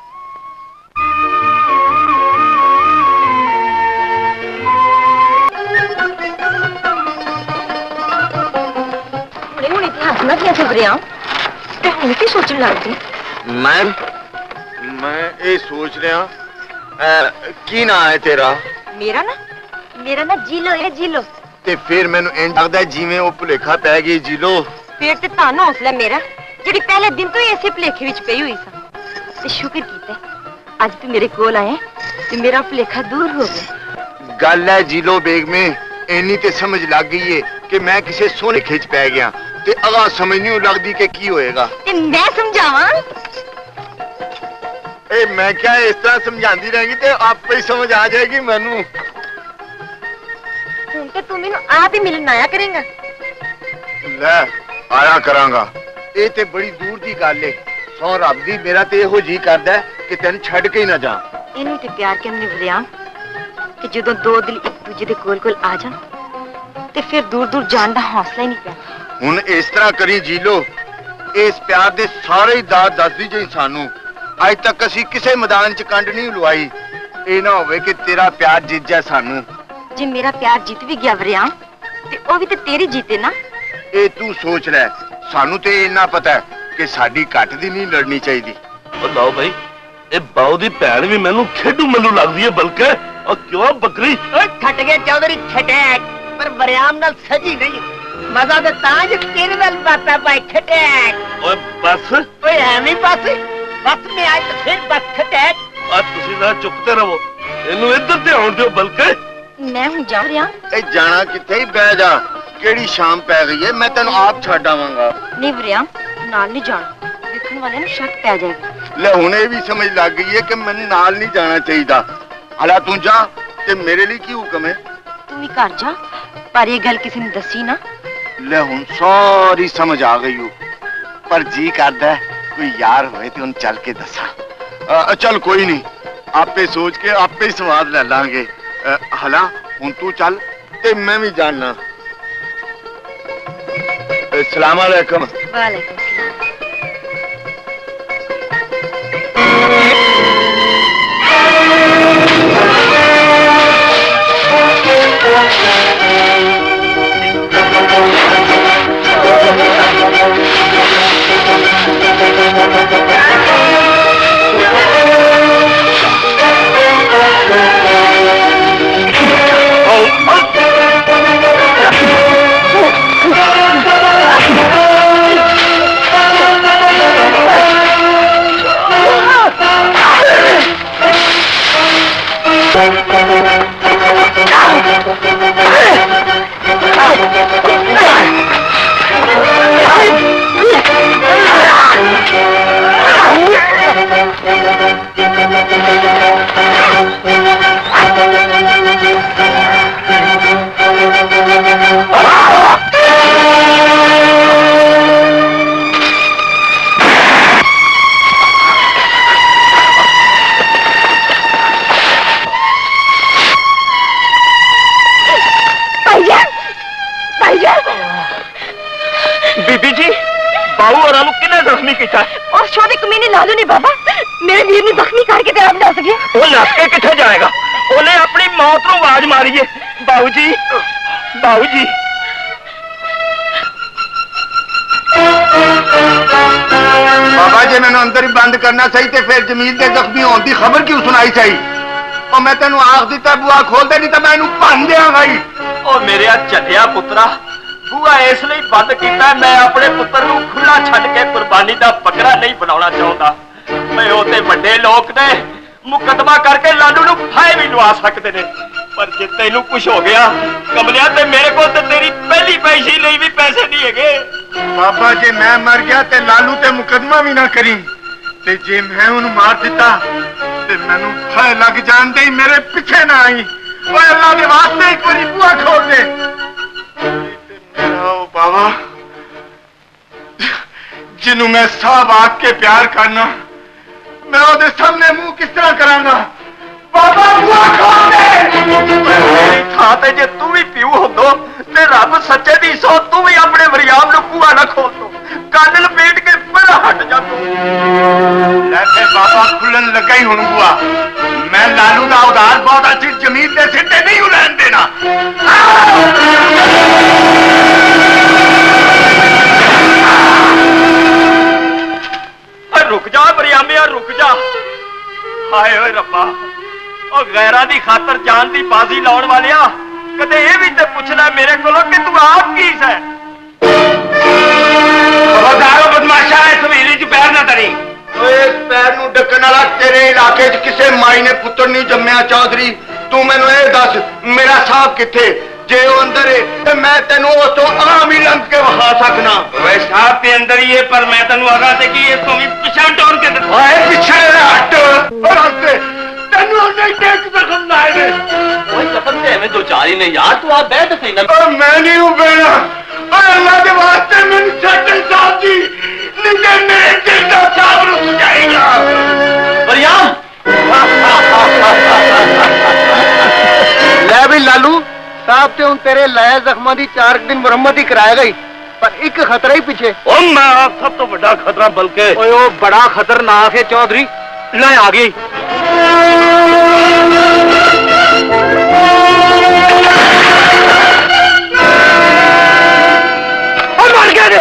हुणे हुणे इतिहास ना क्या चल रहा ते हुण की सोचन लग गई? मैं ये सोच रहा की ना है तेरा? मेरा ना जीलो है जीलो। ते फिर मैनू इंज लगदा जिवें ओ भुलेखा पै गई जीलो। फिर ते तां हौसला मेरा जेड़ी पहले दिन तो ही ऐसे भुलेखे विच पई हुई सा ते शुक्र कीता आज तू मेरे कोल आया ते मेरा भुलेखा दूर हो गया। गल है जीलो बेग में इन्नी ते समझ लग गई है कि मैं किसी सोने खिच पै गया ते अगा समझ नहीं लगदी कि की होएगा। ते मैं समझावां? ए मैं क्या इस तरह समझांदी रहेगी ते आप ही समझ आ जाएगी मैनू। हुण ते तू मैनू आप ही मिलन आया करेगा। ले आया करांगा ये ते बड़ी दूर दी गल है। सौ रब दी मेरा ते इहो जी करदा है कि तैनू छड्ड के ही ना जा। इनू ते प्यार कहंदे वरियां कि जदों दो दिल एक दूजे दे कोल कोल आ जान ते फिर दूर दूर जान दा हौसला ही नहीं पैंदा। हुण इस तरह करी जी लो इस प्यार दे सारे दाद दस दी जे सानू अज तक असी किसी मैदान च कंड नहीं लुआई। ये ना होवे कि तेरा प्यार जीत जाए सानू। जे मेरा प्यार जीत भी गया वरियां ते ओ भी ते तेरी जीते ना। ए तू सोच ले सानू ते इन्ना पता है कि साडी घट दी नहीं लड़नी चाहिए। ओ लाओ भाई ए बाऊ दी भैन भी मैनू खेडू मल्लू लगदी है बल्कि और क्यों बकरी खट गए चौधरी छटैक पर वरियाम नाल सजी नहीं मजा ते तां जे तेरे नाल बाता पाए छटैक। ओए बस ओए एवें बस में आज तो फिर बस छटैक। आज तुसी ना चुपते रहो इनू इधर ते आउण दियो बल्कि मैं हूं जा रहा। ए जाना किथे ही बह जा केड़ी शाम पै गई है मैं तेन आप छड्ड आवांगा। नहीं वरियां नाल नहीं जाना देखने वाले ने शक पै जाएगा। ले हुणे भी समझ लग गई है कि मैनू नाल नहीं जाना चाहिए। हला तू जा ते मेरे लिए की हुक्म है? तू ही घर जा पर ये गल किसी ने दसी ना। ले हुण सारी समझ आ गई हो पर जी करदा है कोई यार होए ते उन चल के दसा। चल कोई नहीं आपे सोच के आपे ही स्वाद ले लांगे। हला हुण तू चल ते मैं भी जाना। अस्सलाम वालेकुम। वालेकुम सलाम। ਜ਼ਖਮੀ ਕੀਤਾ ਉਸ ਛੋਟੇ ਕਮੀਨੇ ਲਾਲੂ ਨੇ ਬਾਬਾ ਮੇਰੇ ਵੀਰ ਨੂੰ ਜ਼ਖਮੀ ਕਰਕੇ ਤੇ ਆਪ ਦੱਸ ਗਿਆ ਉਹ ਨੱਸ ਕੇ ਕਿੱਥੇ ਜਾਏਗਾ ਉਹਨੇ ਆਪਣੀ ਮੌਤ ਨੂੰ ਆਵਾਜ਼ ਮਾਰੀ ਏ ਬਾਊ ਜੀ बाबा जी मैंने अंदर ही बंद करना सही थे फिर जमीन के जख्मी होने की खबर क्यों सुनाई चाहिए और मैं तेन आख दिता बुआ खोल दे नहीं तो मैं इन्हू भन देंगा ही ओ मेरे चलिया पुत्रा बुआ इसलिए बंद किया मैं अपने पुत्र को खुला छड़ के कुर्बानी का बकरा नहीं बनाना चाहता मैं ओते बड़े लोग ने मुकदमा करके लालू नू फाए भी लवा सकते ने पर जे तेनू कुछ हो गया कमलिया ते मेरे को ते तेरी पहली पैसी लिए भी पैसे नहीं है बाबा जी मैं मर गया ते लालू ते मुकदमा भी ना करी ते जे मैं उन्हें मार दिता ते मैनू फाए लग जान दे मेरे पीछे ना आई ओए अल्लाह के वास्ते एक बारी बुआ खोल दे मेरा ओ बाबा जिन्हों मैं सब आग के प्यार करना मैं ओदे सामने मुंह किस तरह करांगा बाबा बुआ खोल दे खाते जे तू भी पीऊ होंदो ते रब सच्चे दी सो तू भी अपने वरियाम नु बुआ ना खोल दो कान लपेट के परा हट जा तू लैके बाबा खुलन लगा ही हुन बुआ मैं लालू दा उधार बहुत अच्छी जमीन दे सिट्टे नहीं उड़ान देना रुक जा वरियामिया रुक जा हाय ओए रब्बा ओ गैरा दी खातर जान दी बाजी लाउण वालिया कदे ये भी ते पूछना मेरे कोलों कि तू आप की है खबरदारो बदमाशा है सवेरे च पैर ना धरी ओए पैर नु डकन वाला तेरे इलाके च किसे माई ने पुत्र नहीं जम्मिया चौधरी तू मैनू ये दस मेरा साहब किथे जे वो अंदर है तो मैं तेनू तो आम ही लंघ के वहा सकना वह साहब के अंदर ही है पर मैं तेनू आगा से कि ये तो भी पिछा टोर के ओए पीछे हट और हंसते तेनू नहीं देख जख्म लाए ने ओए जख्म से हमें दो चार ही ने यार तू आप बैठ सही ना ओ मैं नहीं हूं बेड़ा और अल्लाह के वास्ते मैंने छटन साहब जी निजे मेरे दिल का साहब रुक जाएगा वरियाम ले भी लालू साहब ते हूं तेरे लाया जख्मा दी 4 दिन मुरम्मत ही कराया गई पर एक खतरा ही पीछे ओ मैं सब तो बड़ा खतरा बल्कि ओए ओ बड़ा खतरनाक है चौधरी ले आ गई और मर गया रे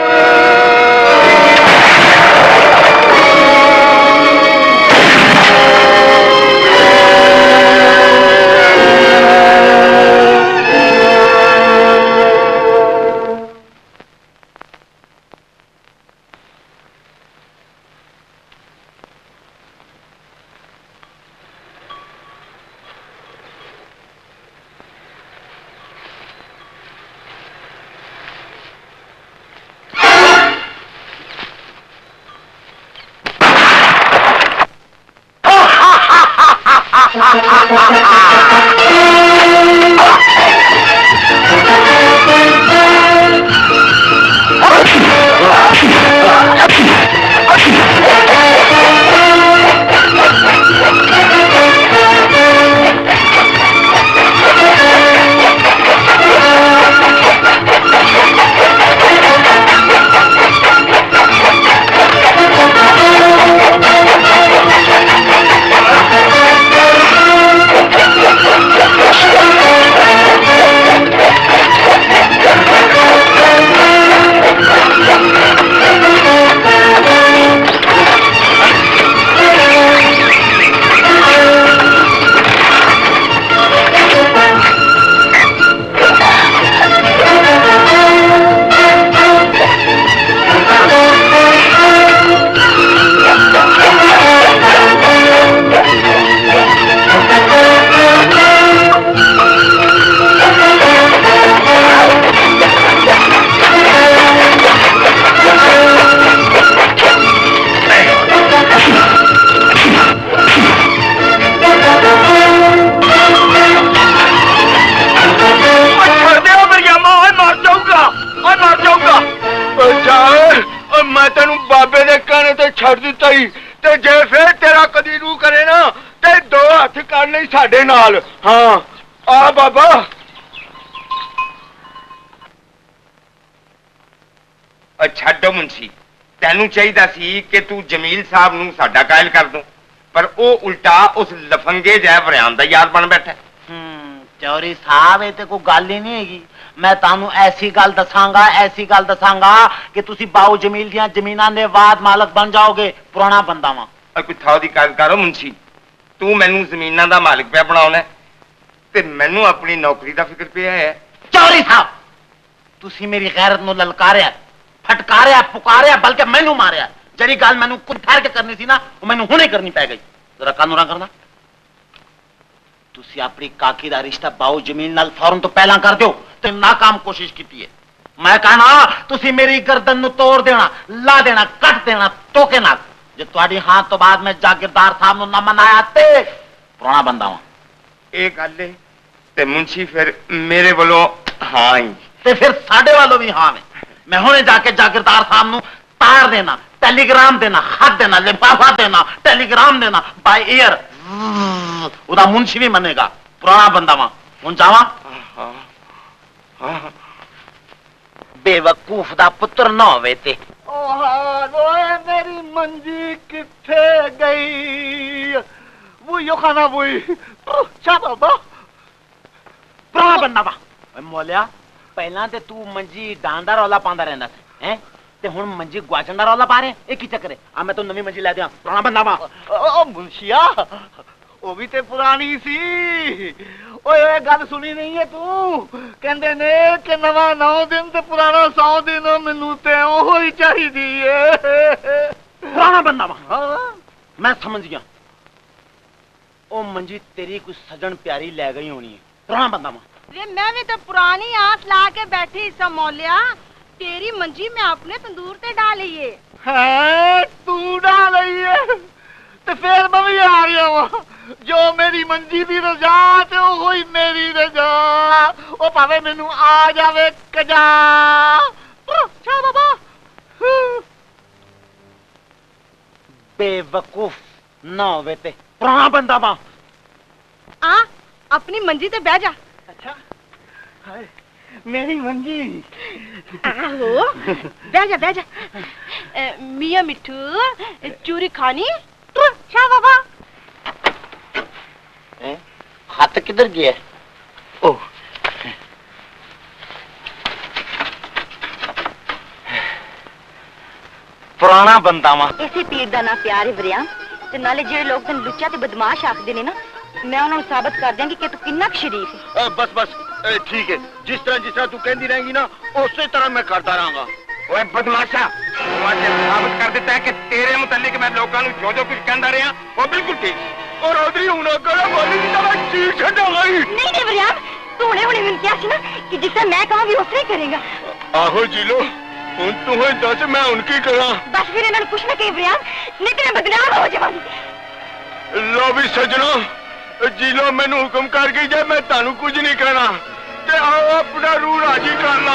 छड़ दिता ही ते जे फिर तेरा कदी रू करे ना ते 2 हाथ कर ले साडे नाल हां आ बाबा छो मुंशी ਤੈਨੂੰ ਚਾਹੀਦਾ ਸੀ ਕਿ ਤੂੰ ਜਮੀਲ ਸਾਹਿਬ ਨੂੰ ਸਾਡਾ ਕਾਇਲ ਕਰ ਦੂੰ, ਪਰ ਉਹ ਉਲਟਾ ਉਸ ਲਫੰਗੇ ਜੈ ਵਰਿਆਨ ਦਾ ਯਾਰ ਬਣ ਬੈਠਾ। ਚੌਰੀ ਸਾਹਿਬ ਇਹ ਤੇ ਕੋਈ ਗੱਲ ਹੀ ਨਹੀਂ ਹੈਗੀ। ਮੈਂ ਤੁਹਾਨੂੰ ਐਸੀ ਗੱਲ ਦੱਸਾਂਗਾ ਕਿ ਤੁਸੀਂ ਬਾਊ ਜਮੀਲ ਦੀਆਂ ਜ਼ਮੀਨਾਂ ਦੇ ਬਾਅਦ ਮਾਲਕ ਬਣ ਜਾਓਗੇ। ਪੁਰਾਣਾ ਬੰਦਾ ਵਾਂ। ਕੋਈ ਥਾਂ ਦੀ ਗੱਲ ਕਰੋ ਮੁੰਸ਼ੀ, ਤੂੰ ਮੈਨੂੰ ਜ਼ਮੀਨਾਂ ਦਾ ਮਾਲਕ ਪਿਆ ਬਣਾਉਣਾ ਤੇ ਮੈਨੂੰ ਆਪਣੀ ਨੌਕਰੀ ਦਾ ਫਿਕਰ ਪਿਆ ਹੈ। ਚੌਰੀ ਸਾਹਿਬ ਤੁਸੀਂ ਮੇਰੀ ਗੈਰਤ ਨੂੰ ਲਲਕਾਰਿਆ, ਫਟਕਾਰਿਆ, ਪੁਕਾਰਿਆ, ਬਲਕਿ ਮੈਨੂੰ ਮਾਰਿਆ। ਜਿਹੜੀ ਗੱਲ ਮੈਨੂੰ ਕੁਝ ਠਹਿਰ ਕੇ ਕਰਨੀ ਸੀ ਨਾ, ਉਹ ਮੈਨੂੰ ਹੁਣੇ ਕਰਨੀ ਪੈ ਗਈ। ਜ਼ਰਾ ਕਾਨੂੰਨਾ ਕਰਨਾ। ਤੁਸੀਂ ਆਪਣੀ ਕਾਕੀ ਦਾ ਰਿਸ਼ਤਾ ਬਾਊ ਜਮੀਲ ਨਾਲ ਫੌਰਨ ਤੋਂ ਪਹਿਲਾਂ ਕਰ ਦਿਓ ਤੇ ਨਾਕਾਮ ਕੋਸ਼ਿਸ਼ ਕੀਤੀ ਹੈ। ਮੈਂ ਕਹਣਾ ਤੁਸੀਂ ਮੇਰੀ ਗਰਦਨ ਨੂੰ ਤੋੜ ਦੇਣਾ, ਲਾ ਦੇਣਾ, ਕੱਟ ਦੇਣਾ ਟੋਕੇ ਨਾਲ। ਜੇ ਤੁਹਾਡੀ ਹਾਂ ਤੋਂ ਬਾਅਦ ਮੈਂ ਜਾਗੀਰਦਾਰ ਸਾਹਿਬ ਨੂੰ ਨਾ ਮਨਾਇਆ ਤੇ ਪੁਰਾਣਾ ਬੰਦਾ ਵਾਂ। ਇਹ ਗੱਲ ਹੈ ਤੇ ਮੁੰਸ਼ੀ ਫਿਰ ਮੇਰੇ ਵੱਲੋਂ ਹਾਂ ਹੀ ਤੇ ਫਿਰ ਸਾਡੇ ਵੱਲੋਂ ਵੀ ਹਾਂ ਹੈ। ਮੈਂ ਹੁਣੇ ਜਾ ਕੇ ਜਾਗੀਰਦਾਰ ਸਾਹਿਬ ਨੂੰ ਤਾਰ ਦੇਣਾ, ਟੈਲੀਗ੍ਰਾਮ ਦੇਣਾ, ਖਤ ਦੇਣਾ, ਲਿਫਾਫਾ ਦੇਣਾ, ਟੈਲੀਗ੍ਰਾਮ ਦੇਣਾ ਬਾਈ ਏਅਰ। ਉਹਦਾ ਮੁੰਸ਼ੀ ਵੀ ਮੰਨੇਗਾ। ਪੁਰਾਣਾ ਬੰਦਾ ਵਾਂ। ਹੁਣ ਜਾਵਾਂ? ਬੇਵਕੂਫ ਦਾ ਪੁੱਤਰ ਨਾ ਹੋਵੇ ਤੇ ਓਏ ਮੇਰੀ ਮੰਜੀ ਕਿੱਥੇ ਗਈ? ਉਹ ਖਾਣਾ ਬੋਈ ਚਾ ਬਾਬਾ। ਪੁਰਾਣਾ ਬੰਦਾ ਵਾ। ਓਏ ਮੋਲਿਆ, ਪਹਿਲਾਂ ਤੇ ਤੂੰ ਮੰਜੀ ਡਾਂ ਦਾ ਰੌਲਾ ਪਾਉਂਦਾ ਰਹਿੰਦਾ ਸੀ ਹੈ, ਤੇ ਹੁਣ ਮੰਜੀ ਗਵਾਚਣ ਦਾ ਰੌਲਾ ਪਾ ਰਿਹਾ। ਇਹ ਕੀ ਚੱਕਰ ਹੈ? ਆ ਮੈਂ ਤੂੰ ਨਵੀਂ ਮੰਜੀ ਲੈ ਦਿਆਂ। ਪੁਰਾਣਾ ਬੰਦਾ ਵਾ। ਓ ਮੁਨਸ਼ੀਆ, ਉਹ ਵੀ ਤੇ ਪੁਰਾਣੀ ਸੀ। ਓਏ ਗੱਲ ਸੁਣੀ ਨਹੀਂ ਹੈ ਤੂੰ? ਕਹਿੰਦੇ ਨੇ ਕਿ ਨਵਾਂ 9 ਦਿਨ ਤੇ ਪੁਰਾਣਾ 100 ਦਿਨ। ਮੈਨੂੰ ਤੇ ਉਹ ਹੀ ਚਾਹੀਦੀ ਏ। ਪੁਰਾਣਾ ਬੰਦਾ ਵਾ। ਮੈਂ ਸਮਝ ਗਿਆ। ਉਹ ਮੰਜੀ ਤੇਰੀ ਕੋਈ ਸਜਣ ਪਿਆਰੀ ਲੈ ਗਈ ਹੋਣੀ ਹੈ। ਪੁਰਾਣਾ ਬੰਦਾ ਵਾ। मैं भी तो पुरानी आस ला के बैठी सा मौलिया। तेरी मंजी में अपने तंदूर ते डाली है। तू डालिए तो फिर मैं भी आ गया वहां। जो मेरी मंजी दी रजा ते वो ही मेरी रजा। ओ भावे मैनू आ जावे कजा। अच्छा बाबा। बेवकूफ ना होवे ते पुराना बंदा वा। आ अपनी मंजी ते बैठ जा। अच्छा मेरी मंजी। आहो बैठ जा। मियां मिठू चूरी खानी? अच्छा बाबा। हाथ किधर गया? ओ पुराना बंदा वा। इसे पीर दा ना प्यार है वरिया। ते नाले जेड़े लोग तन लुच्चा ते बदमाश आखदे ने ना, मैं उन्हें साबित कर देंगी कि तू कितना शरीफ है। बस ठीक है। जिस तरह तू कहती रहेंगी ना, उसी तरह मैं करता रहूंगा। ओए बदमाशा, तू आज साबित कर देता है कि तेरे मुतालिक मैं लोगों को जो कुछ कहता रहा वो बिल्कुल ठीक। और अदरी हुना करा बोली की तरह चीज छड़ाऊंगा ही। नहीं वरिया, तू हुणे मैंने क्या सी ना कि जिसे मैं कहूंगी उसे ही करेगा। आहो जी लो, हुन तू ही दस मैं उनकी करा। बस फिर इन्होंने कुछ ना कही वरिया, नहीं तो मैं बदनाम हो जावांगी। लो भी सजना जी लो, मैनू हुक्म कर गई जाए, मैं तानू कुछ नहीं कहना। ते आओ अपना रूह राजी कर लो।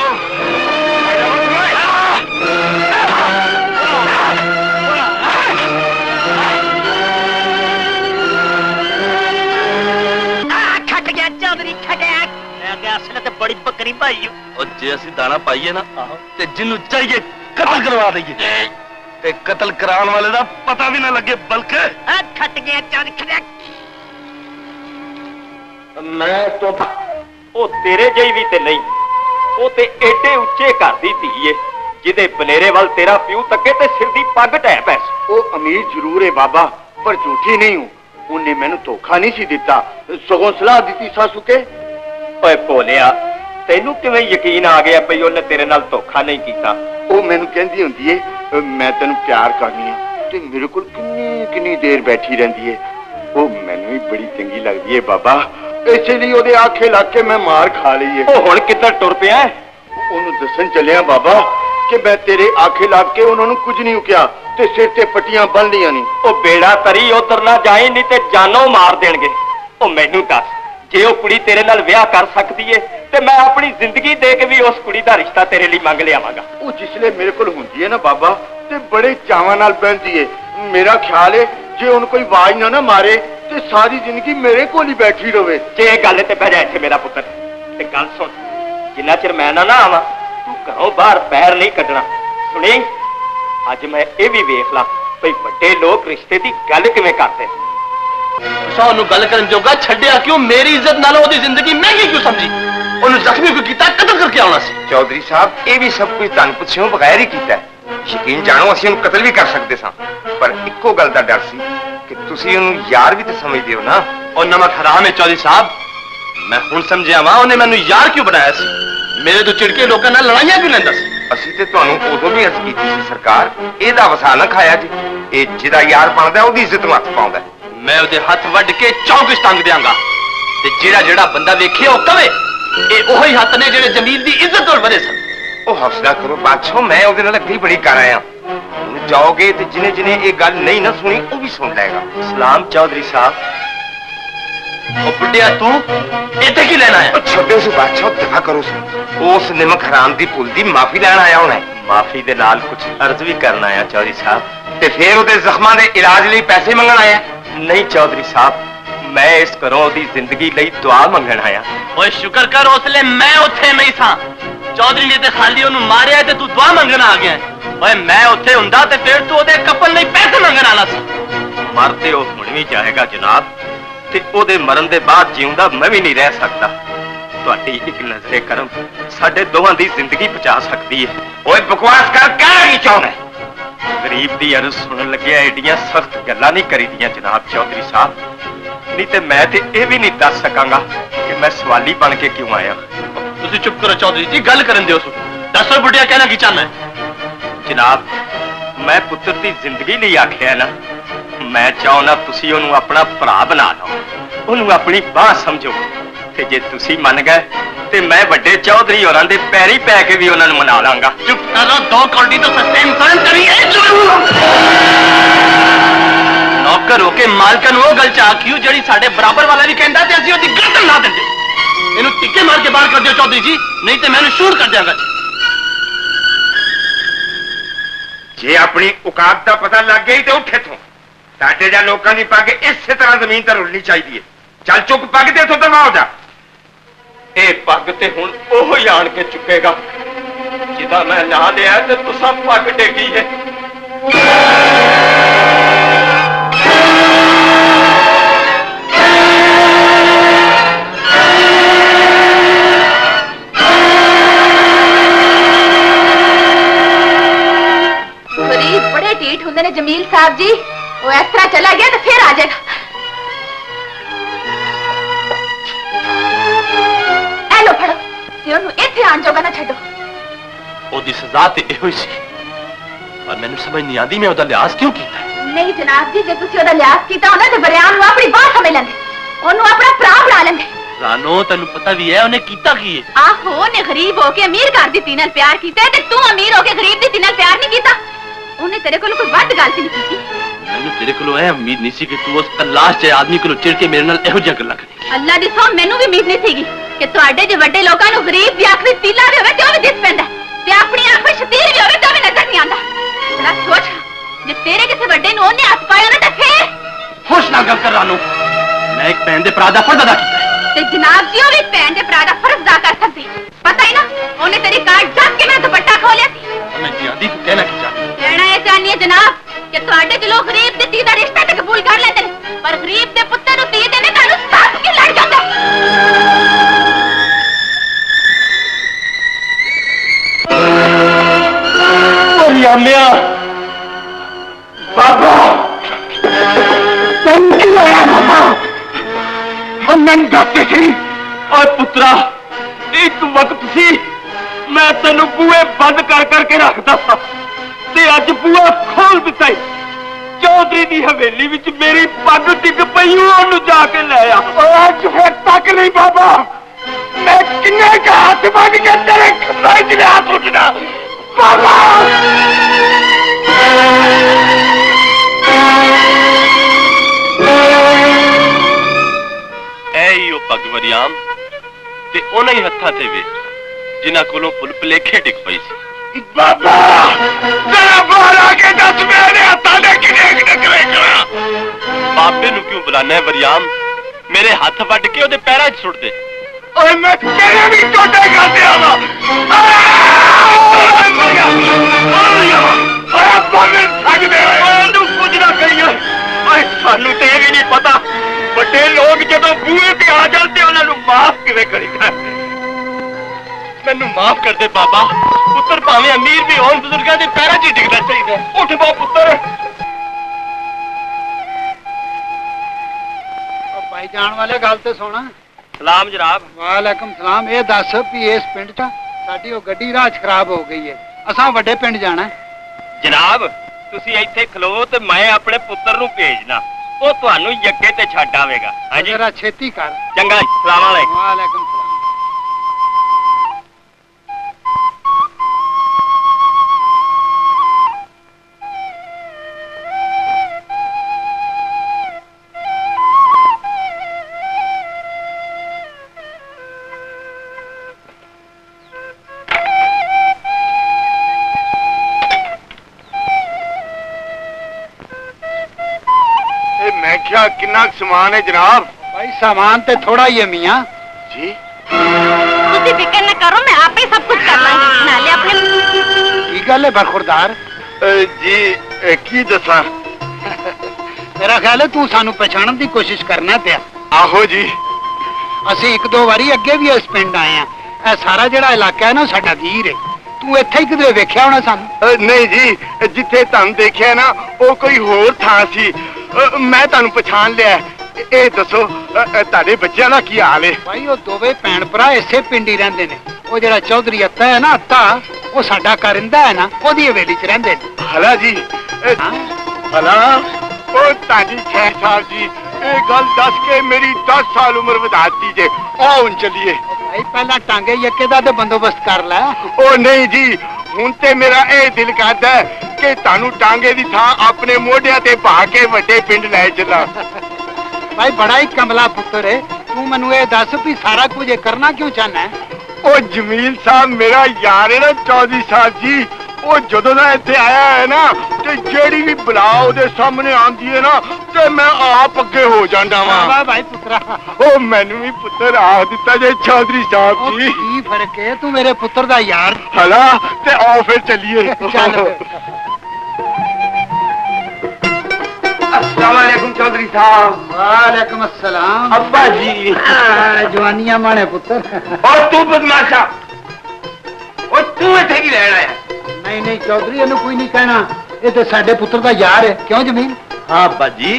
खट गया चौधरी खटिया। मैं क्या असले ते बड़ी बकरी पाई हो। और जे असि दाना पाइए ना ते जिन्नू चाहिए कत्ल करवा दईए ते कत्ल कराने वाले दा पता भी ना लगे। बल्कि खट गया चौधरी खटिया। मैं तो ਉਹ ਤੇਰੇ ਜਿਹੀ ਵੀ ਤੇ ਨਹੀਂ, ਉਹ ਤੇ ਏਡੇ ਉੱਚੇ ਘਰ ਦੀ ਧੀ ਏ ਜਿਹਦੇ ਬਨੇਰੇ ਵੱਲ ਤੇਰਾ ਪਿਓ ਤੱਕੇ ਤੇ ਸਿਰ ਦੀ ਪੱਗ ਢਹਿ ਪੈ। ਉਹ ਅਮੀਰ ਜ਼ਰੂਰ ਹੈ ਬਾਬਾ, ਪਰ ਝੂਠੀ ਨਹੀਂ ਹੂੰ। ਉਹਨੇ ਮੈਨੂੰ ਧੋਖਾ ਨਹੀਂ ਸੀ ਦਿੱਤਾ, ਸਗੋਂ ਸਲਾਹ ਦਿੱਤੀ ਸਾਸੂ ਕੇ। ਓਏ ਭੋਲਿਆ, ਤੈਨੂੰ ਕਿਵੇਂ ਯਕੀਨ ਆ ਗਿਆ ਬਈ ਉਹਨੇ ਤੇਰੇ ਨਾਲ ਧੋਖਾ ਨਹੀਂ ਕੀਤਾ? ਉਹ ਮੈਨੂੰ ਕਹਿੰਦੀ ਹੁੰਦੀ ਏ ਮੈਂ ਤੈਨੂੰ ਪਿਆਰ ਕਰਨੀ ਆ ਤੇ ਮੇਰੇ ਕੋਲ ਕਿੰਨੀ ਦੇਰ ਬੈਠੀ ਰਹਿੰਦੀ ਏ। ਉਹ ਮੈਨੂੰ ਵੀ ਬੜੀ ਚੰਗੀ ਲੱਗਦੀ ਏ ਬਾਬਾ, ਇਸੇ ਲਈ ਉਹਦੇ ਆਖੇ ਲੱਗ ਕੇ ਮੈਂ ਮਾਰ ਖਾ ਲਈ ਏ। ਉਹ ਹੁਣ ਕਿੱਧਰ ਟੁਰ ਪਿਆ? ਉਹਨੂੰ ਦੱਸਣ ਚੱਲਿਆ ਬਾਬਾ ਕਿ ਮੈਂ ਤੇਰੇ ਆਖੇ ਲੱਗ ਕੇ ਉਹਨਾਂ ਨੂੰ ਕੁਝ ਨਹੀਂ ਕਿਹਾ ਤੇ ਸਿਰ ਤੇ ਪੱਟੀਆਂ ਬੰਨ ਲੀਆਂ ਨਹੀਂ। ਉਹ ਬੇੜਾ ਤਰੀ ਉਧਰ ਨਾ ਜਾਏ, ਨਹੀਂ ਤੇ ਜਾਨੋਂ ਮਾਰ ਦੇਣਗੇ। ਉਹ ਮੈਨੂੰ ਦੱਸ, ਜੇ ਉਹ ਕੁੜੀ ਤੇਰੇ ਨਾਲ ਵਿਆਹ ਕਰ ਸਕਦੀ ਏ ਤੇ ਮੈਂ ਆਪਣੀ ਜ਼ਿੰਦਗੀ ਦੇ ਕੇ ਵੀ ਉਸ ਕੁੜੀ ਦਾ ਰਿਸ਼ਤਾ ਤੇਰੇ ਲਈ ਮੰਗ ਲਿਆਵਾਂਗਾ। ਉਹ ਜਿਸਲੇ ਮੇਰੇ ਕੋਲ ਹੁੰਦੀ ਏ ਨਾ ਬਾਬਾ, ਤੇ ਬੜੇ ਚਾਵਾਂ ਨਾਲ ਬਹਿੰਦੀ ਏ। ਮੇਰਾ ਖਿਆਲ ਏ ਜੇ ਉਹਨੂੰ ਕੋਈ ਆਵਾਜ਼ ਨਾ ਮਾਰੇ ਤੇ ਸਾਰੀ ਜ਼ਿੰਦਗੀ ਮੇਰੇ ਕੋਲ ਹੀ ਬੈਠੀ ਰਵੇ। ਜੇ ਇਹ ਗੱਲ ਤੇ ਬਹਿ ਜਾ ਇੱਥੇ ਮੇਰਾ ਪੁੱਤਰ, ਤੇ ਗੱਲ ਸੁਣ, ਜਿੰਨਾ ਚਿਰ ਮੈਂ ਨਾ ਆਵਾਂ ਤੂੰ ਘਰੋਂ ਬਾਹਰ ਪੈਰ ਨਹੀਂ ਕੱਢਣਾ। ਸੁਣੀ, अज मैं ये भी वेख ला भाई बड़े लोग रिश्ते की गल किवें करते गल करन जोगा छड्डिया क्यों? मेरी इज्जत नालों ओदी जिंदगी महंगी क्यों समझी? उन्हें जख्मी क्यों किया? कतल करके आना सी। चौधरी साहब ये भी सब कुछ तन पुछियों बगैर ही किया है। यकीन जानो असीं उन्हें कतल भी कर सकते सा, पर इक्को गल का डर सी कि तुसीं उन्हें यार भी तो समझते हो ना। और नमक हराम है चौधरी साहब, मैं हुण समझिया वा उन्हें मैनू यार क्यों बनाया सी? मेरे तो चिड़के लोगों नाल लड़ाइयां क्यों लैंदा सी? असीं ते तुहानूं उदों भी अर्ज कीती सी सरकार, एदा वसा ना खाया जी। ये जिहदा यार बनदा ओदी इज्जत नूं हत्थ पाउंदा। मैं उहदे हत्थ वड्ड के चौंक टंग दियांगा ते जेड़ा जेड़ा बंदा वेखे ओ कवे ये ओही हत्थ ने जेड़े जमील दी इज्जत और वरे सन। ओ हौसला करो बादशाह, मैं उहदे नाल अगे बड़ी कर आया। हुण जाओगे ते जिन्हें जिन्हें ये गल नहीं ना सुनी वो भी सुन लेगा। सलाम चौधरी साहब। ओ बुढ़िया तू इत्थे की लेना है? छड्डो सु बादशाह, दफा करो सु। उस निमक हराम दी भुल दी माफी लैण आया होना। माफी दे नाल कुछ अर्ज भी करना आया चौधरी साहब। ते फिर उहदे जख्मां दे इलाज लई पैसे मंगण आया? नहीं चौधरी साहब, मैं इस घरों दी जिंदगी लई दुआ मंगण आया। ओए शुक्र कर उसले मैं उत्थे नहीं था। चौधरी ने ते खाली ओनू मारिया ते तू दुआ मंगण आ गया। ओए मैं उत्थे हुंदा ते फिर तू ओदे कपन लई पैसे मंगण आना सी। मर ते ओ हुण भी जाएगा जनाब, ते ओदे मरण दे बाद जीउंदा मैं भी नहीं रह सकता। तुहाडी एक नजरे करम साडे दोवां दी जिंदगी बचा सकदी है। ओए बकवास कर, कहना की चाहुंदा? गरीब दी अर्ज सुनन लग्या एडियां सख्त गल्लां नहीं करी दियां जनाब चौधरी साहब, नहीं ते मैं ते ये भी नहीं दस सकांगा कि मैं सवाली बन के क्यों आया। तुसी चुप करो चौधरी जी, गल करन दियो सु। दसो बुढ़िया कहना की चाहना है? जनाब मैं पुत्र दी जिंदगी लई आखिया ना, मैं चाहना तुसी ओनू अपना भरा बना लो, ओनू अपनी बाह समझो, ते जे तुसी मन गए ते मैं बड़े चौधरी होरां दे पैरी पै के भी उन्हां नूं मना लांगा। चुप करो, दो कौड़ी तो सस्ते इंसान करिए। नौकर होके मालकन वो गल च आखियो जड़ी साडे बराबर वाला भी कहंदा ते असीं ओदी गर्दन ला दिंदे। इहनूं टिक्के मार के बाहर कर दियो चौधरी जी, नहीं ते मैनूं शूर कर दियांगा। जे अपनी औकात का पता लग गई तो उठे तू। साडे जा लोकां दी पग इस तरह जमीन ते रुलनी चाहिए। चल चुक पग ते इथों दबा हो जा। ए पग ते हुण ओह ही आण के चुकेगा जिदा मैं ना लिया ते तुसां पग टेकी है। गरीब बड़े ढीठ होंदे ने जमील साहब जी, वो इस तरह चला गया तो फिर आ जाएगा। लो फड़ो ते ओनू इत्थे आण जोगा ना छड्डो। ओदी सजा ते इहो ही सी, पर मैनूं समझ नहीं आंदी मैं ओदा लिहाज क्यों कीता है। नहीं जनाब जी, जे तुसीं ओदा लिहाज कीता होंदा ते बरियाम नूं अपनी बात समझ लैंदे, ओनू अपना भरा बना लैंदे। रानो तैनूं पता भी है उन्हें कीता की है? आहो ओने गरीब होके अमीर कर दी नाल प्यार कीता ते तू अमीर होके गरीब दी नाल प्यार नहीं कीता। ओने तेरे कोल कोई वड्ड गलती नहीं कीती। मैनूं तेरे कोलों ऐ उम्मीद नहीं सी कि तू उस तलाश च आदमी कोलों चिड़ के मेरे नाल इहो जिहा गल्लां करेगी। अल्लाह दी सौं मैनूं भी उम्मीद नहीं सीगी कि तुहाडे जे वड्डे लोकां नूं गरीब दी आखरी तीला भी होवे ते ओह भी दिस पैंदा ते अपनी आख विच शतीर भी होवे ते ओह भी नजर नहीं आंदा। जरा सोच, जे तेरे किसे वड्डे नूं ओने हत्थ पाया ना ते फिर होश ना गल कर रानो, मैं एक भैन दे भरा दा फर्ज अदा कीता है। ते जनाब जी ओह भी भैन दे भरा दा फर्ज अदा कर सकदे। पता ही ना ओने तेरी कार ढक के मेरा दुपट्टा खोलिया सी। मैं जियादी को कहना की चाहती? कहना ये चाहनी है जनाब कि तुहाडे च लोग गरीब दे धी दा रिश्ता ते कबूल कर लेंदे ने, पर गरीब दे पुत्तर नूं धी देने तानूं साथ के लड़ जांदा। मरियमिया बाबा तुम क्यों आया? बाबा हम नहीं जाते थे। और पुत्रा एक वक्त सी मैं तेन बूहे बंद कर करके रखता था ते अज बूहा खोल दिता। चौधरी की हवेली विच मेरी पग डिग पई, ओनू जाके ले आ। आज फिर तक नहीं बाबा, मैं किन्ने का हाथ बन के तेरे खंधाई के हाथ उठना बाबा। ऐ पग वरियाम ते उन्हां ही हत्थां ते वे जिन्हां कोलों भुल भुलेखे डिग पई सी। बाबा तेरा बाहर आके दस मेरे हत्थां ने किने निकले करा। बाबे नूं क्यों बुलाना है वरियाम? मेरे हाथ वड्ड के ओदे पैरां 'च सुट दे। और मैं तेरे भी टोटे कर दिया। लोग जदों बूहे ते आ जाते उन्होंने माफ किवें करीदा। मैनू माफ कर दे बाबा, पुत्र भावें अमीर भी होन बुजुर्गों के पैरों 'च डिगना चाहिए। उठ बा पुत्र। भाई जान वाले गल तो सुना। सलाम जनाब। वालेकुम सलाम। ये दस भी इस पिंड च साडी ओ गड्डी राह च खराब हो गई है, असां वड्डे पिंड जाना है। जनाब तुसी इत्थे खलो ते मैं अपने पुत्र नूं भेजना, वो तुहानू यक्के ते छड्ड आवेगा। हां जी जरा छेती कर। चंगा, सलाम अलैकुम। वालेकुम सलाम। कितना सामान है जनाब? भाई सामान तो थोड़ा ही है मियां जी। तुसी फिक्र न करो, मैं आप ही सब कुछ कर लांगी। नाले अपने की गल है बरखुरदार जी की दसा? मेरा ख्याल है तू सानू पहचानने की कोशिश करना पिया। आहो जी, ਅਸੀਂ ਇੱਕ ਦੋ ਵਾਰੀ ਅੱਗੇ ਵੀ ਇਸ ਪਿੰਡ ਆਏ ਆ। ਇਹ ਸਾਰਾ ਜਿਹੜਾ ਇਲਾਕਾ ਹੈ ਨਾ ਸਾਡਾ ਵੀਰ ਹੈ। ਤੂੰ ਇੱਥੇ ਹੀ ਕਿਤੇ ਵੇਖਿਆ ਹੋਣਾ ਸਾਨੂੰ? ਨਹੀਂ ਜੀ, ਜਿੱਥੇ ਤੁਹਾਨੂੰ ਦੇਖਿਆ ਨਾ ਉਹ ਕੋਈ ਹੋਰ ਥਾਂ ਸੀ। ਮੈਂ ਤੁਹਾਨੂੰ ਪਛਾਣ ਲਿਆ। ਇਹ ਦੱਸੋ ਤੁਹਾਡੇ ਬੱਚਿਆਂ ਦਾ ਕੀ ਹਾਲ ਹੈ? ਭਾਈ ਉਹ ਦੋਵੇਂ ਭੈਣ ਭਰਾ ਇਸੇ ਪਿੰਡ ਹੀ ਰਹਿੰਦੇ ਨੇ। ਉਹ ਜਿਹੜਾ ਚੌਧਰੀ ਅੱਤਾ ਹੈ ਨਾ, ਅੱਤਾ ਉਹ ਸਾਡਾ ਕਰਿੰਦਾ ਹੈ ਨਾ, ਉਹਦੀ ਹਵੇਲੀ 'ਚ ਰਹਿੰਦੇ ਨੇ। ਹਲਾ ਜੀ ਹਲਾ ਉਹ ਤੁਹਾਡੀ ਖੈਰ ਸਾਹਿਬ ਜੀ ਇਹ ਗੱਲ ਦੱਸ ਕੇ ਮੇਰੀ 10 ਸਾਲ ਉਮਰ ਵਧਾਤੀ ਜੇ। ਆਓ ਹੁਣ ਚੱਲੀਏ। ਭਾਈ ਪਹਿਲਾਂ ਟਾਂਗੇ ਯੱਕੇ ਦਾ ਤੇ ਬੰਦੋਬਸਤ ਕਰ ਲੈ। ਉਹ ਨਹੀਂ ਜੀ, ਹੁਣ ਤੇ ਮੇਰਾ ਇਹ ਦਿਲ ਕਰਦਾ ਕਿ ਤੁਹਾਨੂੰ ਟਾਂਗੇ ਦੀ ਥਾਂ ਆਪਣੇ ਮੋਢਿਆਂ ਤੇ ਪਾ ਕੇ ਵੱਡੇ ਪਿੰਡ ਲੈ ਚੱਲਾਂ। ਭਾਈ ਬੜਾ ਹੀ ਕਮਲਾ ਪੁੱਤਰ ਹੈ ਤੂੰ। ਮੈਨੂੰ ਇਹ ਦੱਸ ਵੀ ਸਾਰਾ ਕੁਝ ਇਹ ਕਰਨਾ ਕਿਉਂ ਚਾਹਨਾ ਹੈ? ਉਹ ਜਮੀਲ ਸਾਹਿਬ ਮੇਰਾ ਯਾਰ ਹੈ ਨਾ ਚੌਧਰੀ ਸਾਹਿਬ ਜੀ। ਉਹ ਜਦੋਂ ਦਾ ਇੱਥੇ ਆਇਆ ਹੈ ਨਾ ਤੇ ਜਿਹੜੀ ਵੀ ਬਲਾ ਉਹਦੇ ਸਾਹਮਣੇ ਆਉਂਦੀ ਹੈ ਨਾ ਤੇ ਮੈਂ ਆਪ ਅੱਗੇ ਹੋ ਜਾਂਦਾ ਵਾਂ। ਵਾਹ ਭਾਈ ਪੁੱਤਰਾ। ਉਹ ਮੈਨੂੰ ਵੀ ਪੁੱਤਰ ਆ ਦਿੱਤਾ ਜੇ ਚੌਧਰੀ ਸਾਹਿਬ ਜੀ। ਕੀ ਫਰਕ ਹੈ, ਤੂੰ ਮੇਰੇ ਪੁੱਤਰ ਦਾ ਯਾਰ। ਹਲਾ ਤੇ ਆਓ ਫਿਰ ਚੱਲੀਏ। ਚੱਲ। अस्सलाम वालेकुम चौधरी साहब। वालेकुम अस्सलाम। अब्बा जी जवानियां माने पुत्र। और तू बदमाशा और तू इत्थे की लेना है? नहीं नहीं चौधरी इन्हू कोई नहीं कहना, ये तो साडे पुत्र दा यार है। क्यों जमीन? हाँ अब्बा जी,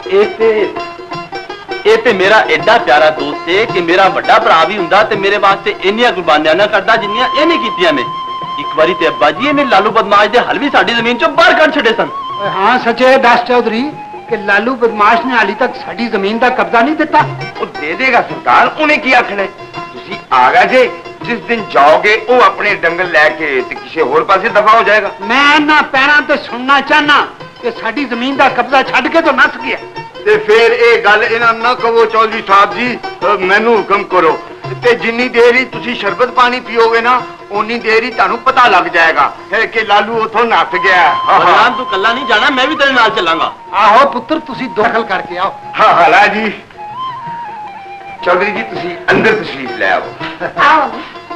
ये ते मेरा एडा प्यारा दोस्त है कि मेरा बड़ा भरा भी हुंदा ते मेरे वास्ते इन्नियां कुर्बानियां ना करदा जिन्नियां इहने कीतियां ने। एक बारी ते अब्बा जी इहने लालू बदमाश दे हल भी साडी जमीन चों बाहर कढ छड़े सन। हाँ सच्चे दस चौधरी कि लालू बदमाश ने हाली तक साडी जमीन का कब्जा नहीं दिता। वो दे देगा सरकार, उन्हें की आखना है? तुसी आ गए जे, जिस दिन जाओगे वो अपने डंगल लेके ते किसी होर पासे दफा हो जाएगा। मैं ना पैरां ते सुनना चाहना कि साडी जमीन का कब्जा छड़ के तो नस गया। ते फिर ये गल इन्हां ना कहो चौधरी साहब जी। मैनू हुक्म करो ते जिन्नी देर ही तुसी शरबत पानी पियोगे ना उन्नी देर ही तानू पता लग जाएगा कि लालू उथों नस गया। बलराम तू कल्ला नहीं जाना, मैं भी तेरे नाल चलांगा। आहो पुत्र तुसी दखल करके आओ। हाँ हला जी। चौधरी जी तुसी अंदर तशरीफ ले आओ।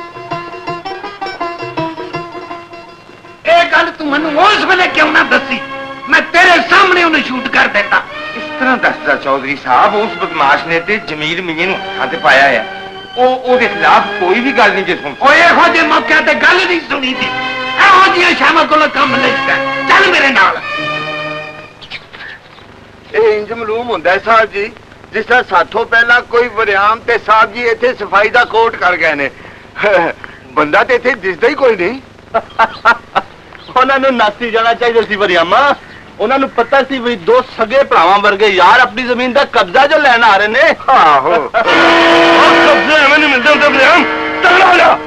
ये गल तू मैनू उस वेले क्यों ना दसी? मैं तेरे सामने उन्हें शूट कर देता। इस तरह दसदा चौधरी साहब, उस बदमाश ने ते जमील मियां नूं हत्थां ते पाया है। ਉਹਦੇ ਖਿਲਾਫ ਕੋਈ ਵੀ ਗੱਲ ਨਹੀਂ ਜੇ ਸੁਣ। ਓਏ ਇਹੋ ਜਿਹੇ ਮੌਕਿਆਂ ਤੇ ਗੱਲ ਨਹੀਂ ਸੁਣੀ ਦੀ। ਇਹੋ ਜਿਹੀਆਂ ਸ਼ਾਮਾਂ ਕੋਲ ਕੰਮ ਲੈਂਦਾ। ਚੱਲ ਮੇਰੇ ਨਾਲ। ਇਹ ਇੰਜ ਮਾਲੂਮ ਹੁੰਦਾ ਹੈ ਸਾਹਿਬ ਜੀ ਜਿਸ ਤਰ੍ਹਾਂ ਸਾਥੋਂ ਪਹਿਲਾਂ ਕੋਈ ਵਰਿਆਮ ਤੇ ਸਾਹਿਬ ਜੀ ਇੱਥੇ ਸਫਾਈ ਦਾ ਕੋਟ ਕਰ ਗਏ ਨੇ। ਬੰਦਾ ਤੇ ਇੱਥੇ ਦਿਸਦਾ ਹੀ ਕੋਈ ਨਹੀਂ। ਉਹਨਾਂ ਨੂੰ ਨਾਸੀ ਜਾਣਾ ਚਾਹੀਦਾ ਸੀ ਵਰਿਆਮਾ। ਉਹਨਾਂ ਨੂੰ ਪਤਾ ਸੀ ਵੀ ਦੋ ਸਗੇ ਭਰਾਵਾਂ ਵਰਗੇ ਯਾਰ ਆਪਣੀ ਜ਼ਮੀਨ ਦਾ ਕਬਜ਼ਾ ਜੋ ਲੈਣ ਆ ਰਹੇ ਨੇ। ਆਹੋ ਉਹ ਕਬਜ਼ੇ ਐਵੇਂ ਨਹੀਂ ਮਿਲਦੇ ਹੁੰਦੇ ਬਲਿਆਮ। ਤਗੜਾ ਹੋ ਜਾ।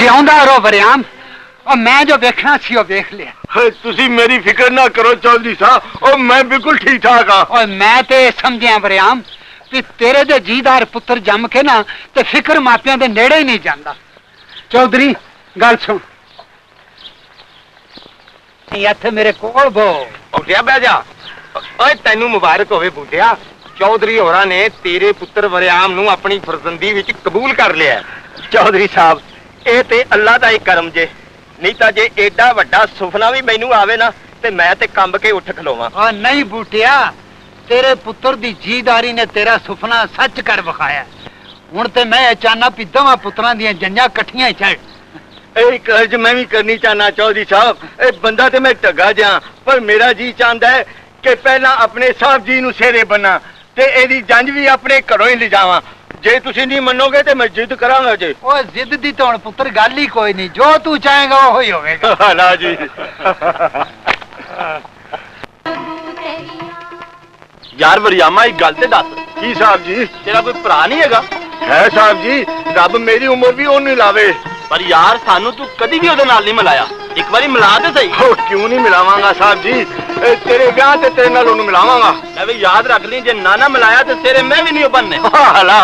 ਜਿਉਂਦਾ ਰੋ ਵਰਿਆਮ और मैं जो देखना सी वो देख लिया। तुसी मेरी फिक्र ना करो चौधरी साहब और मैं बिल्कुल ठीक ठाक हाँ। और मैं ते समझिया वरियाम कि तेरे जो जीदार पुत्र जम के ना ते फिक्र मापिया दे नेड़े ही नहीं जाता। चौधरी गल सुन इत्थे मेरे कोल बो उठिया बह जा। ओए तेनू मुबारक होवे बूटिया, चौधरी होरां ने तेरे पुत्र वरियाम नू अपनी फरजंदी विच कबूल कर लिया। चौधरी साहब ये ते अल्लाह दा ही करम जे, नहीं तो जे एडा वड्डा सुपना भी मैनू आवे ना ते मैं ते कंब के उठ खलोवां। और नहीं बूटिया तेरे पुत्र दी जीदारी ने तेरा सुपना सच कर विखाया। हुण ते मैं चाहना भी दवा पुत्रां दियां जंजां कट्ठियां ही चढ़। एक अर्ज मैं भी करनी चाहना चौधरी साहब, ए बंदा ते मैं टगा जा पर मेरा जी चाहता है कि पहला अपने साहब जी नू सेरे बना ते एदी जंज भी अपने घरों ही ले जावां। जे तुसी नहीं मनोगे तो मैं जिद करांगा जे। ओ जिद दी तो पुत्र गल ही कोई नहीं, जो तू चाहेगा वो ही होगा। ना जी। यार वरियामा एक गल ते दस की साहब जी तेरा कोई भरा नहीं हैगा? है साहब जी, रब मेरी उम्र भी ओनू लावे। पर यार सानू तू कदी भी ओदे नाल नहीं मिलाया, एक बारी मिला दे सही। ओ क्यों नहीं मिलावांगा साहब जी, तेरे ब्याह ते तेरे नाल ओनू मिलावांगा। मैं भी याद रख ली जे ना मिलाया तो तेरे मैं भी नहीं बनने। हाला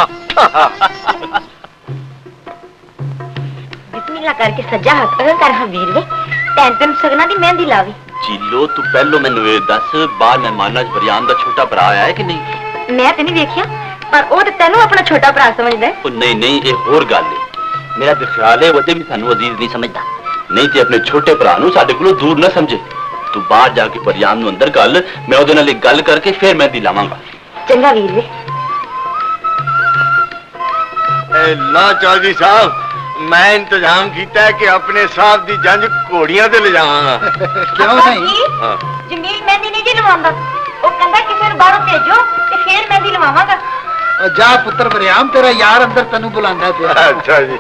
बिस्मिल्लाह करके सज्जा हक कर हाँ वीर वे तैन तेन सगना दी मेहंदी लावी। चीलो तू पहलो मैनू ये दस बाहर मेहमाना च वरियाम दा छोटा भरा आया है कि नहीं? मैं ते नहीं देखिया पर वो ते तेनू अपना छोटा भरा समझदा है। नहीं नहीं ये होर गल है, मेरा तो ख्याल है वो भी सानू अजीज नहीं समझदा, नहीं ते अपने छोटे भरा नू साडे कोलों दूर ना समझे। तू बाहर जाके वरियाम नू अंदर गल, मैं ओदे नाल गल करके फिर मेहंदी लावांगा। चंगा वीर वे। ला चौधरी साहब मैं इंतजाम किया है कि अपने साहब दी जंज घोड़ियां ते ले जावांगा। क्यों नहीं? जमील मेहंदी नहीं जी लवांदा, वो कहंदा किसे नूं बाहरों भेजो ते फिर मेहंदी लवावांगा। और जा पुत्र वरियाम तेरा यार अंदर तेनू बुलांदा पिया। अच्छा जी।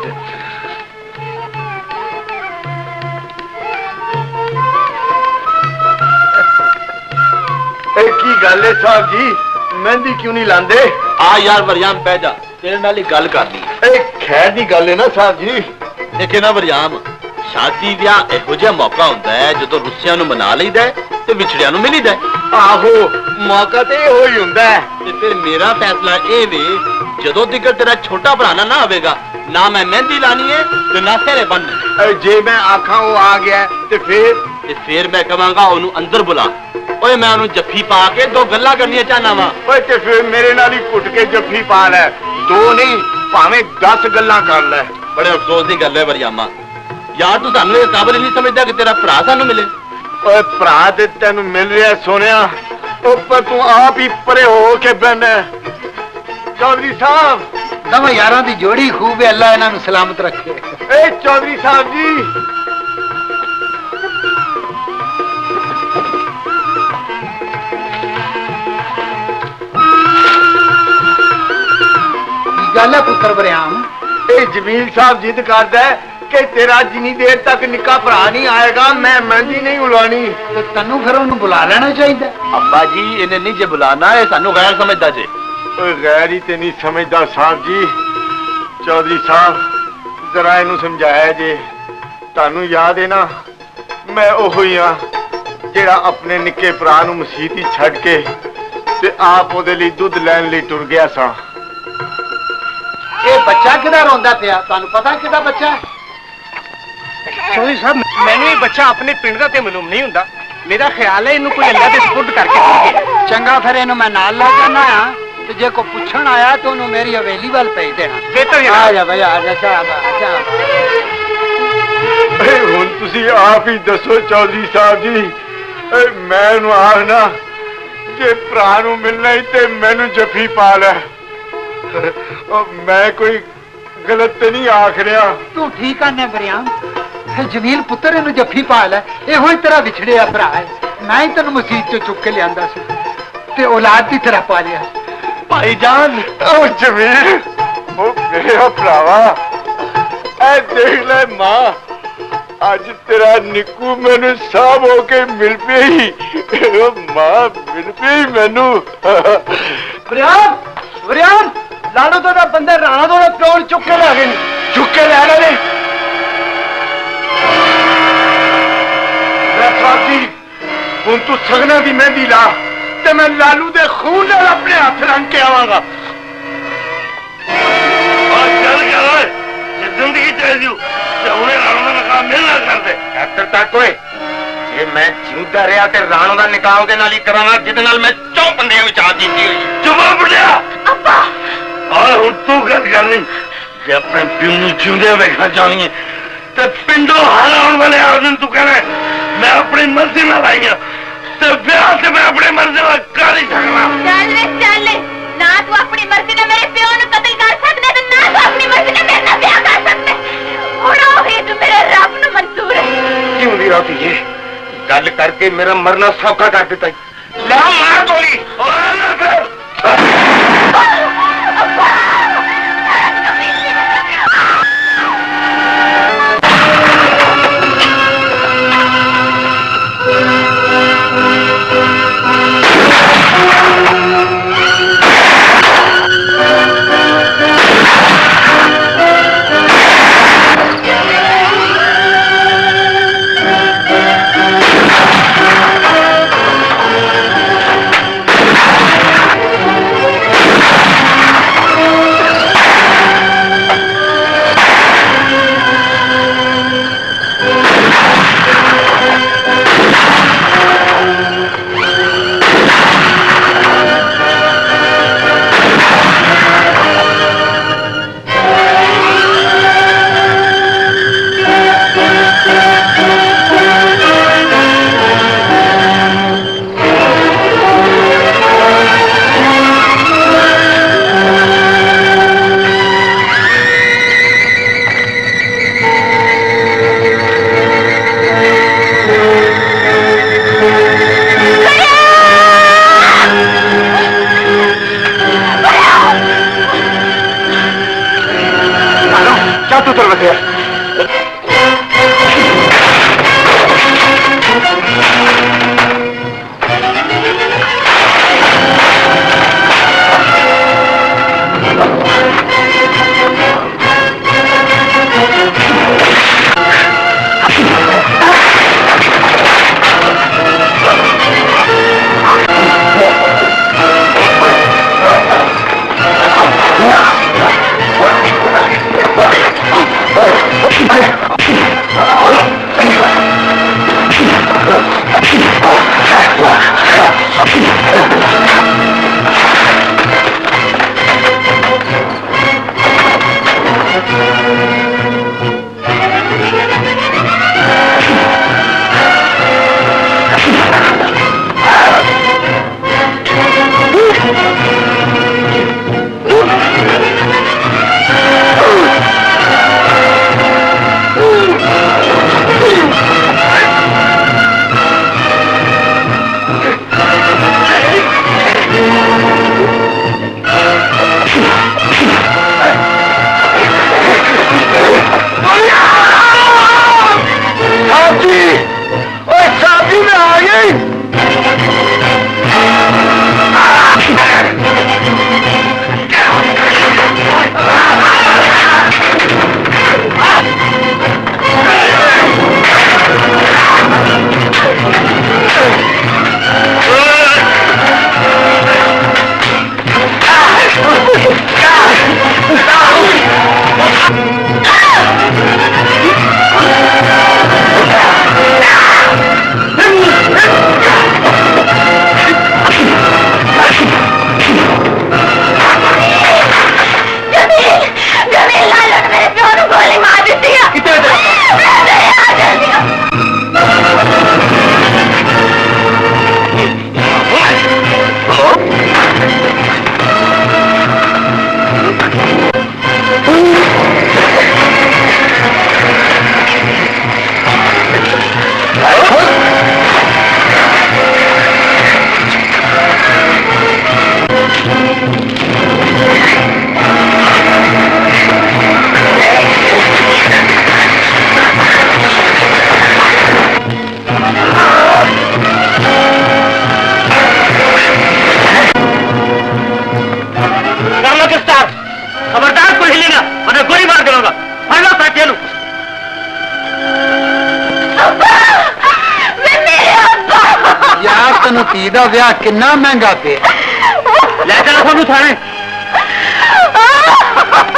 की गल है साहब जी, मेहंदी क्यों नहीं लांदे? आ यार वरियाम पै जा, तेरे नाल गल करनी। खैर दी गल है ना साहब जी। देखे ना वरियाम, शादी ब्याह इहो जिहा मौका हुंदा है जदों रुस्सियां नूं मना लईदा है ते विछड़ियां नूं मिलीदा है। आहो मौका ते इहो ही हुंदा है। ते फिर मेरा फैसला ए वे जदों तिकर तेरा छोटा भरा ना आवेगा ना मैं मेहंदी लानी है ते ना सेरे बनने। जे मैं आखां वो आ गया ते फिर मैं कहांगा ओनू अंदर बुला। ओए मैं ओनू जफ्फी पा के दो गल्लां करनियां चाहना वा। ओए ते फिर मेरे नाल ही घुट के जफ्फी पा ले, दो नहीं भावें 10 गल्लां कर ले। बड़े अफसोस दी गल है वरियामा, यार तू सानू इस काबिल नहीं समझदा कि तेरा भरा सानू मिले। ओए भरा ते तेनू मिल रहा सोनिया, पर तू आप ही परे हो के बहना। चौधरी साहब दवा यारां दी जोड़ी खूब है, अल्लाह इन्हां नूं सलामत रखे। ए चौधरी साहब जी गल है पुत्र वरियाम? ए जमील साहब जिद करदा है कि तेरा जिनी देर तक निक्का भरा नहीं आएगा मैं मेहंदी नहीं उलानी। तो तन्नू फिर उन्हें बुला लेना चाहिए। अब्बा जी इन्हें नहीं जे बुलाना है, सानू गैर समझदा जे। गैर ही ते नहीं समझदा साहब जी। चौधरी साहब जरा इनू समझाया जे, तानू याद है ना मैं ओहो ही हाँ जेड़ा अपने निक्के भरा नू मसीत ही छड़ के ते आप ओदे लई दुध लैन लई टुर गया सा। ये बच्चा किदा रोंदा पिया, तानू पता किदा बच्चा है? चौधरी साहब मैनू ये बच्चा अपने पिंड दा ते मालूम नहीं हुंदा, मेरा ख्याल है इनू कोई अल्लाह दे सुपुर्द करके भेजे। चंगा फिर इनू मैं नाल ले जाना आ ते जे को पुछण आया तो उन्हें मेरी हवेली वाल भेज देना। बेहतर आ जा भैया आ जा। शाबाश हुण तुसी आप ही दसो चौधरी साहब जी, मैं नू आखना जे भरा नू मिलना ही ते मैनू जफ्फी पा ले। मैं कोई गलत तो नहीं आख रहा? तू ठीक आने वरियाम, जमील पुत्र इनू जफ्फी पा ले, इहो ही तेरा विछड़िया भरा है। मैं ही तेन मसीत चो चुक के लिया ते औलाद की तरह पालिया। भाईजान ओ जमील ओ मेरा भरावा, ऐ देख ले मां आज तेरा निक्कू मैनू साहब होके मिल पई। मां मिल पई मैनू। वरियाम लाड़ो तो बंदे राणा तो प्योर चुक के ला गए। चुक के लै गए ਹੁਣ ਤੂੰ ਸਗਨਾ ਦੀ ਮਹਿੰਦੀ ਲਾ ਤੇ ਮੈਂ ਲਾਲੂ ਦੇ ਖੂਨ ਨਾਲ ਆਪਣੇ ਹੱਥ ਰੰਗ ਕੇ ਆਵਾਂਗਾ। जिंदगी चाहिए उन्हें राणा का निकाह मिलना कर दे। डॉक्टर तक होए जे मैं जींदा रहा ते राणा दा निकाह ओदे नाल ही करांगा जिदे नाल मैं 4 बंदियां विच आ जीती हुई। चुप बुढ़िया अब्बा और हुण तू गल करनी जे अपने प्यो नूं जिंदे वेखना चाहनी है ते पिंडों हार आउण वाले आ दिन तू कहना मैं अपनी मर्जी नाल आई हां ते ब्याह ते मैं अपनी मर्जी नाल कर ही सकना। चल ना तू अपनी मर्जी ने मेरे प्यो नूं कत्ल कर सकदा ते ना तू अपनी मर्जी ने मेरे नाल ब्याह कर सकदा। हुण ओही जो मेरे रब नूं मंजूर है। क्यों दी राती ये गल करके मेरा मरना सौखा कर दिता। ला मार गोली तेन धी का ब्याह कितना महंगा पे ले चलो थाने